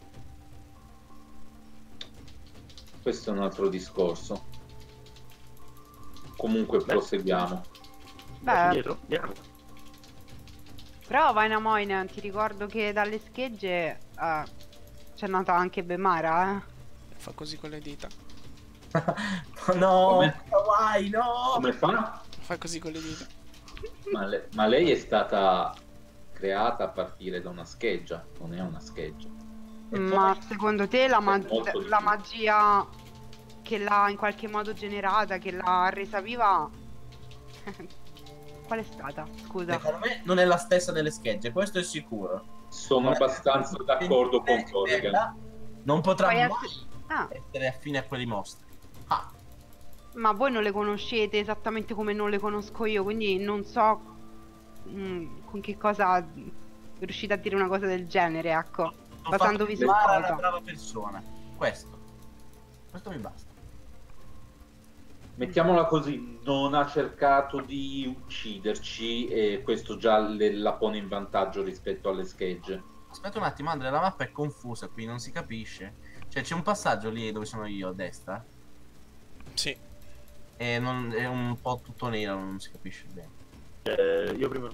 questo è un altro discorso. Comunque proseguiamo. Beh, Dietro, andiamo. però Vainamoinen, ti ricordo che dalle schegge eh, c'è nata anche Bemara, eh. Fa così con le dita. No, Come? Kawaii, no! Come fa? Fa così con le dita. Ma, le- ma lei è stata creata a partire da una scheggia, non è una scheggia. E Ma poi- secondo te la, ma- molto di la più. magia che l'ha in qualche modo generata, che l'ha resa viva, qual è stata? Scusa. Secondo me non è la stessa delle schegge, questo è sicuro. Sono abbastanza d'accordo con Corrigan. Non potrà Puoi mai essere- Ah, essere affine a quei mostri. Ah, ma voi non le conoscete esattamente come non le conosco io, quindi non so mm, con che cosa riuscite a dire una cosa del genere, ecco. ho Basandovi fatto su Mara è cosa? una brava persona. Questo. Questo mi basta. Mettiamola così, non ha cercato di ucciderci e questo già le- la pone in vantaggio rispetto alle schegge. Aspetta un attimo, Andrea, la mappa è confusa qui, non si capisce. Cioè c'è un passaggio lì dove sono io a destra Sì. e non, è un po' tutto nero, non si capisce bene. Eh, io prima.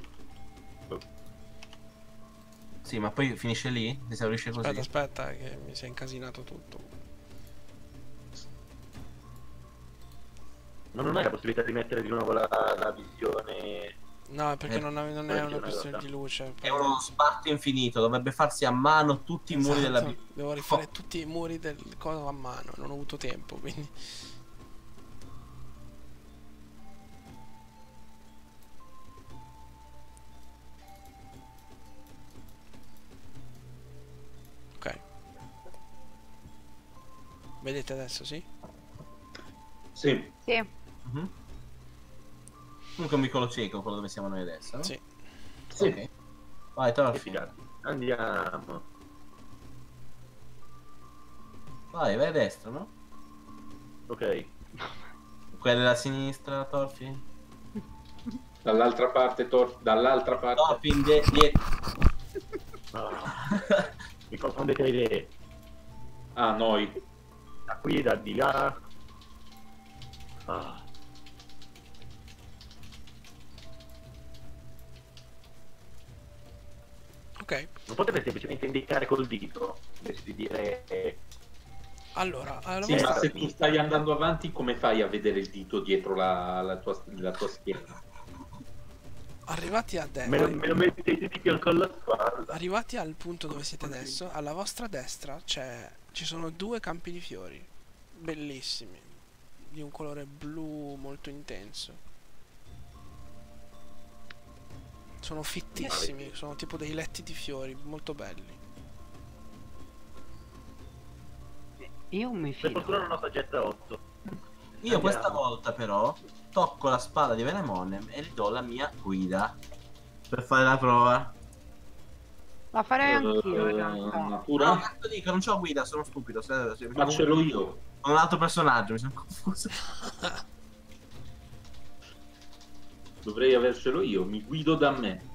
Sì, ma poi finisce lì? Si esaurisce così? Aspetta, aspetta, che mi si è incasinato tutto. Ma non hai la possibilità di mettere di nuovo la, la visione. No, è perché Eh, non, è- non è una questione di luce. È uno sparto infinito, dovrebbe farsi a mano tutti i muri della Esatto, vita. devo rifare tutti i muri del coso a mano, non ho avuto tempo, quindi Vedete adesso, sì? Sì. Sì. Mhm. Comunque un vicolo cieco, quello dove siamo noi adesso, no? Sì. Sì. Ok. Vai, Che Torfi. figata. Andiamo. Vai, vai a destra, no? Ok. Quella della sinistra, Torfi. Dall'altra parte, Tor- dall'altra parte. Torfi, indie- dietro. No. Mi confondete le idee. Ah, noi. Da qui, da di là. Ah. Ok. Non potete semplicemente indicare col dito, invece di dire... eh, Allora, alla Sì, vostra- ma se tu stai andando avanti, come fai a vedere il dito dietro la, la tua, la tua schiena? arrivati a me, lo, destra, me lo mettete tipo con la spalla. arrivati al punto dove siete adesso, alla vostra destra c'è, ci sono due campi di fiori, bellissimi, di un colore blu molto intenso. Sono fittissimi, sono tipo dei letti di fiori, molto belli. Io mi Per fido. fortuna non ho saggezza otto. Io questa volta però tocco la spada di Venemonem e gli do la mia guida per fare la prova. La farei Eh, anch'io in realtà. No, natura? cazzo dico, non c'ho guida, sono stupido. se- se- Ma ce l'ho io. Sono un altro personaggio, mi sono confuso. Dovrei avercelo io, mi guido da me.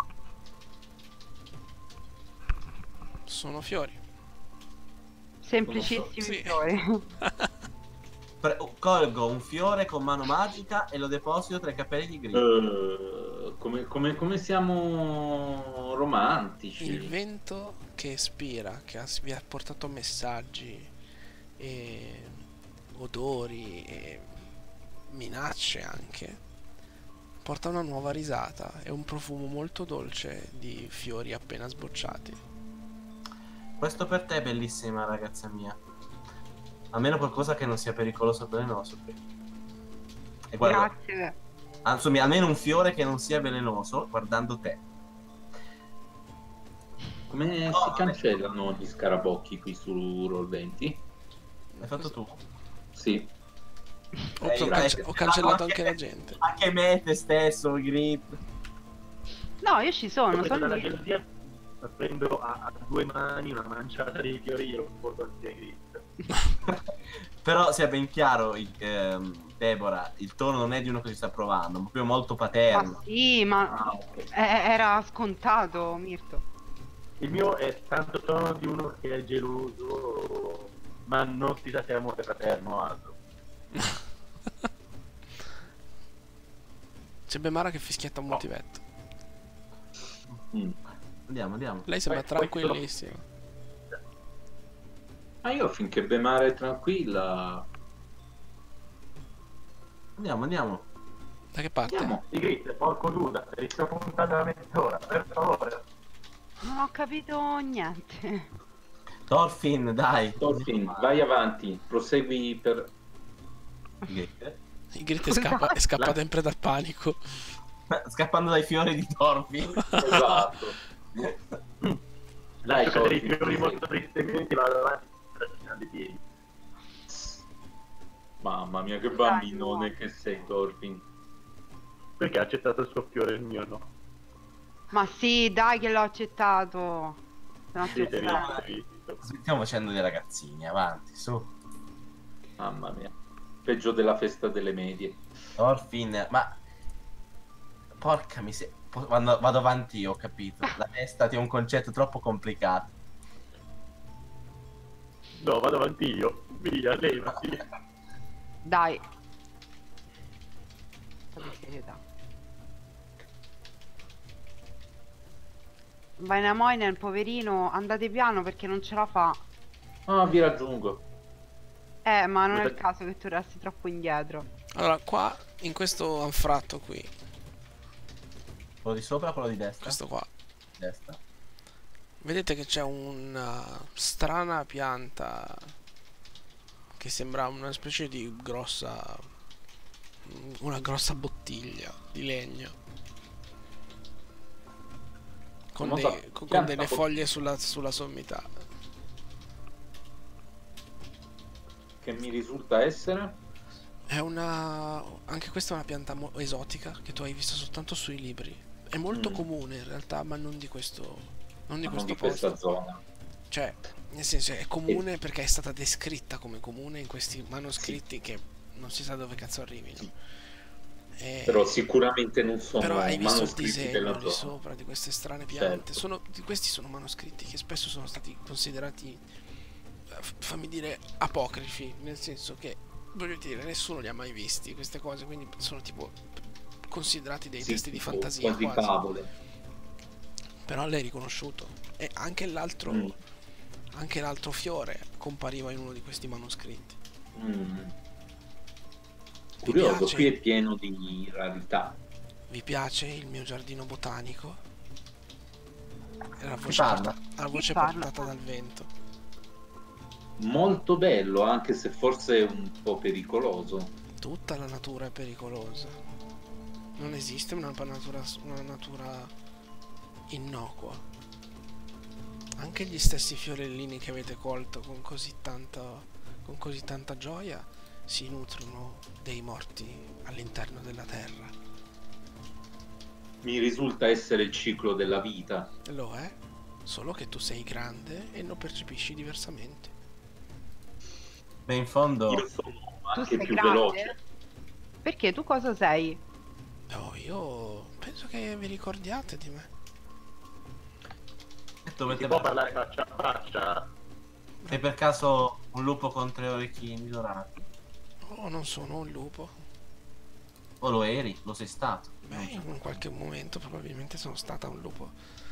Sono fiori. Semplicissimi Sì. fiori. Pre- colgo un fiore con mano magica e lo deposito tra i capelli di Green. Eh, come, come- come siamo romantici. Il vento che spira, che ha- vi ha portato messaggi e odori e minacce anche, porta una nuova risata e un profumo molto dolce di fiori appena sbocciati. Questo per te, bellissima ragazza mia. Almeno qualcosa che non sia pericoloso o velenoso. E guarda, Grazie. insomma, almeno un fiore che non sia velenoso guardando te. Come No, si vabbè. cancellano gli scarabocchi qui su Roll venti? L'hai fatto tu? Sì. Ops, ho, Eh, cance- eh, ho cancellato anche- anche la gente. Anche me, te stesso, Grip. No, io ci sono, Prendo sono dalla lì. gelosia, la prendo a, a due mani una manciata di fiori e lo porto al Grit. Però sia ben chiaro, il- ehm, Deborah, il tono non è di uno che si sta provando, ma proprio molto paterno. Ma sì, ma Ah, ok. eh, era scontato, Mirto. Il mio è tanto tono di uno che è geloso, ma non si sa se è amore paterno o altro. C'è Bemara che fischietta un motivetto. Mm. Andiamo, andiamo. Lei sembra Poi- poi tranquillissima. Ma io finché Bemare è tranquilla. Andiamo, andiamo. Da che parte? Andiamo. Di Grit, porco Giuda, sto puntando la mezz'ora, per favore. Non ho capito niente. Thorfinn, dai. Dolphin, vai avanti, prosegui per... Grip. Il Grit è, scappa- è scappato in preda al panico. Scappando dai fiori di Thorfinn. Esatto. Dai, Lascio cadere i Thorfinn, fiori prosegui. molto tristemente, vado avanti trascinando i piedi. Mamma mia, che bambinone che sei, Dolphin. Perché ha accettato il suo fiore e il mio no? Ma sì, dai che l'ho accettato. Non Siete accettato. visti? Stiamo facendo dei ragazzini, avanti, su. Mamma mia. Peggio della festa delle medie. Thorfinn, ma... Porca miseria. Po- Vado, vado avanti io, ho capito. La testa ti è un concetto troppo complicato. No, vado avanti io. Via, levati. Dai. Serietà. Vainamoinen, poverino, andate piano perché non ce la fa. Ah, vi raggiungo. Eh, ma non è il caso che tu resti troppo indietro. Allora, qua, in questo anfratto qui, Quello di sopra o quello di destra? questo qua, Destra. vedete che c'è una strana pianta che sembra una specie di grossa, una grossa bottiglia di legno con, Famosa dei- con- con pianta delle bottiglia. foglie sulla, sulla sommità. Che mi risulta essere? È una... anche questa è una pianta mo- esotica che tu hai visto soltanto sui libri. È molto Mm. comune in realtà, ma non di questo, non di Ma non questo di questa posto. zona. Cioè, nel senso, è comune perché è stata descritta come comune in questi manoscritti che non si sa dove cazzo arrivino. E- Però sicuramente non sono Però hai visto il manoscritti disegno della lì zona. sopra di queste strane piante. Certo. Sono, di questi sono manoscritti che spesso sono stati considerati, eh, f- fammi dire, apocrifi, nel senso che, voglio dire, nessuno li ha mai visti queste cose, quindi sono tipo considerati dei Sì, testi di tipo fantasia quasi quasi. favole. Però l'hai riconosciuto. E anche l'altro, Mm. anche l'altro fiore compariva in uno di questi manoscritti. Mm. Vi Curioso, piace? qui è pieno di rarità. Vi piace il mio giardino botanico? È la Chi voce, parla? porta- la voce parla? portata dal vento. Molto bello, anche se forse un po' pericoloso. Tutta la natura è pericolosa. Non esiste una pa- natura, una natura innocua. Anche gli stessi fiorellini che avete colto con così tanta, con così tanta gioia si nutrono dei morti all'interno della terra. Mi risulta essere il ciclo della vita. Lo è, solo che tu sei grande e lo percepisci diversamente. Beh, in fondo, Io sono Tu anche sei più grande? veloce. Perché tu cosa sei? Oh, io penso che vi ricordiate di me. e Si dovete può parlare faccia a faccia? sei per caso un lupo con tre orecchini dorati? Oh, non sono un lupo. O lo eri? Lo sei stato? Beh, in qualche momento probabilmente sono stata un lupo.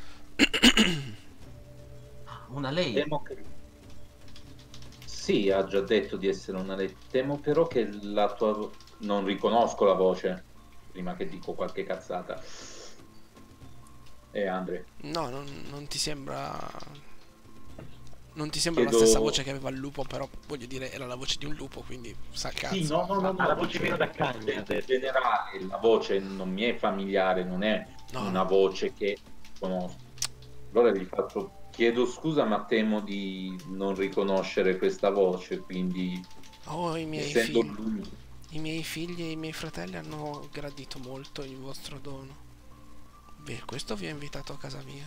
Una lei? Temo che... Sì, ha già detto di essere una lei. Temo però che la tua... Non riconosco la voce, prima che dico qualche cazzata. Eh, Andre, No, non, non ti sembra. Non ti sembra Chiedo- la stessa voce che aveva il lupo, però voglio dire, era la voce di un lupo, quindi sa cazzo. sì, no, no, no, Ha la no, voce meno da cagna, in adesso. generale la voce non mi è familiare, non è No, una no. voce che conosco. Allora gli faccio, chiedo scusa, ma temo di non riconoscere questa voce, quindi Oh, i miei essendo figli. lui... I miei figli e i miei fratelli hanno gradito molto il vostro dono. Beh, questo vi ha invitato a casa mia.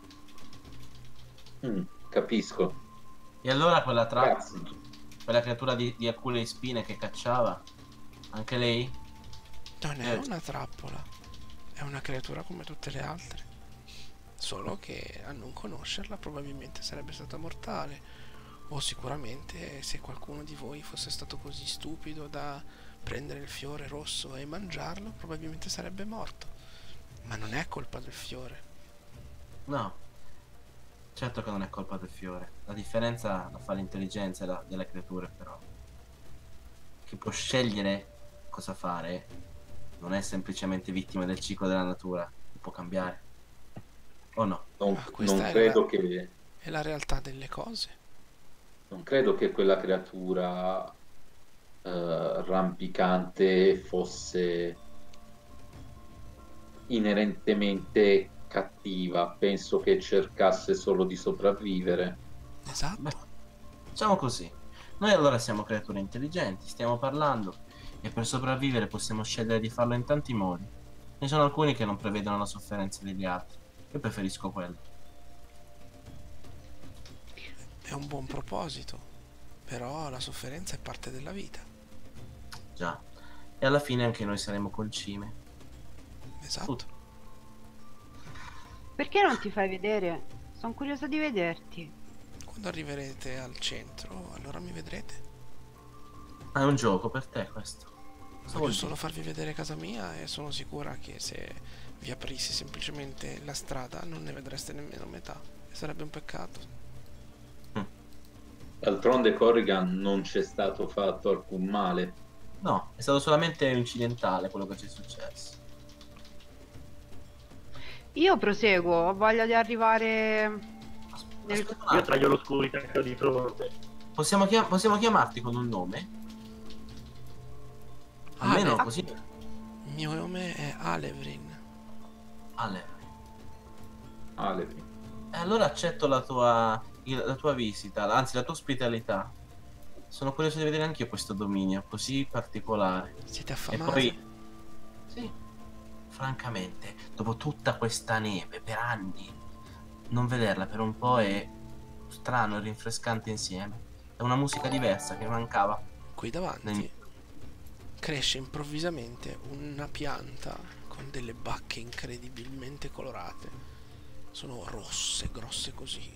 Mm, capisco. E allora quella trappola, Grazie. quella creatura di, di acule e spine che cacciava, anche lei? Non è Eh. una trappola, è una creatura come tutte le altre. Solo che a non conoscerla probabilmente sarebbe stata mortale. O sicuramente se qualcuno di voi fosse stato così stupido da prendere il fiore rosso e mangiarlo, probabilmente sarebbe morto. Ma non è colpa del fiore. No, certo che non è colpa del fiore. La differenza la fa l'intelligenza della- delle creature, però. Chi può scegliere cosa fare non è semplicemente vittima del ciclo della natura, può cambiare. O no? Non, Ah, questa non è credo la- che, È la realtà delle cose. non credo che quella creatura eh, rampicante fosse inerentemente cattiva. Penso che cercasse solo di sopravvivere. Esatto. Beh, facciamo così. Noi allora siamo creature intelligenti, stiamo parlando e per sopravvivere possiamo scegliere di farlo in tanti modi. Ne sono alcuni che non prevedono la sofferenza degli altri. Io preferisco quello. È un buon proposito. Però la sofferenza è parte della vita. Già. E alla fine anche noi saremo concime. Esatto. Tutto. Perché non ti fai vedere? Sono curiosa di vederti. Quando arriverete al centro, allora mi vedrete. Ah, è un gioco per te questo. Cosa Voglio vuol solo dire? farvi vedere casa mia e sono sicura che se vi aprissi semplicemente la strada non ne vedreste nemmeno metà. E sarebbe un peccato. D'altronde Corrigan non c'è stato fatto alcun male. No, è stato solamente incidentale quello che ci è successo. Io proseguo, ho voglia di arrivare nel... Aspetta un Io attimo. taglio l'oscurità di fronte. Possiamo, chiam- possiamo chiamarti con un nome? Almeno Ale. così. Il mio nome è Alevrin. Ale. Alevin. E allora accetto la tua, il- la tua visita, anzi la tua ospitalità. sono curioso di vedere anche io questo dominio così particolare. Siete E affamati? poi, sì, francamente, dopo tutta questa neve per anni, non vederla per un po' è strano e rinfrescante insieme. È una musica diversa che mancava. Qui davanti Nel- cresce improvvisamente una pianta con delle bacche incredibilmente colorate. Sono rosse, grosse così.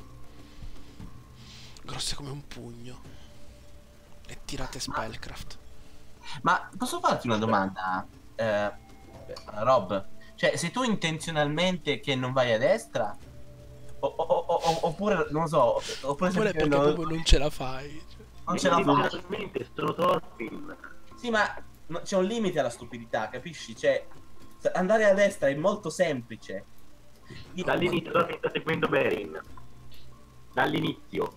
Grosse come un pugno. E tirate spellcraft. Ma posso farti una domanda, eh, Rob? Cioè, se tu intenzionalmente che non vai a destra, o- o- o- o- oppure, non lo so, oppure, Oppure semplicemente perché non, proprio non ce la fai. non ce la fai. Inizialmente sono Thorfinn. Sì, ma no- c'è un limite alla stupidità, capisci? Cioè, s- andare a destra è molto semplice. Io- Dall'inizio Thorfinn sta seguendo Beren. Dall'inizio.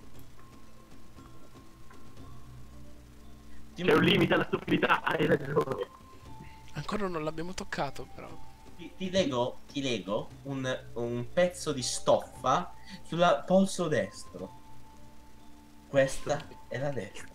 ti- C'è un limite alla stupidità, hai ragione. Ancora non l'abbiamo toccato, però. Ti, ti leggo, ti leggo un, un pezzo di stoffa sul polso destro. Questa è la destra.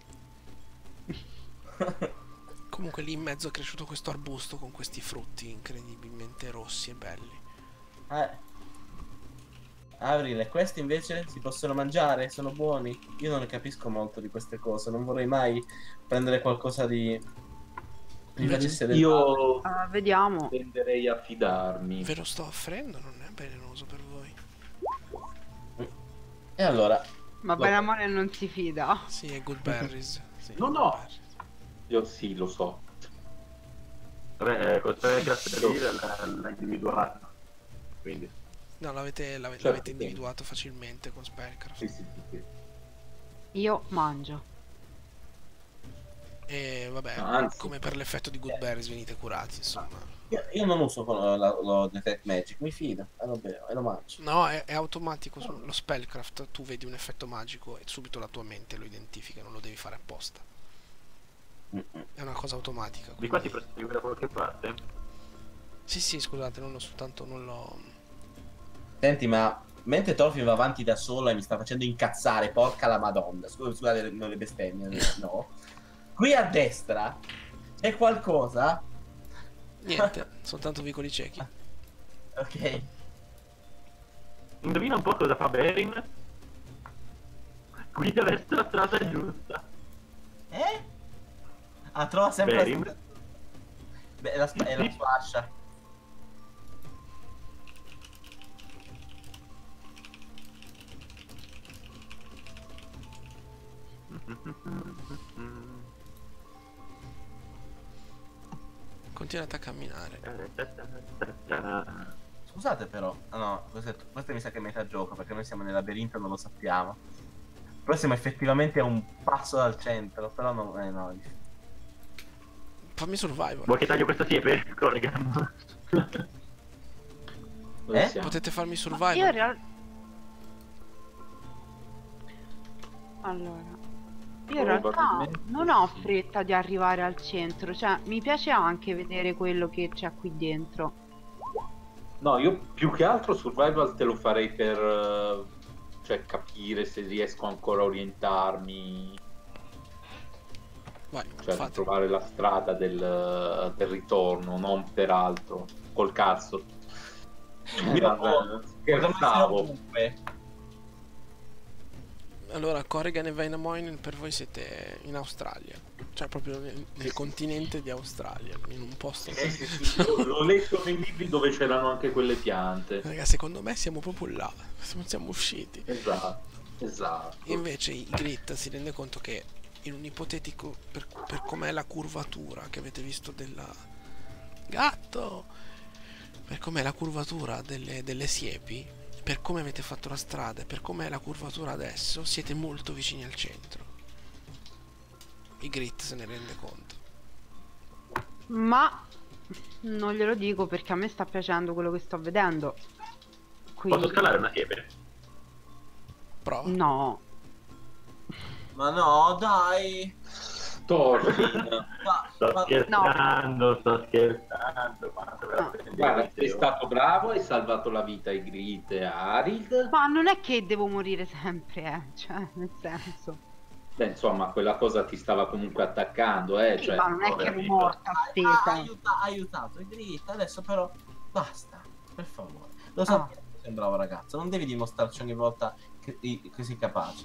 Comunque lì in mezzo è cresciuto questo arbusto con questi frutti incredibilmente rossi e belli. Ah. Aprile, questi invece si possono mangiare? Sono buoni? Io non ne capisco molto di queste cose. Non vorrei mai prendere qualcosa di... di Invece facesse del male. Io Ah, vediamo. tenderei a fidarmi. Ve lo sto offrendo, non è velenoso per voi. E allora... Ma Lo- bene amore non si fida. Sì, è good berries. Sì, No, good no. berries. Io sì, lo so. Vabbè, eh, questa è grazie per dire l'ha l'ha individuata. Quindi. No, l'avete l'ave- Certo, l'avete sì. individuato facilmente con Spellcraft. Sì, sì, sì, sì. Io mangio. E vabbè, Anzi. come per l'effetto di good berries venite curati, insomma. Io, io non uso con la- lo Detect Magic, mi fido. E lo bevo e lo mangio. No, è, è automatico. su- Lo Spellcraft, tu vedi un effetto magico e subito la tua mente lo identifica, non lo devi fare apposta. Mm-mm. È una cosa automatica. Di qua quindi- ti prosegue da qualche parte? Sì, sì, scusate, non l'ho soltanto, non l'ho... Senti, ma mentre Thorfinn va avanti da solo e mi sta facendo incazzare, porca la madonna. Scusa, scusate le, non le bestemmie, no. Qui a destra c'è qualcosa? Niente, soltanto vicoli ciechi. Ok. Indovina un po' cosa fa Beren? Guida verso la strada giusta. Eh? Ah, trova sempre la... Beren? Beh, è la, sp- è la sua ascia. Continuate a camminare. Scusate però, ah, no, questo, è- questo mi sa che è metà gioco perché noi siamo nel labirinto e non lo sappiamo. Però siamo effettivamente a un passo dal centro, però non... Eh, no. Fammi survival. Vuoi che taglio questa siepe? Corrigan. Dove Eh? siamo? Potete farmi Io in survival? realtà... Allora... Io in realtà Probabilmente non ho sì. fretta di arrivare al centro, cioè mi piace anche vedere quello che c'è qui dentro. No, io più che altro survival te lo farei per eh, cioè capire se riesco ancora a orientarmi, Vai, cioè fate. trovare la strada del, del ritorno, non per altro. Col cazzo. Io Vabbè, ho- scherzavo. Comunque, Allora, Corrigan e Vainamoinen per voi siete in Australia. Cioè proprio nel, nel continente di Australia, in un posto... Sì, sì, sì, l'ho- l'ho letto nei libri dove c'erano anche quelle piante. Raga, secondo me siamo proprio là, non siamo usciti. Esatto, esatto. Invece i Grit si rende conto che in un ipotetico, per, per com'è la curvatura che avete visto della... Gatto! Per com'è la curvatura delle, delle siepi, per come avete fatto la strada e per com'è la curvatura adesso, siete molto vicini al centro. I Grit se ne rende conto. Ma non glielo dico perché a me sta piacendo quello che sto vedendo. Quindi... Posso scalare una siepe? Prova. No. ma no, dai. Thorfinn, Ma, Sto ma- scherzando, sto scherzando. Quanto me la No. prendevo guarda, sei io. stato bravo, hai salvato la vita ai Grit e a Arild. Ma non è che devo morire sempre, eh. Cioè, nel senso. Beh, insomma, quella cosa ti stava comunque attaccando, eh? Sì, Cioè, ma non è che ero capito. morta Ha stesa. aiuta- ha aiutato i Grit, adesso però basta, per favore. Lo Ah. sapevo che sei un bravo ragazzo, non devi dimostrarci ogni volta che, che sei capace.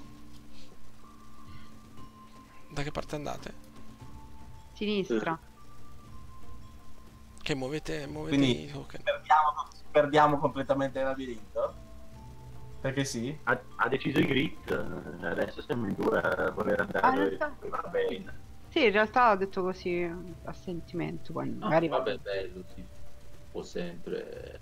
Da che parte andate? Sinistra. Che muovete, muovete Quindi i token. perdiamo, perdiamo completamente il labirinto? Perché sì? Ha, ha deciso i Grit, eh, adesso siamo in due a voler andare Ah, dove realtà- dove va bene. Sì, in realtà ho detto così a sentimento, poi no, magari vabbè, bello, sì. Può sempre...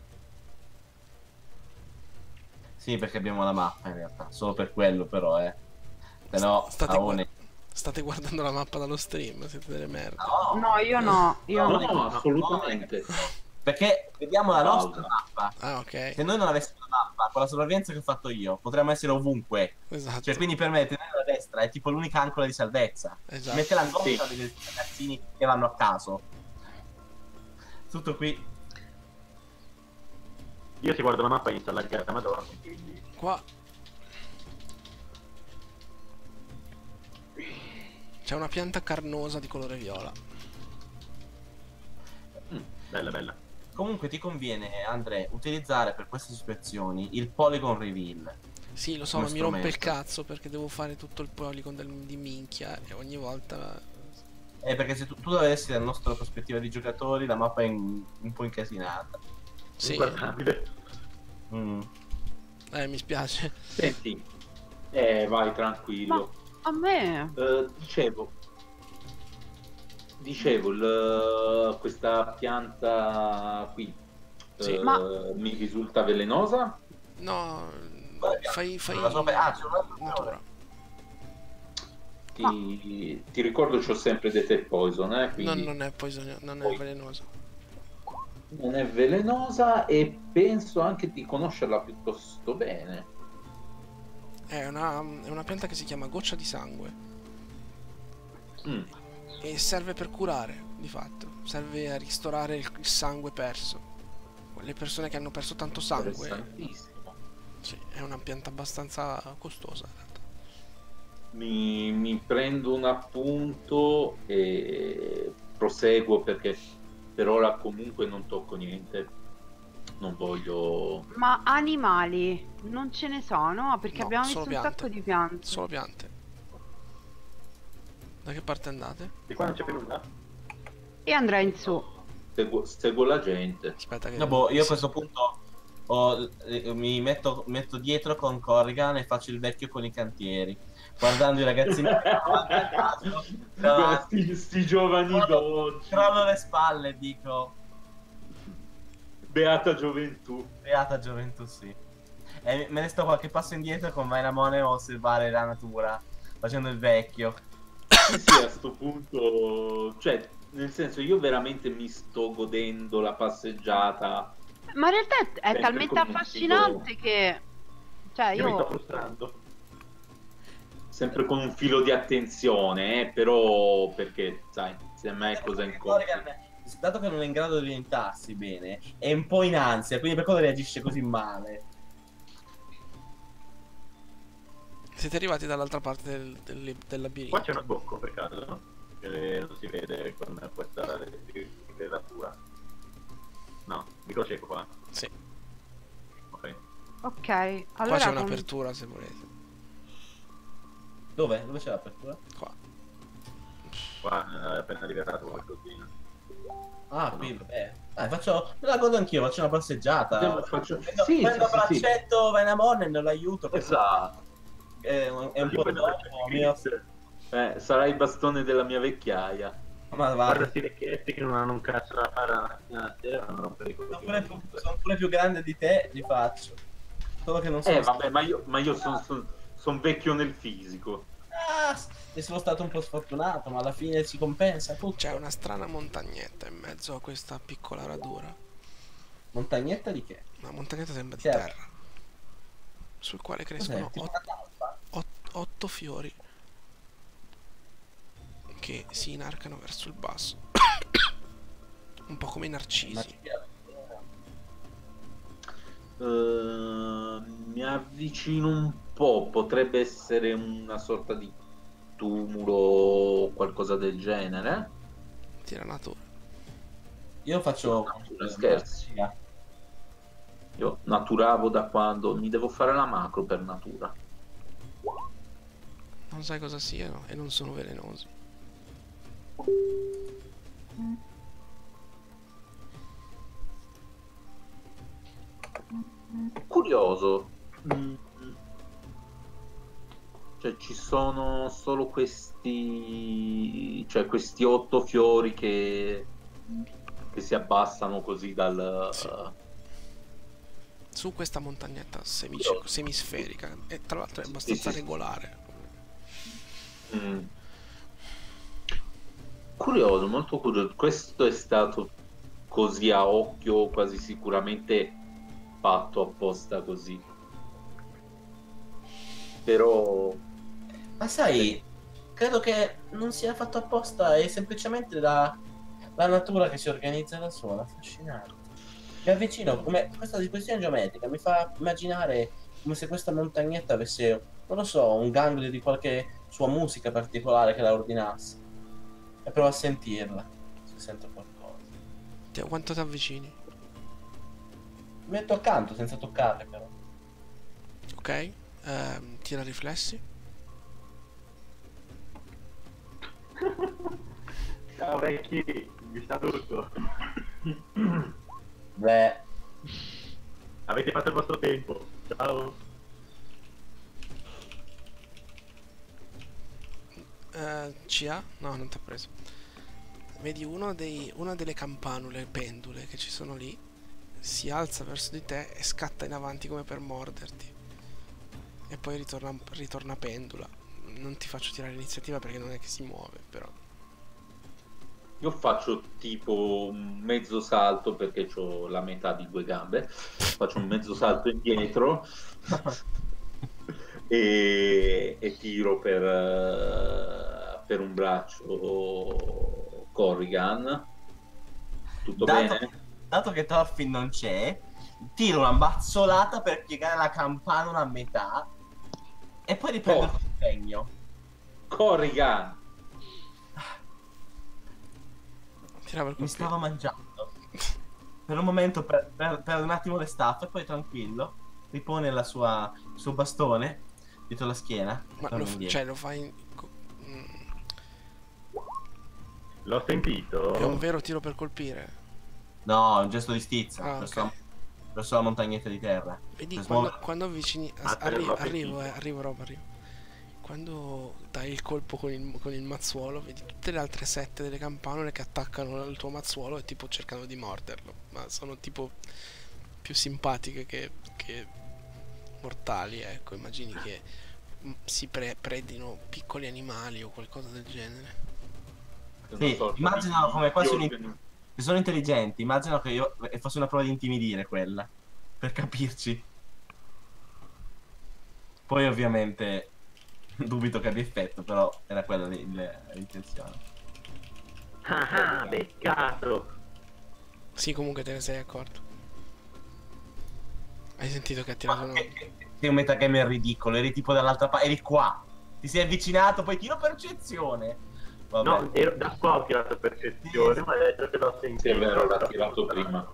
Sì, perché abbiamo la mappa in realtà, solo per quello però, eh. Se no, State, Aone- guard- state guardando la mappa dallo stream, siete delle merde. No, No, io no, io No, no. no, assolutamente. perché vediamo la nostra Pausa. mappa. Ah, ok. Se noi non avessimo la mappa, con la sopravvivenza che ho fatto io, potremmo essere ovunque. Esatto. Cioè, quindi per me tenere la destra è tipo l'unica ancora di salvezza. Esatto. Mette l'angoscia Sì. dei ragazzini che vanno a caso. Tutto qui. Io se guardo la mappa inizio a laggare Madonna, quindi Qua c'è una pianta carnosa di colore viola. bella bella. Comunque ti conviene, Andre, utilizzare per queste situazioni il Polygon Reveal. Sì, lo so, Come ma mi rompe il strumento. cazzo perché devo fare tutto il polygon del, di minchia e ogni volta... Eh, perché se tu, tu la vedessi dalla nostra prospettiva di giocatori, la mappa è in- un po' incasinata. Sì, Inguardabile. Mm. eh, mi spiace. Senti, eh, vai tranquillo. A me... Eh, dicevo, dicevo, il- questa pianta qui Sì. eh, Ma- mi risulta velenosa? No, fai... fai... La sopra- ah, c'è un altro natura. Ti, ti ricordo c'ho sempre Detect Poison, eh, No, quindi non è poison, non è Poi- velenoso. non è velenosa e penso anche di conoscerla piuttosto bene. È una, è una pianta che si chiama goccia di sangue Mm. e serve per curare, di fatto. Serve a ristorare il, il sangue perso. Le persone che hanno perso tanto sangue. Interessantissimo. Sì, è una pianta abbastanza costosa in realtà. Mi, mi prendo un appunto e proseguo perché per ora comunque non tocco niente. Non voglio... Ma animali non ce ne sono? Perché No, abbiamo visto solo un piante. sacco di piante. Solo piante. Da che parte andate? Di qua non c'è più nulla? E andrà in su. Seguo, seguo la gente. Aspetta che... No, boh, io a sì. questo punto ho- eh, mi metto, metto dietro con Corrigan e faccio il vecchio con i cantieri. Guardando i ragazzini che vanno a caso, davanti, sti, sti giovani d'oggi. crollo le spalle e dico: Beata gioventù. beata gioventù, sì. E me ne sto qualche passo indietro con Vainamone a osservare la natura, facendo il vecchio. Sì, sì, a sto punto, cioè, nel senso, io veramente mi sto godendo la passeggiata. Ma in realtà è, è Sempre talmente con un affascinante che... Cioè Io mi sto io... frustrando. Sempre con un filo di attenzione, eh, però perché, sai, se a me cosa in Corrigan, dato che non è in grado di orientarsi bene, è un po' in ansia, quindi per cosa reagisce così male? Siete arrivati dall'altra parte del, del, del Qua labirinto. c'è uno sbocco per caso, no? Che non si vede con questa letteratura. No, dico cieco qua. Sì, Ok. Ok, qua allora... c'è con- un'apertura se volete. Dove? Dove c'è l'apertura? Qua. Qua è appena liberato qualcosina. Ah, qui, vabbè. Dai, faccio... Me la godo anch'io, faccio una passeggiata. Andiamo, faccio- Prendo, sì, prendo sì, sì, sì. braccetto Vainamone e non l'aiuto. perché Esatto. È un, è un Io po' prendo dopo, braccetto mio... Grit. Eh, sarà il bastone della mia vecchiaia. Ma Guarda va. sti vecchietti che non hanno un cazzo da fare la mattina a sera, non rompere i Sono coglioni. pure, sono pure più grande di te, li faccio. Solo che non sono Eh, vabbè, ma io, ma io sono son, son vecchio nel fisico. Ah, e sono stato un po' sfortunato, ma alla fine si compensa tutto. C'è una strana montagnetta in mezzo a questa piccola radura. Montagnetta di che? Una montagnetta sembra di Certo. terra. Sul quale Cos'è? crescono Tipo ot- una talpa? ot- otto fiori. Che si inarcano verso il basso. Un po' come i Ma narcisi. ci piace. Eh, mi avvicino un po', potrebbe essere una sorta di tumulo o qualcosa del genere. Tira natura. Io faccio... Natura, scherzi. Io naturavo da quando... Mi devo fare la macro per natura. Non sai cosa siano e non sono velenosi. Curioso. Mm. Cioè ci sono solo questi, cioè questi otto fiori che, che si abbassano così dal... Sì. Su questa montagnetta semi- semisferica, e tra l'altro è abbastanza sì, sì. regolare. Mm. Curioso, molto curioso. Questo è stato così a occhio, quasi sicuramente fatto apposta così. Però... Ma sai, credo che non sia fatto apposta, è semplicemente la, la natura che si organizza da sola, affascinante. Mi avvicino, come questa disposizione geometrica mi fa immaginare come se questa montagnetta avesse, non lo so, un ganglio di qualche sua musica particolare che la ordinasse. E provo a sentirla, se sento qualcosa. Ti- Quanto ti avvicini? Mi metto accanto senza toccare però. Ok, ehm, tira riflessi. Ciao vecchi, vi sta tutto. Beh, Avete fatto il vostro tempo. Ciao. Eh, C A? No, non ti ha preso. Vedi uno dei, una delle campanule pendule che ci sono lì si alza verso di te e scatta in avanti come per morderti. E poi ritorna, ritorna pendula. Non ti faccio tirare l'iniziativa perché non è che si muove, però. Io faccio tipo un mezzo salto perché ho la metà di due gambe, faccio un mezzo salto indietro e, e tiro per, uh, per un braccio Corrigan. Tutto dato, bene? dato che Thorfinn non c'è, tiro una bazzolata per piegare la campana a metà e poi riprendo Oh. il sostegno. Corrigan! Tira per Mi colpire. stavo mangiando. Per un momento, per, per, per un attimo le staffe, e poi tranquillo, ripone la sua, il suo bastone dietro la schiena. Ma torna lo, f- indietro. cioè, lo fai in- co- mm, L'ho sentito. è un vero tiro per colpire. No, è un gesto di stizza Ah, verso, ok. la, verso la montagnetta di terra. Vedi, Per quando, smuovere- quando avvicini... Ah, arri- l'ho arrivo, sentito. eh, arrivo, roba, arrivo. Quando dai il colpo con il, con il mazzuolo, vedi tutte le altre sette delle campanule che attaccano il tuo mazzuolo e tipo cercano di morderlo. Ma sono tipo più simpatiche che, che mortali, ecco. Immagini che mm, si pre- predino piccoli animali o qualcosa del genere. Sì, immaginalo come quasi un- Se sono intelligenti, immagino che io che fosse una prova di intimidire quella, per capirci. Poi ovviamente dubito che abbia effetto, però era quella l- l- l'intenzione. Ah, ah, beccato. Sì, comunque te ne sei accorto. Hai sentito che ha tirato Ma una... che, che- che un metagamer ridicolo, eri tipo dall'altra parte, eri qua. Ti sei avvicinato, poi tiro percezione. Vabbè. No, ero da qua ho tirato percezione, ma hai detto che l'ho Sì, sentito. è vero, l'ha tirato prima.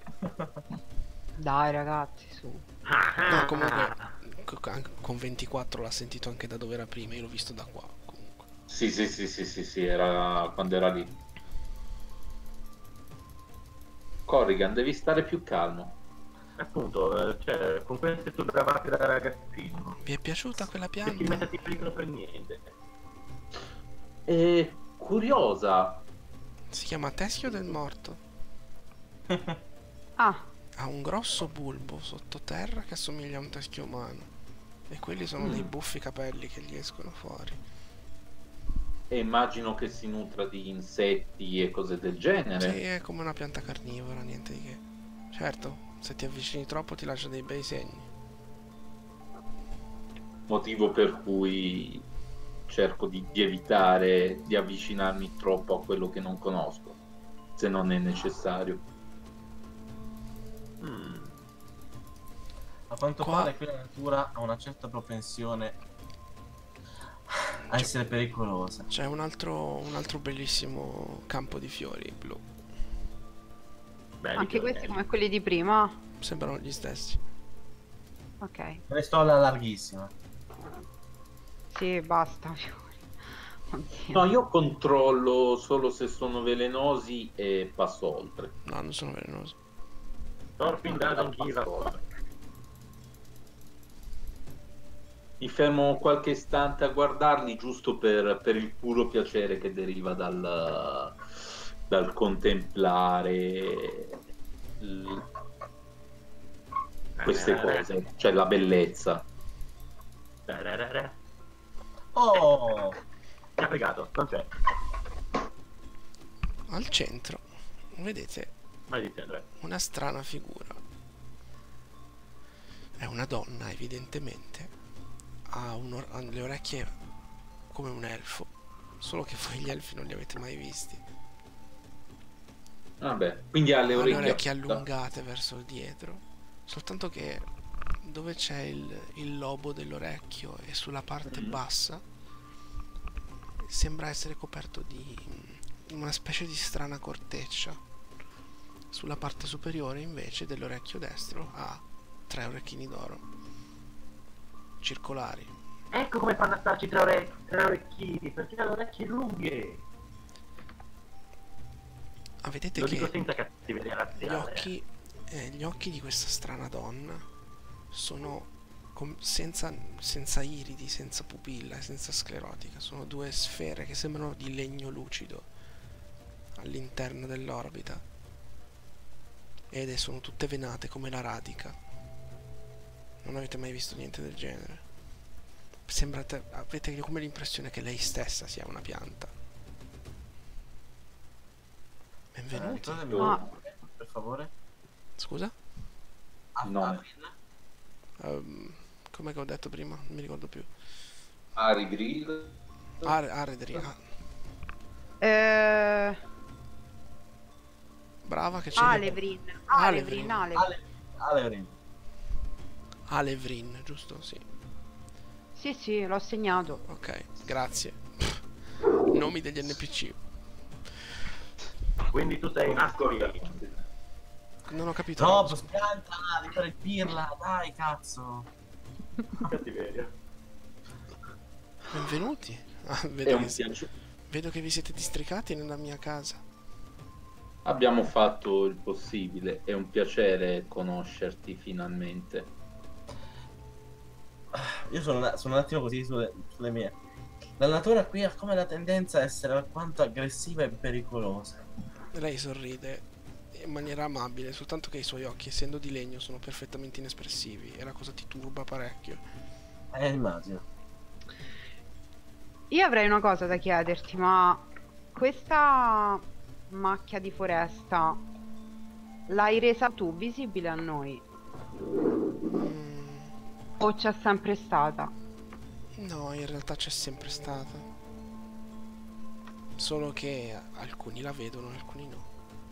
Dai ragazzi, su. Ah, No, comunque co- anche con ventiquattro l'ha sentito anche da dove era prima, io l'ho visto da qua, comunque. Sì, sì, sì, sì, sì, sì, era quando era lì. Corrigan, devi stare più calmo. appunto, eh, cioè, con queste tue bravate da ragazzino. Vi è piaciuta quella Che ti pianta? metti in pericolo per niente. È curiosa. Si chiama Teschio del Morto. Ah, Ha un grosso bulbo sottoterra che assomiglia a un teschio umano. E quelli sono Mm. dei buffi capelli che gli escono fuori. E immagino che si nutra di insetti e cose del genere. Sì, è come una pianta carnivora, niente di che. Certo, se ti avvicini troppo ti lascia dei bei segni. Motivo per cui cerco di, di evitare di avvicinarmi troppo a quello che non conosco, se non è necessario. Mm. A quanto Qua- pare qui la natura ha una certa propensione a essere pericolosa. C'è un altro, un altro bellissimo campo di fiori blu. Belli Anche questi belli. come quelli di prima? Sembrano gli stessi. Ok. Resto alla larghissima. Sì, basta. Oddio. No, io controllo solo se sono velenosi e passo oltre. No, non sono velenosi. Thorfinn doesn't give a fuck. Mi fermo qualche istante a guardarli giusto per, per il puro piacere che deriva dal, dal contemplare l- queste cose, cioè la bellezza. Tararara. Oh! Mi ha fregato, non c'è. Al centro vedete Vai di te, Andrea. una strana figura. È una donna, evidentemente. Ha, un or- ha le orecchie come un elfo. Solo che voi gli elfi non li avete mai visti. Vabbè, quindi ha le Ha le orecchie, orecchie appunto. allungate verso il dietro. Soltanto che dove c'è il, il lobo dell'orecchio e sulla parte Mhm. bassa sembra essere coperto di una specie di strana corteccia. Sulla parte superiore invece dell'orecchio destro ha tre orecchini d'oro circolari. Ecco come fanno a starci tre, ore- tre orecchini, perché ha le orecchie lunghe. Ah, vedete Lo dico che senza cattiveria gli razziale. occhi, eh, gli occhi di questa strana donna sono com- senza, senza iridi, senza pupilla e senza sclerotica. Sono due sfere che sembrano di legno lucido all'interno dell'orbita ed è- sono tutte venate come la radica. Non avete mai visto niente del genere. Sembrate, avete come l'impressione che lei stessa sia una pianta. Benvenuti. Eh, Ma- per favore. Scusa? No. Um, come che ho detto prima? Non mi ricordo più. Ari Grill. Ar- Aredri. ah, Eh, brava che c'è. Alevrin. Alevrin. Alevrin, Alevrin. Ale, Alevrin. Alevrin, giusto? Sì. Sì, sì, l'ho segnato. Ok, grazie. Nomi degli N P C. Quindi tu sei Ascoli. Non ho capito. No, scusa. spianta, devi fare il pirla, dai, cazzo. Cattiveria. Benvenuti. Ah, È vedo, un che, piacere. vedo che vi siete districati nella mia casa. Abbiamo fatto il possibile, è un piacere conoscerti finalmente. Io sono, una- sono un attimo così sulle, sulle mie. La natura qui ha come la tendenza a essere alquanto aggressiva e pericolosa. Lei sorride in maniera amabile, soltanto che i suoi occhi, essendo di legno, sono perfettamente inespressivi e la cosa ti turba parecchio. Eh, immagino. Io avrei una cosa da chiederti, ma questa macchia di foresta l'hai resa tu visibile a noi? Mm, O c'è sempre stata? no, in realtà c'è sempre stata. Solo che alcuni la vedono e alcuni no.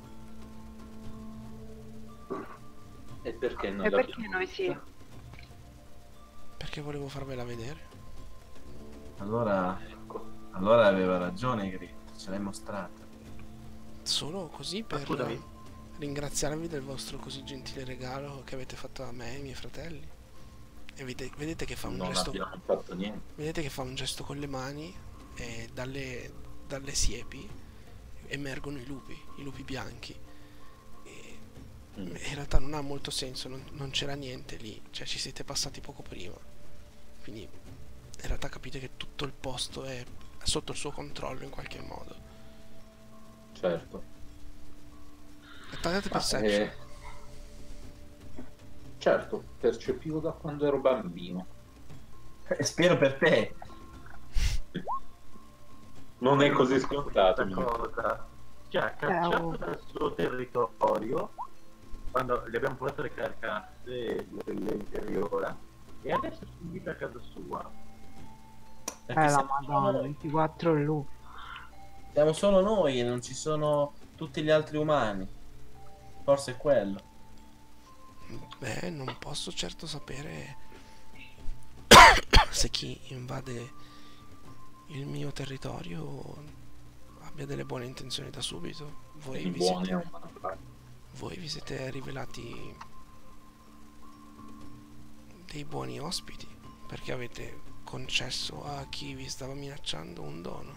E perché noi E perché l'abbiamo noi sì? vista? Perché volevo farvela vedere. Allora, Ecco. allora aveva ragione Grit, ce l'hai mostrata. Solo così per scusami. ringraziarvi del vostro così gentile regalo che avete fatto a me e ai miei fratelli. E vede- vedete che fa un Non gesto. abbiamo fatto niente. Vedete che fa un gesto con le mani e dalle, dalle siepi emergono i lupi, i lupi bianchi. E Mm. in realtà non ha molto senso, non, non c'era niente lì, cioè ci siete passati poco prima. Quindi in realtà capite che tutto il posto è sotto il suo controllo in qualche modo. Certo. E tagliate Ma, perception. eh, certo, percepivo da quando ero bambino. Eh, spero per te. Non è così scontato. Questa mi- cosa ci ha cacciato dal suo territorio quando gli abbiamo portato le carcasse dell'interiora e adesso è subito a casa sua. Perché Eh la siamo, madonna, ventiquattro lupi. siamo solo noi e non ci sono tutti gli altri umani. Forse è quello. Beh, non posso certo sapere se chi invade il mio territorio abbia delle buone intenzioni da subito. Voi I vi buoni siete, è una parte. voi vi siete rivelati dei buoni ospiti perché avete concesso a chi vi stava minacciando un dono.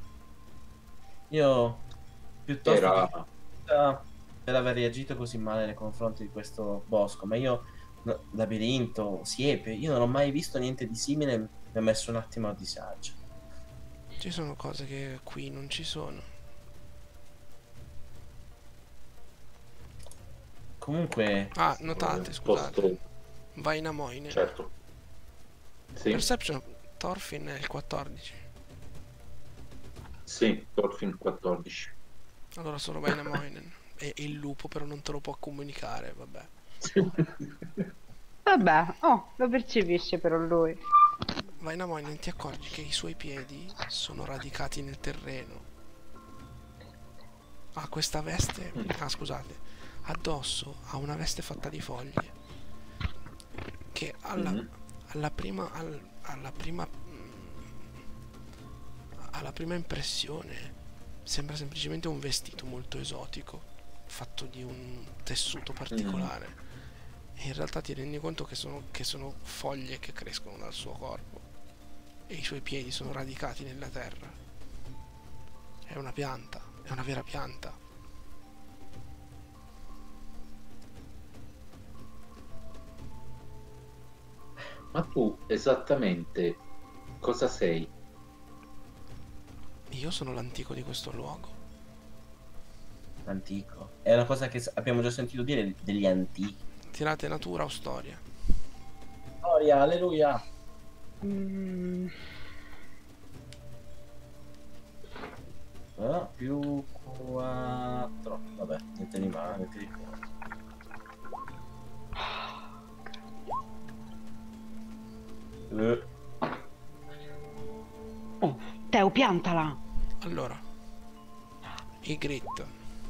Io, piuttosto Era che eh, per aver reagito così male nei confronti di questo bosco, ma io, no, labirinto, siepe, io non ho mai visto niente di simile, mi ha messo un attimo a disagio. Ci sono cose che qui non ci sono. Comunque, Ah, notate, eh, scusate. posto- Vainamoinen. certo. Sì, Perception Thorfinn è il quattordici. sì, Thorfinn quattordici. Allora solo Vainamoinen. E il lupo però non te lo può comunicare, vabbè. Vabbè, oh, lo percepisce però lui. Vainamoinen, ti accorgi che i suoi piedi sono radicati nel terreno. Ha questa veste. Ah, scusate. Addosso ha una veste fatta di foglie. Che alla, Mhm. alla prima. al- alla prima. mm, alla prima impressione sembra semplicemente un vestito molto esotico, fatto di un tessuto particolare. E in realtà ti rendi conto che sono, che sono foglie che crescono dal suo corpo. E i suoi piedi sono radicati nella terra. È una pianta, è una vera pianta. Ma tu esattamente cosa sei? Io sono l'antico di questo luogo. antico. È una cosa che s- abbiamo già sentito dire degli antichi. Tirate natura o storia. Gloria, alleluia. Mm, Ah, più quattro. Vabbè, niente di male, niente di male. Eh, oh, Teo, piantala. Allora, i grit.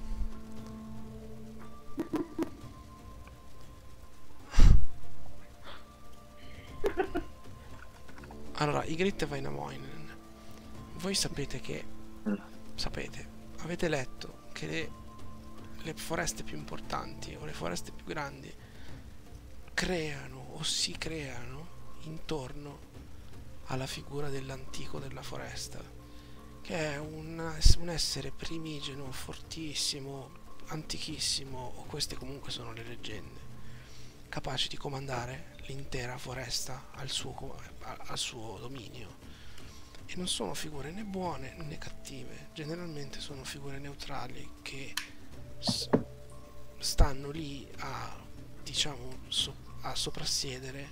Allora, i grit e Vainamoinen. Voi sapete che sapete, avete letto che le, le foreste più importanti o le foreste più grandi creano o si creano intorno alla figura dell'antico della foresta, che è un, un essere primigeno, fortissimo, antichissimo, o queste comunque sono le leggende, capace di comandare l'intera foresta al suo, co- al suo dominio. E non sono figure né buone né cattive, generalmente sono figure neutrali che s- stanno lì a, diciamo, so- a soprassiedere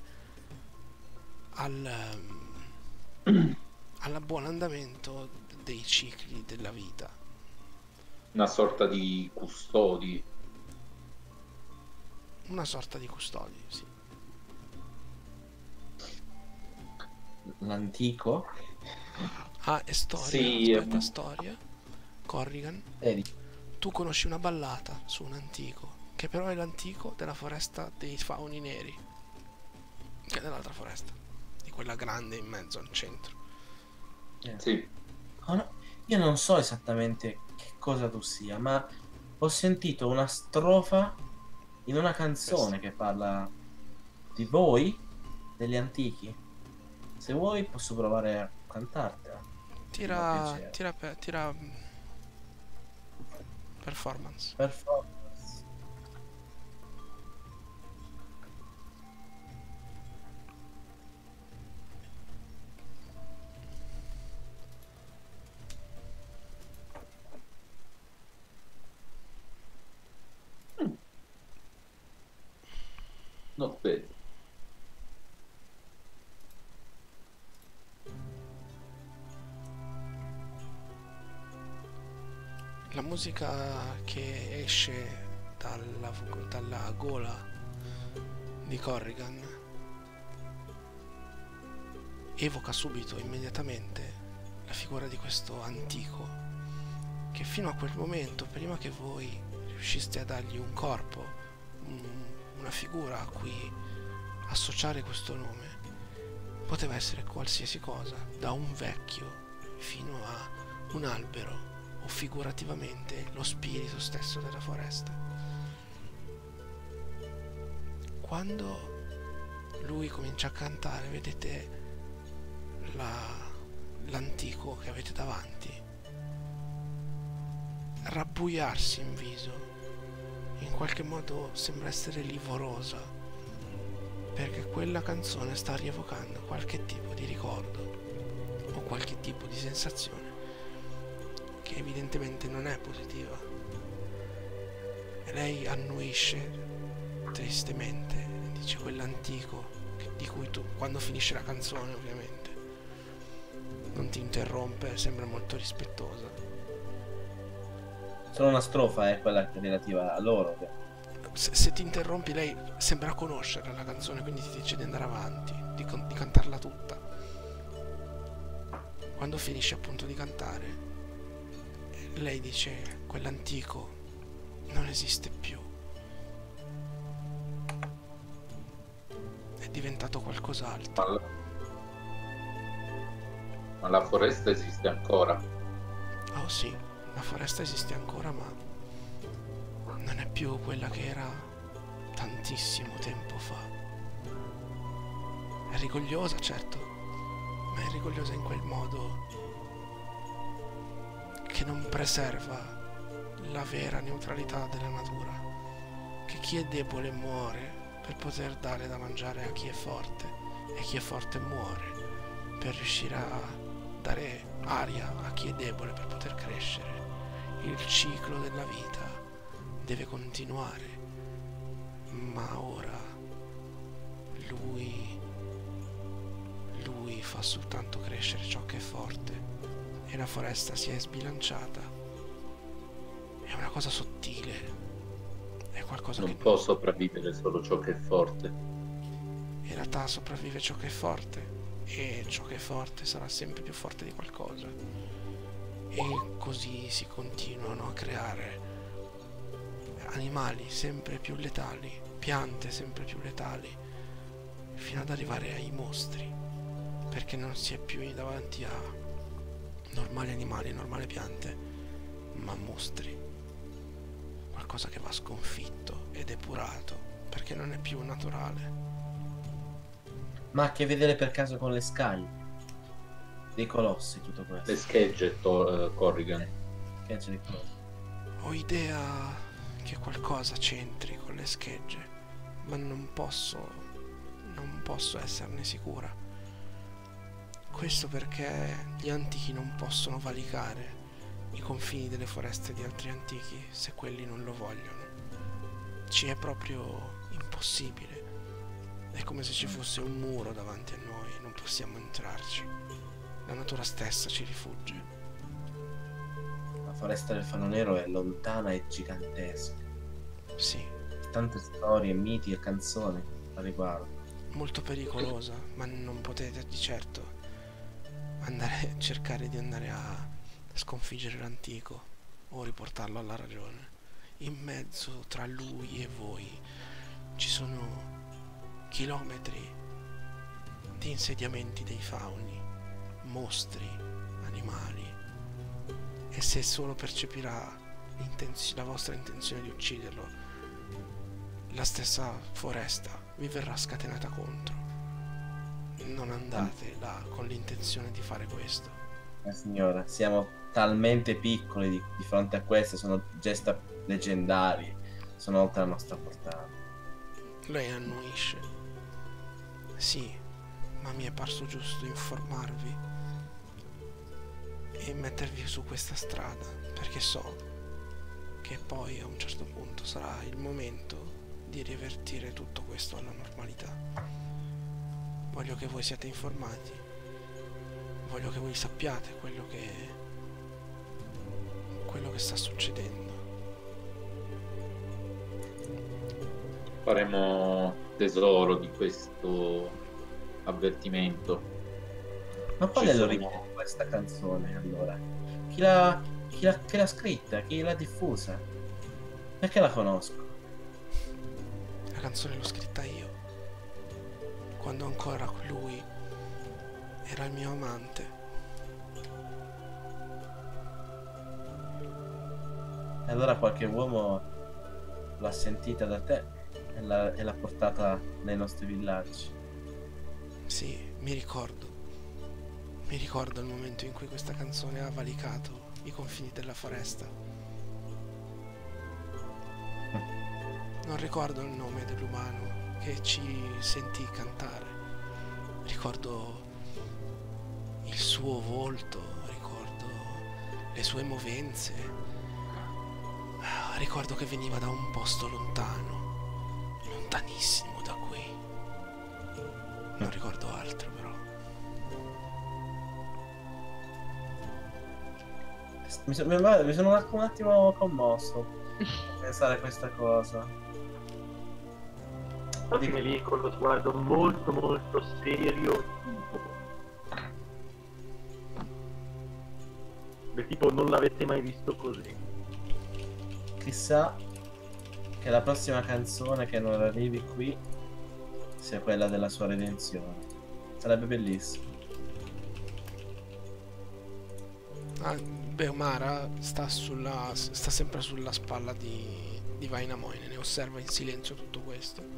al, um, al buon andamento dei cicli della vita. Una sorta di custodi. Una sorta di custodi, sì. L'antico? Ah, e storia, Sì, aspetta, ehm. storia. Corrigan, Eh, tu conosci una ballata su un antico, che però è l'antico della foresta dei fauni neri, che è dell'altra foresta, di quella grande in mezzo al centro. eh. Sì. Oh, no, io non so esattamente che cosa tu sia, ma ho sentito una strofa in una canzone che parla di voi, degli antichi. Se vuoi posso provare a cantartela. Tira, Mi fa piacere. tira, pe- tira mm, performance. Performance. Not bad. La musica che esce dalla, dalla gola di Corrigan evoca subito, immediatamente, la figura di questo antico che fino a quel momento, prima che voi riusciste a dargli un corpo, un- una figura a cui associare questo nome, poteva essere qualsiasi cosa, da un vecchio fino a un albero o figurativamente lo spirito stesso della foresta. Quando lui comincia a cantare, vedete la, l'antico che avete davanti rabbuiarsi in viso, in qualche modo sembra essere livorosa, perché quella canzone sta rievocando qualche tipo di ricordo o qualche tipo di sensazione che evidentemente non è positiva. E lei annuisce tristemente e dice: quell'antico di cui tu, quando finisce la canzone ovviamente, non ti interrompe, sembra molto rispettosa. Solo una strofa è quella relativa a loro. Se, se ti interrompi, lei sembra conoscere la canzone, quindi ti dice di andare avanti, di, di cantarla tutta. Quando finisce appunto di cantare, lei dice: quell'antico non esiste più, è diventato qualcos'altro. Ma la... ma la foresta esiste ancora? Oh sì, la foresta esiste ancora, ma non è più quella che era tantissimo tempo fa. È rigogliosa, certo, ma è rigogliosa in quel modo che non preserva la vera neutralità della natura, che chi è debole muore per poter dare da mangiare a chi è forte, e chi è forte muore per riuscire a dare aria a chi è debole per poter crescere. Il ciclo della vita deve continuare, ma ora lui lui fa soltanto crescere ciò che è forte, e la foresta si è sbilanciata. È una cosa sottile, è qualcosa non che può sopravvivere solo ciò che è forte. in realtà sopravvive ciò che è forte, e ciò che è forte sarà sempre più forte di qualcosa, e così si continuano a creare animali sempre più letali, piante sempre più letali, fino ad arrivare ai mostri, perché non si è più davanti a normali animali, normali piante, ma mostri, qualcosa che va sconfitto ed epurato, perché non è più naturale. Ma ha a che vedere per caso con le scaglie dei colossi, tutto questo? Le schegge, to- uh, Corrigan. Schegge dei colossi. Ho idea che qualcosa c'entri con le schegge, ma non posso, non posso esserne sicura. Questo perché gli antichi non possono valicare i confini delle foreste di altri antichi se quelli non lo vogliono. Ci è proprio impossibile. È come se ci fosse un muro davanti a noi, non possiamo entrarci. La natura stessa ci rifugge. La foresta del Fano Nero è lontana e gigantesca. Sì, Tante storie, miti e canzoni a riguardo. molto pericolosa, ma non potete di certo andare, cercare di andare a sconfiggere l'antico o riportarlo alla ragione. In mezzo tra lui e voi ci sono chilometri di insediamenti dei fauni, mostri, animali, e se solo percepirà la vostra intenzione di ucciderlo, la stessa foresta vi verrà scatenata contro. Non andate là con l'intenzione di fare questo. Eh, signora, siamo talmente piccoli di, di fronte a queste, sono gesta leggendarie, sono oltre la nostra portata. Lei annuisce. Sì, ma mi è parso giusto informarvi e mettervi su questa strada, perché so che poi a un certo punto sarà il momento di rivertire tutto questo alla normalità. Voglio che voi siate informati, voglio che voi sappiate quello che quello che sta succedendo. Faremo tesoro di questo avvertimento. Ma qual Ci è sono- l'origine di questa canzone, allora? Chi l'ha, chi l'ha, chi l'ha scritta? Chi l'ha diffusa? Perché la conosco? La canzone l'ho scritta io, quando ancora lui era il mio amante. E allora qualche uomo l'ha sentita da te e l'ha, e l'ha portata nei nostri villaggi. Sì, mi ricordo. Mi ricordo il momento in cui questa canzone ha valicato i confini della foresta. Non ricordo il nome dell'umano che ci sentì cantare. Ricordo il suo volto, ricordo le sue movenze. Ricordo che veniva da un posto lontano, lontanissimo da qui. Non ricordo altro però. Mi, so- mi- mi sono un attimo commosso a pensare a questa cosa. Dico lì con lo sguardo molto molto serio, tipo. Beh, tipo non l'avete mai visto così. Chissà che la prossima canzone che non arrivi qui sia quella della sua redenzione. Sarebbe bellissimo. Ah, beh, Mara sta sulla sta sempre sulla spalla di, di Vainamoinen e osserva in silenzio tutto questo.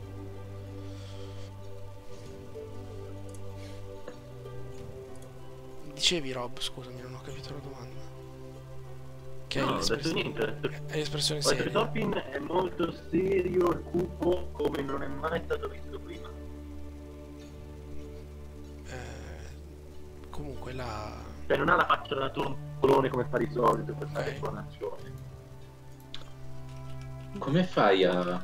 Dicevi, Rob, scusami, non ho capito la domanda. Che No, hai non ho detto l'espressione- niente, ho detto- hai l'espressione ho detto che seria. Topin è molto serio e cupo come non è mai stato visto prima. Eh, comunque la... Cioè non ha la faccia da tontolone come fa di solito per fare Ok. intonazioni. Come fai a...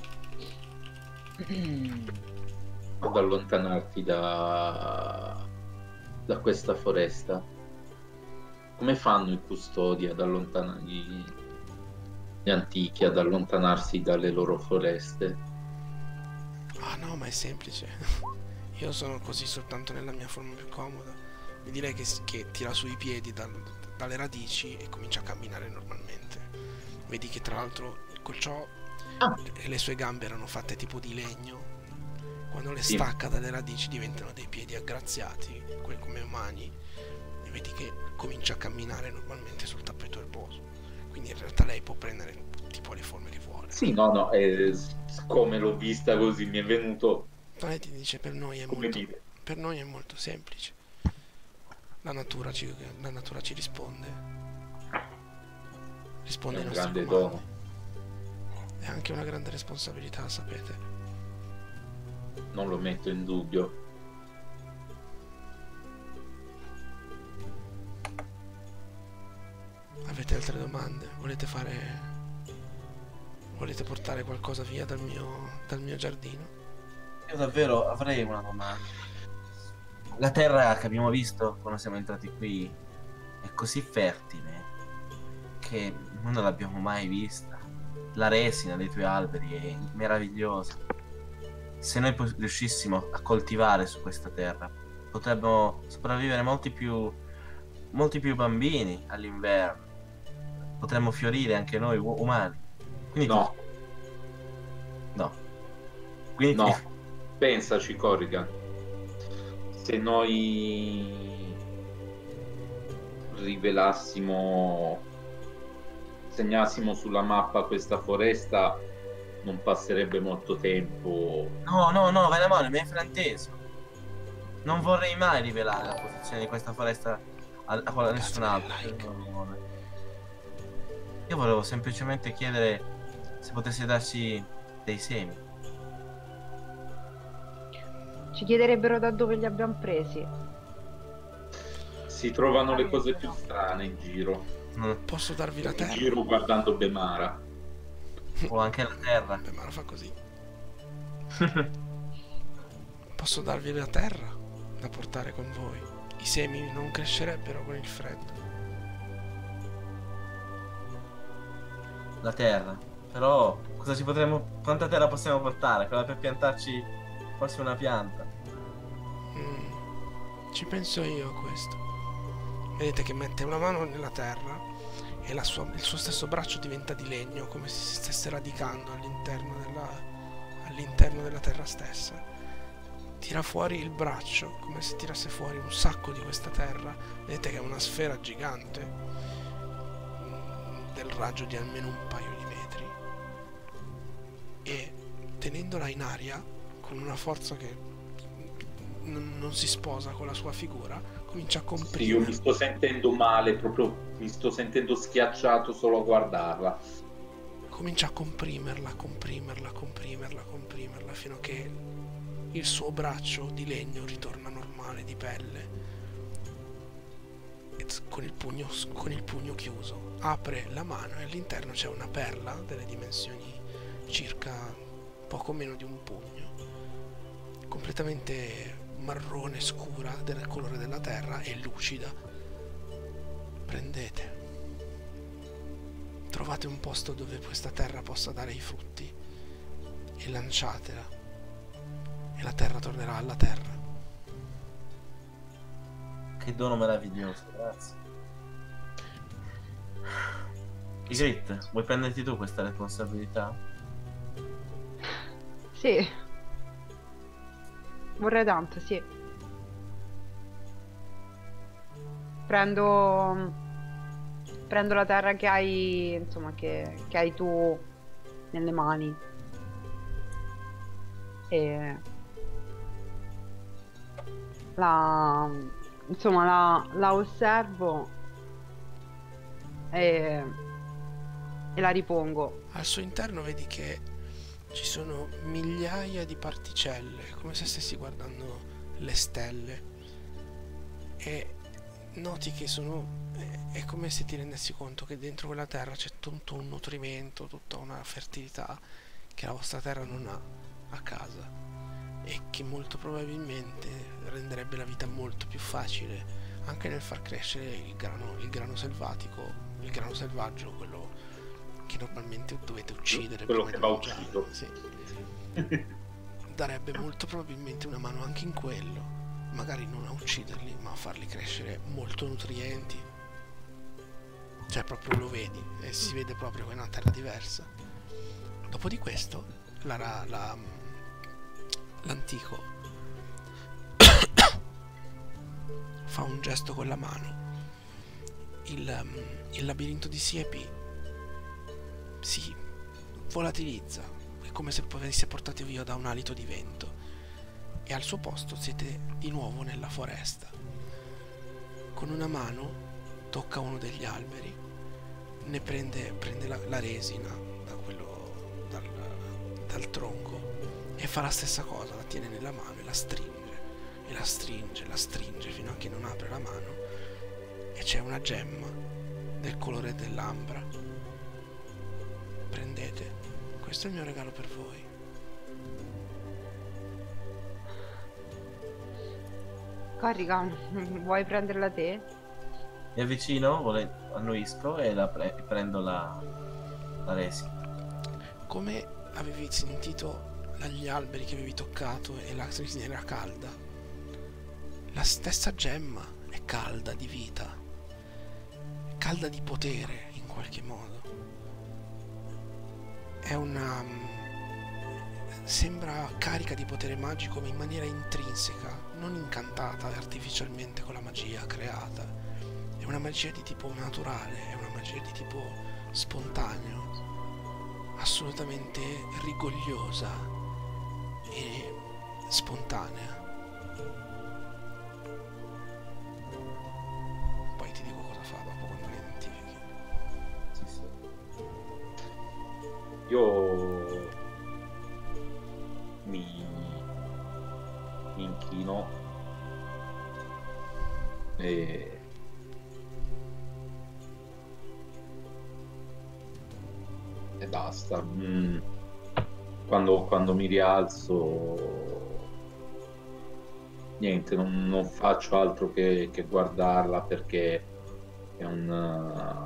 ad allontanarti da... da questa foresta? Come fanno i custodi ad allontanare gli... gli antichi ad allontanarsi dalle loro foreste? Ah no, ma è semplice. Io sono così soltanto nella mia forma più comoda. Mi direi che, che tira sui piedi dal- dalle radici e comincia a camminare normalmente. Vedi che tra l'altro il colciò Ah. e le sue gambe erano fatte tipo di legno. Quando le Sì. stacca dalle radici diventano dei piedi aggraziati, quelli come umani. E vedi che comincia a camminare normalmente sul tappeto erboso. Quindi in realtà lei può prendere tipo le forme che vuole. Sì, no, no, eh, come l'ho vista così mi è venuto, Lei ti dice per noi è come molto, dire, per noi è molto semplice. La natura ci, la natura ci risponde. Risponde È ai un nostri grande comandi. dono. È anche una grande responsabilità, sapete. non lo metto in dubbio. Avete altre domande? Volete fare... Volete portare qualcosa via dal mio, dal mio giardino? Io davvero avrei una domanda. La terra che abbiamo visto quando siamo entrati qui è così fertile che non l'abbiamo mai vista. La resina dei tuoi alberi è meravigliosa. Se noi pos- riuscissimo a coltivare su questa terra, potremmo sopravvivere molti più, molti più bambini all'inverno. Potremmo fiorire anche noi u- umani. Quindi No, no. Quindi no, pensaci, Corrigan. Se noi rivelassimo, segnassimo sulla mappa questa foresta, non passerebbe molto tempo. No, no, no, Vainamoinen, mi hai frainteso. Non vorrei mai rivelare la posizione di questa foresta a, a, a nessun altro. Io volevo semplicemente chiedere se potessi darci dei semi. Ci chiederebbero da dove li abbiamo presi. Si trovano le cose più strane in giro. Non- Posso darvi la In terra? giro guardando Bemara. o anche la terra. Beh, ma lo fa così. Posso darvi la terra da portare con voi. I semi non crescerebbero con il freddo. La terra. Però cosa ci potremmo. Quanta terra possiamo portare? Quella per piantarci forse una pianta. Mm, ci penso io a questo. Vedete che mette una mano nella terra e la sua- il suo stesso braccio diventa di legno, come se si stesse radicando all'interno della, all'interno della terra stessa. Tira fuori il braccio, come se tirasse fuori un sacco di questa terra. Vedete che è una sfera gigante mm, del raggio di almeno un paio di metri e tenendola in aria con una forza che non, non si sposa con la sua figura, comincia a comprimere. Sì, io mi sto sentendo male, proprio mi sto sentendo schiacciato solo a guardarla. Comincia a comprimerla, comprimerla, comprimerla, comprimerla fino a che il suo braccio di legno ritorna normale, di pelle. Con il, pugno, con il pugno chiuso apre la mano e all'interno c'è una perla delle dimensioni circa poco meno di un pugno, completamente marrone scura del colore della terra e lucida. Prendete, trovate un posto dove questa terra possa dare i frutti e lanciatela e la terra tornerà alla terra. Che dono meraviglioso, grazie. Ygritte, vuoi prenderti tu questa responsabilità? Sì. Vorrei tanto, sì. Prendo... Prendo la terra che hai, insomma, che, che hai tu nelle mani. E... La... Insomma, la, la osservo e, e la ripongo. Al suo interno vedi che ci sono migliaia di particelle, come se stessi guardando le stelle, e noti che sono... è come se ti rendessi conto che dentro quella terra c'è tutto un nutrimento, tutta una fertilità che la vostra terra non ha a casa, e che molto probabilmente renderebbe la vita molto più facile anche nel far crescere il grano, il grano selvatico, il grano selvaggio, quello che normalmente dovete uccidere, quello prima che di va mangiare. ucciso. Sì. Darebbe molto probabilmente una mano anche in quello, magari non a ucciderli ma a farli crescere molto nutrienti, cioè proprio lo vedi e si vede proprio che è una terra diversa. Dopo di questo la, la, l'antico fa un gesto con la mano, il, il labirinto di siepi si volatilizza, è come se venisse portato via da un alito di vento, e al suo posto siete di nuovo nella foresta. Con una mano tocca uno degli alberi, ne prende, prende la, la resina da quello, dal, dal tronco, e fa la stessa cosa, la tiene nella mano e la stringe, e la stringe, la stringe fino a che non apre la mano e c'è una gemma del colore dell'ambra. Prendete, questo è il mio regalo per voi. Carica, vuoi prenderla te? Mi avvicino, vole... annuisco e la pre... prendo la, la resina. Come avevi sentito dagli alberi che avevi toccato e la resina era calda, la stessa gemma è calda di vita, è calda di potere in qualche modo. È una... sembra carica di potere magico ma in maniera intrinseca, non incantata artificialmente con la magia creata. È una magia di tipo naturale, è una magia di tipo spontaneo, assolutamente rigogliosa e spontanea. Poi ti dico cosa fa dopo quando la identifichi. Sì, sì. Io mi, mi inchino e e basta. Mm. Quando, quando mi rialzo, niente, non, non faccio altro che, che guardarla, perché è un...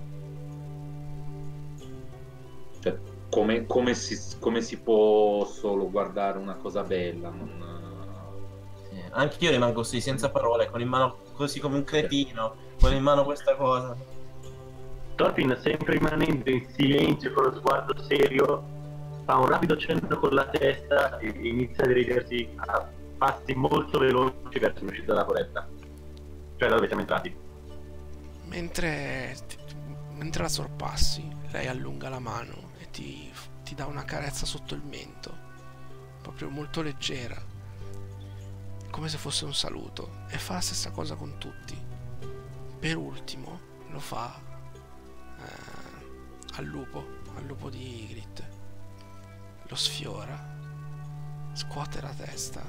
Cioè, come, come, si, come si può solo guardare una cosa bella? Non... Sì. Anche io rimango così, senza parole, con in mano così come un cretino, con in mano questa cosa. Thorfinn, sempre rimanendo in silenzio con lo sguardo serio, fa un rapido cenno con la testa e inizia a dirigersi a passi molto veloci verso l'uscita della foresta, cioè da dove siamo entrati. Mentre mentre la sorpassi, lei allunga la mano e ti, ti dà una carezza sotto il mento, proprio molto leggera, come se fosse un saluto, e fa la stessa cosa con tutti. Per ultimo lo fa eh, al lupo, al lupo di Ygritte. Lo sfiora, scuote la testa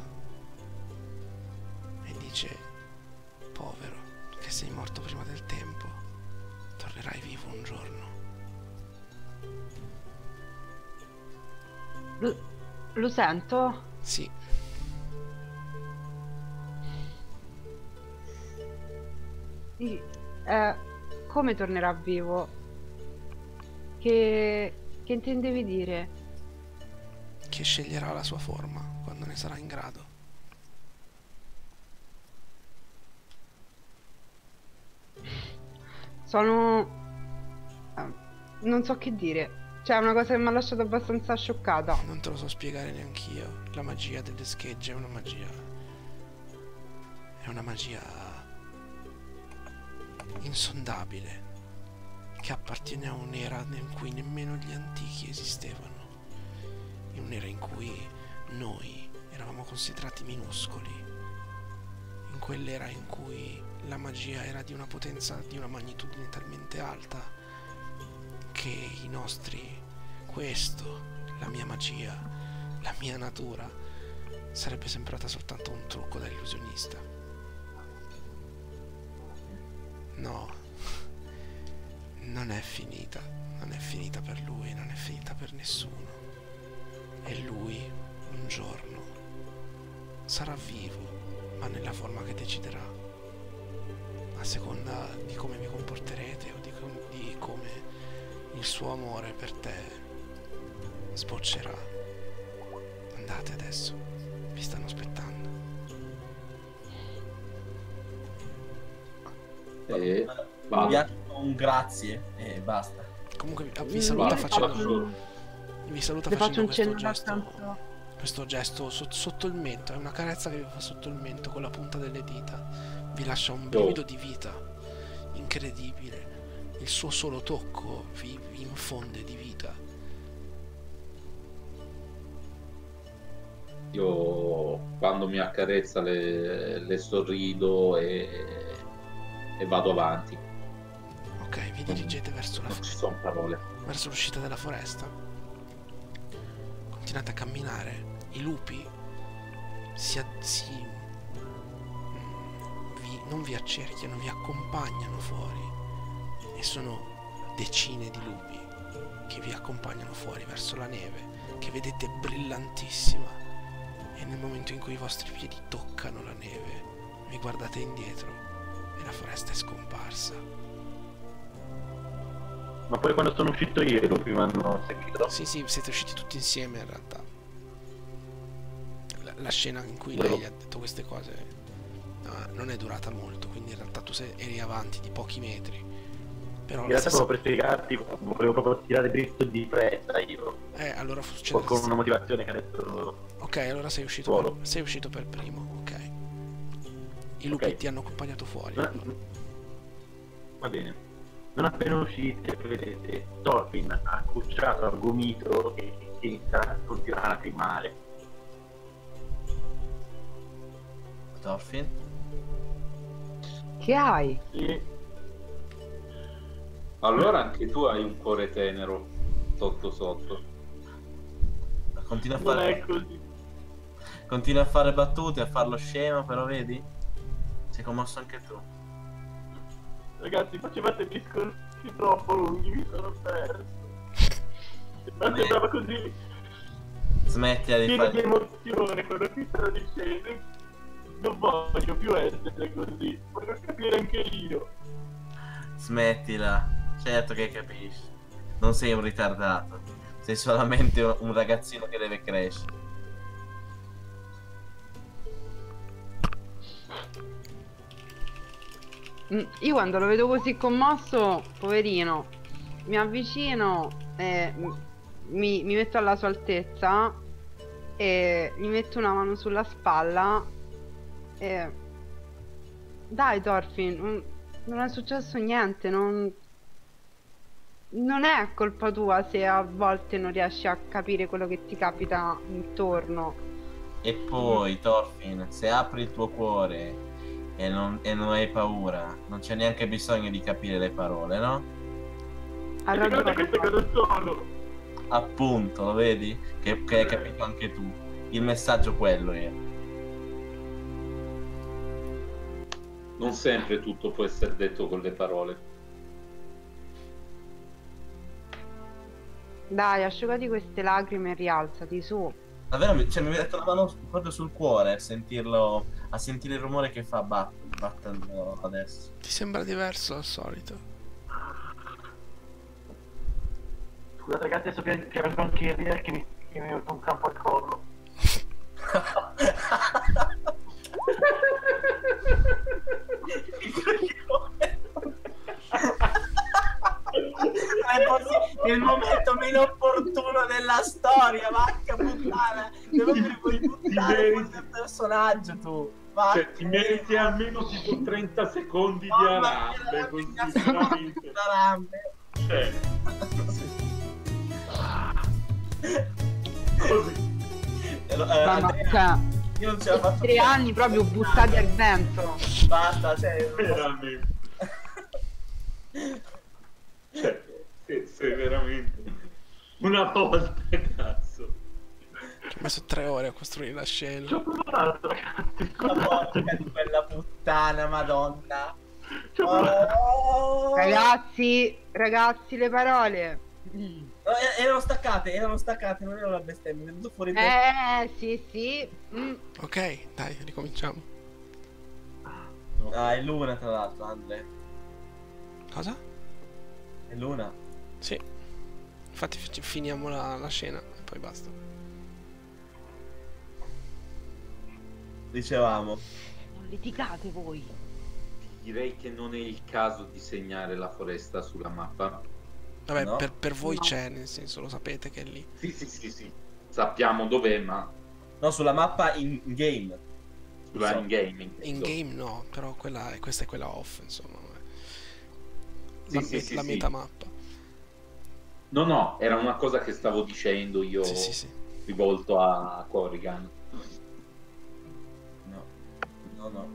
e dice: povero, che sei morto prima del tempo, tornerai vivo un giorno. Lo, lo sento? Sì, Sì, eh, come tornerà vivo? Che, che intendevi dire? che sceglierà la sua forma quando ne sarà in grado. Sono... eh, non so che dire. Cioè, è una cosa che mi ha lasciato abbastanza scioccata. Non te lo so spiegare neanch'io. La magia delle schegge è una magia. È una magia insondabile, che appartiene a un'era in cui nemmeno gli antichi esistevano. In un'era in cui noi eravamo considerati minuscoli. In quell'era in cui la magia era di una potenza, di una magnitudine talmente alta che i nostri, questo, la mia magia, la mia natura, sarebbe sembrata soltanto un trucco da illusionista. No, non è finita, non è finita per lui, non è finita per nessuno. E lui, un giorno, sarà vivo, ma nella forma che deciderà, a seconda di come vi comporterete o di, com di come il suo amore per te sboccerà. Andate adesso, vi stanno aspettando. E Mi piace un grazie e basta. Comunque vi- vi Mm, saluta io facendo, faccio- vi saluta Le faccio facendo un questo cenno gesto, abbastanza... questo gesto sot- sotto il mento. È una carezza che vi fa sotto il mento con la punta delle dita. Vi lascia un brivido di vita incredibile. Il suo solo tocco vi, vi infonde di vita. io quando mi accarezza le, le sorrido e, e vado avanti. Ok, vi dirigete verso la Non fo- ci sono parole. verso l'uscita della foresta. Continuate a camminare. I lupi si, a- si mm, vi- non vi accerchiano, vi accompagnano fuori. E sono decine di lupi che vi accompagnano fuori verso la neve, che vedete brillantissima. E nel momento in cui i vostri piedi toccano la neve, vi guardate indietro e la foresta è scomparsa. Ma poi quando sono uscito io i lupi mi hanno seguito. Sì, sì, siete usciti tutti insieme in realtà. La, la scena in cui Volevo- lei ha detto queste cose no, non è durata molto, quindi in realtà tu sei, eri avanti di pochi metri. Però In la realtà stessa... proprio per spiegarti, volevo proprio tirare dritto di fretta io. Eh, allora succede... Con una motivazione che adesso... Ok, allora sei uscito, Solo. per, sei uscito per primo, ok. I lupi Ok. ti hanno accompagnato fuori. Non- allora. Va bene. Non appena uscite, vedete, Thorfinn ha accucciato al gomito e, e inizia a continuare a lacrimare. Thorfinn? Che hai? E Allora anche tu hai un cuore tenero sotto sotto. Continua a non è fare, così. continua a fare battute, a farlo scemo, però vedi? Sei commosso anche tu. Ragazzi, facevate discorsi troppo lunghi, mi sono perso. Ma sembrava così Smettila di pieno di fare... emozione quello che stavo dicendo. Non voglio più essere così, voglio capire anche io. Smettila. Certo che capisci. Non sei un ritardato. Sei solamente un un ragazzino che deve crescere. Mm, Io quando lo vedo così commosso, poverino, mi avvicino e m- mi, mi metto alla sua altezza e gli metto una mano sulla spalla e... Dai Thorfinn, mm, non è successo niente, non... non è colpa tua se a volte non riesci a capire quello che ti capita intorno. E poi, Thorfinn, se apri il tuo cuore e non, e non hai paura, non c'è neanche bisogno di capire le parole, no? Ha ragione. Queste cose sono. Appunto, lo vedi? Che, che hai capito anche tu. Il messaggio quello è. Non sempre tutto può essere detto con le parole. Dai, asciugati queste lacrime e rialzati su. Davvero, mi- cioè, mi aveva detto la mano proprio sul cuore a sentirlo, a sentire il rumore che fa bat- battendo adesso. Ti sembra diverso dal solito? Scusate ragazzi, adesso che che vengo anche a dire che mi, che mi è venuto un campo al collo. È così il momento meno opportuno della storia, vacca puttana. Devo dire, puoi buttare meriti- quel personaggio tu. Vacca. Cioè, ti meriti almeno tipo trenta secondi di Mamma mia, arambe, la così mia veramente. Arambe. Cioè, così. Eh, lo- eh, Ma no, Andrea, cioè, io non ce la faccio tre più. anni proprio buttati al vento. Basta, cioè, Veramente. Cioè, se, se veramente una volta, cazzo. Ci ho messo tre ore a costruire la scena. C'ho provato ragazzi, la scusate. porca di quella puttana, madonna. C'ho provato. Oh. Ragazzi, ragazzi, le parole. No, er- erano staccate, erano staccate, non era una bestemmia, è venuto fuori il Eh, sì, sì. Mm. Ok, dai, ricominciamo. Ah, è Luna tra l'altro, Andre. Cosa? È Luna. Sì. Infatti fi- finiamo la, la scena e poi basta. Dicevamo. Non litigate voi. Direi che non è il caso di segnare la foresta sulla mappa. Vabbè, No. per, per voi No. c'è, nel senso, lo sapete che è lì. Sì, sì, sì, sì. Sappiamo dov'è, ma No, sulla mappa in in game. sulla So. in gaming. In game no, però quella è, questa è quella off, insomma. Sì, La, sì, me- sì, la sì. metamappa. No, no, era una cosa che stavo dicendo io Sì, sì, sì. rivolto a Corrigan. No. No, no.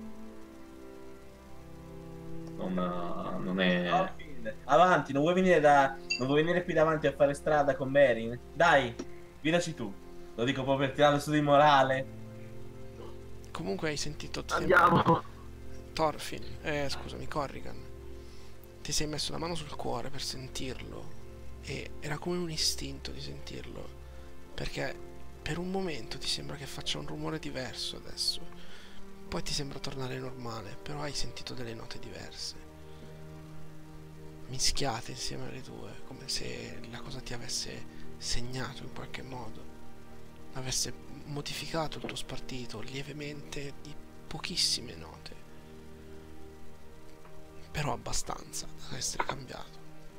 Non, non è... Thorfinn, avanti, non vuoi venire da. Non vuoi venire qui davanti a fare strada con Merin? Dai, guidaci tu. Lo dico proprio per tirare su di morale. Comunque hai sentito ti- Andiamo. Thorfinn, eh scusami, Corrigan. Ti sei messo la mano sul cuore per sentirlo e era come un istinto di sentirlo, perché per un momento ti sembra che faccia un rumore diverso adesso, poi ti sembra tornare normale, però hai sentito delle note diverse, mischiate insieme alle due, come se la cosa ti avesse segnato in qualche modo, avesse modificato il tuo spartito lievemente di pochissime note, però abbastanza da essere cambiato.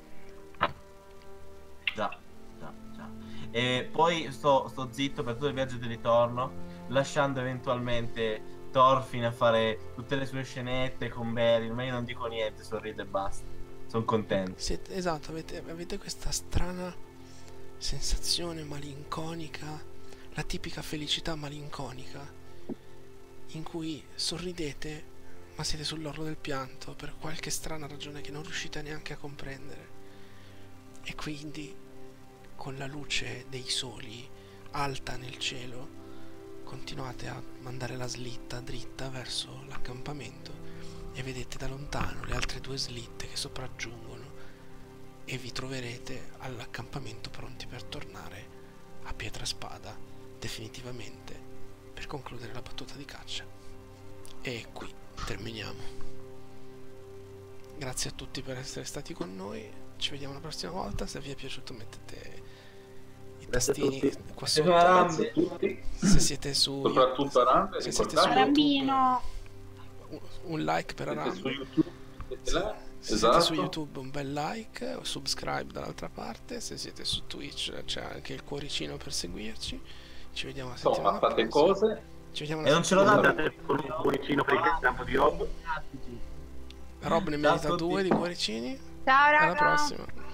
Già, già, già. E poi sto, sto zitto per tutto il viaggio di ritorno, lasciando eventualmente Thorfinn a fare tutte le sue scenette con Merin, ma io non dico niente, sorrido e basta. Sono contento. Siete, esatto, avete, avete questa strana sensazione malinconica, la tipica felicità malinconica, in cui sorridete ma siete sull'orlo del pianto per qualche strana ragione che non riuscite neanche a comprendere. E quindi, con la luce dei soli alta nel cielo, continuate a mandare la slitta dritta verso l'accampamento e vedete da lontano le altre due slitte che sopraggiungono e vi troverete all'accampamento pronti per tornare a Pietraspada definitivamente per concludere la battuta di caccia. E qui terminiamo. Grazie a tutti per essere stati con noi, ci vediamo la prossima volta. Se vi è piaciuto mettete i Grazie a tastini tutti. qua Siete sotto. arambe. Grazie a tutti, Se siete su soprattutto Arambe, se siete su ricordate, Arambino. un- un like per siete su Arambe. YouTube, siete là. Se siete su Esatto. YouTube un bel like o subscribe dall'altra parte. Se siete su Twitch c'è anche il cuoricino per seguirci. Ci vediamo la Insomma, settimana fate prossima. cose. Ci vediamo E la non ce lo settimana date. Guardate con un cuoricino per il campo di Rob. Rob ne Ciao a merita tutti. due di cuoricini. Ciao Alla raga. prossima.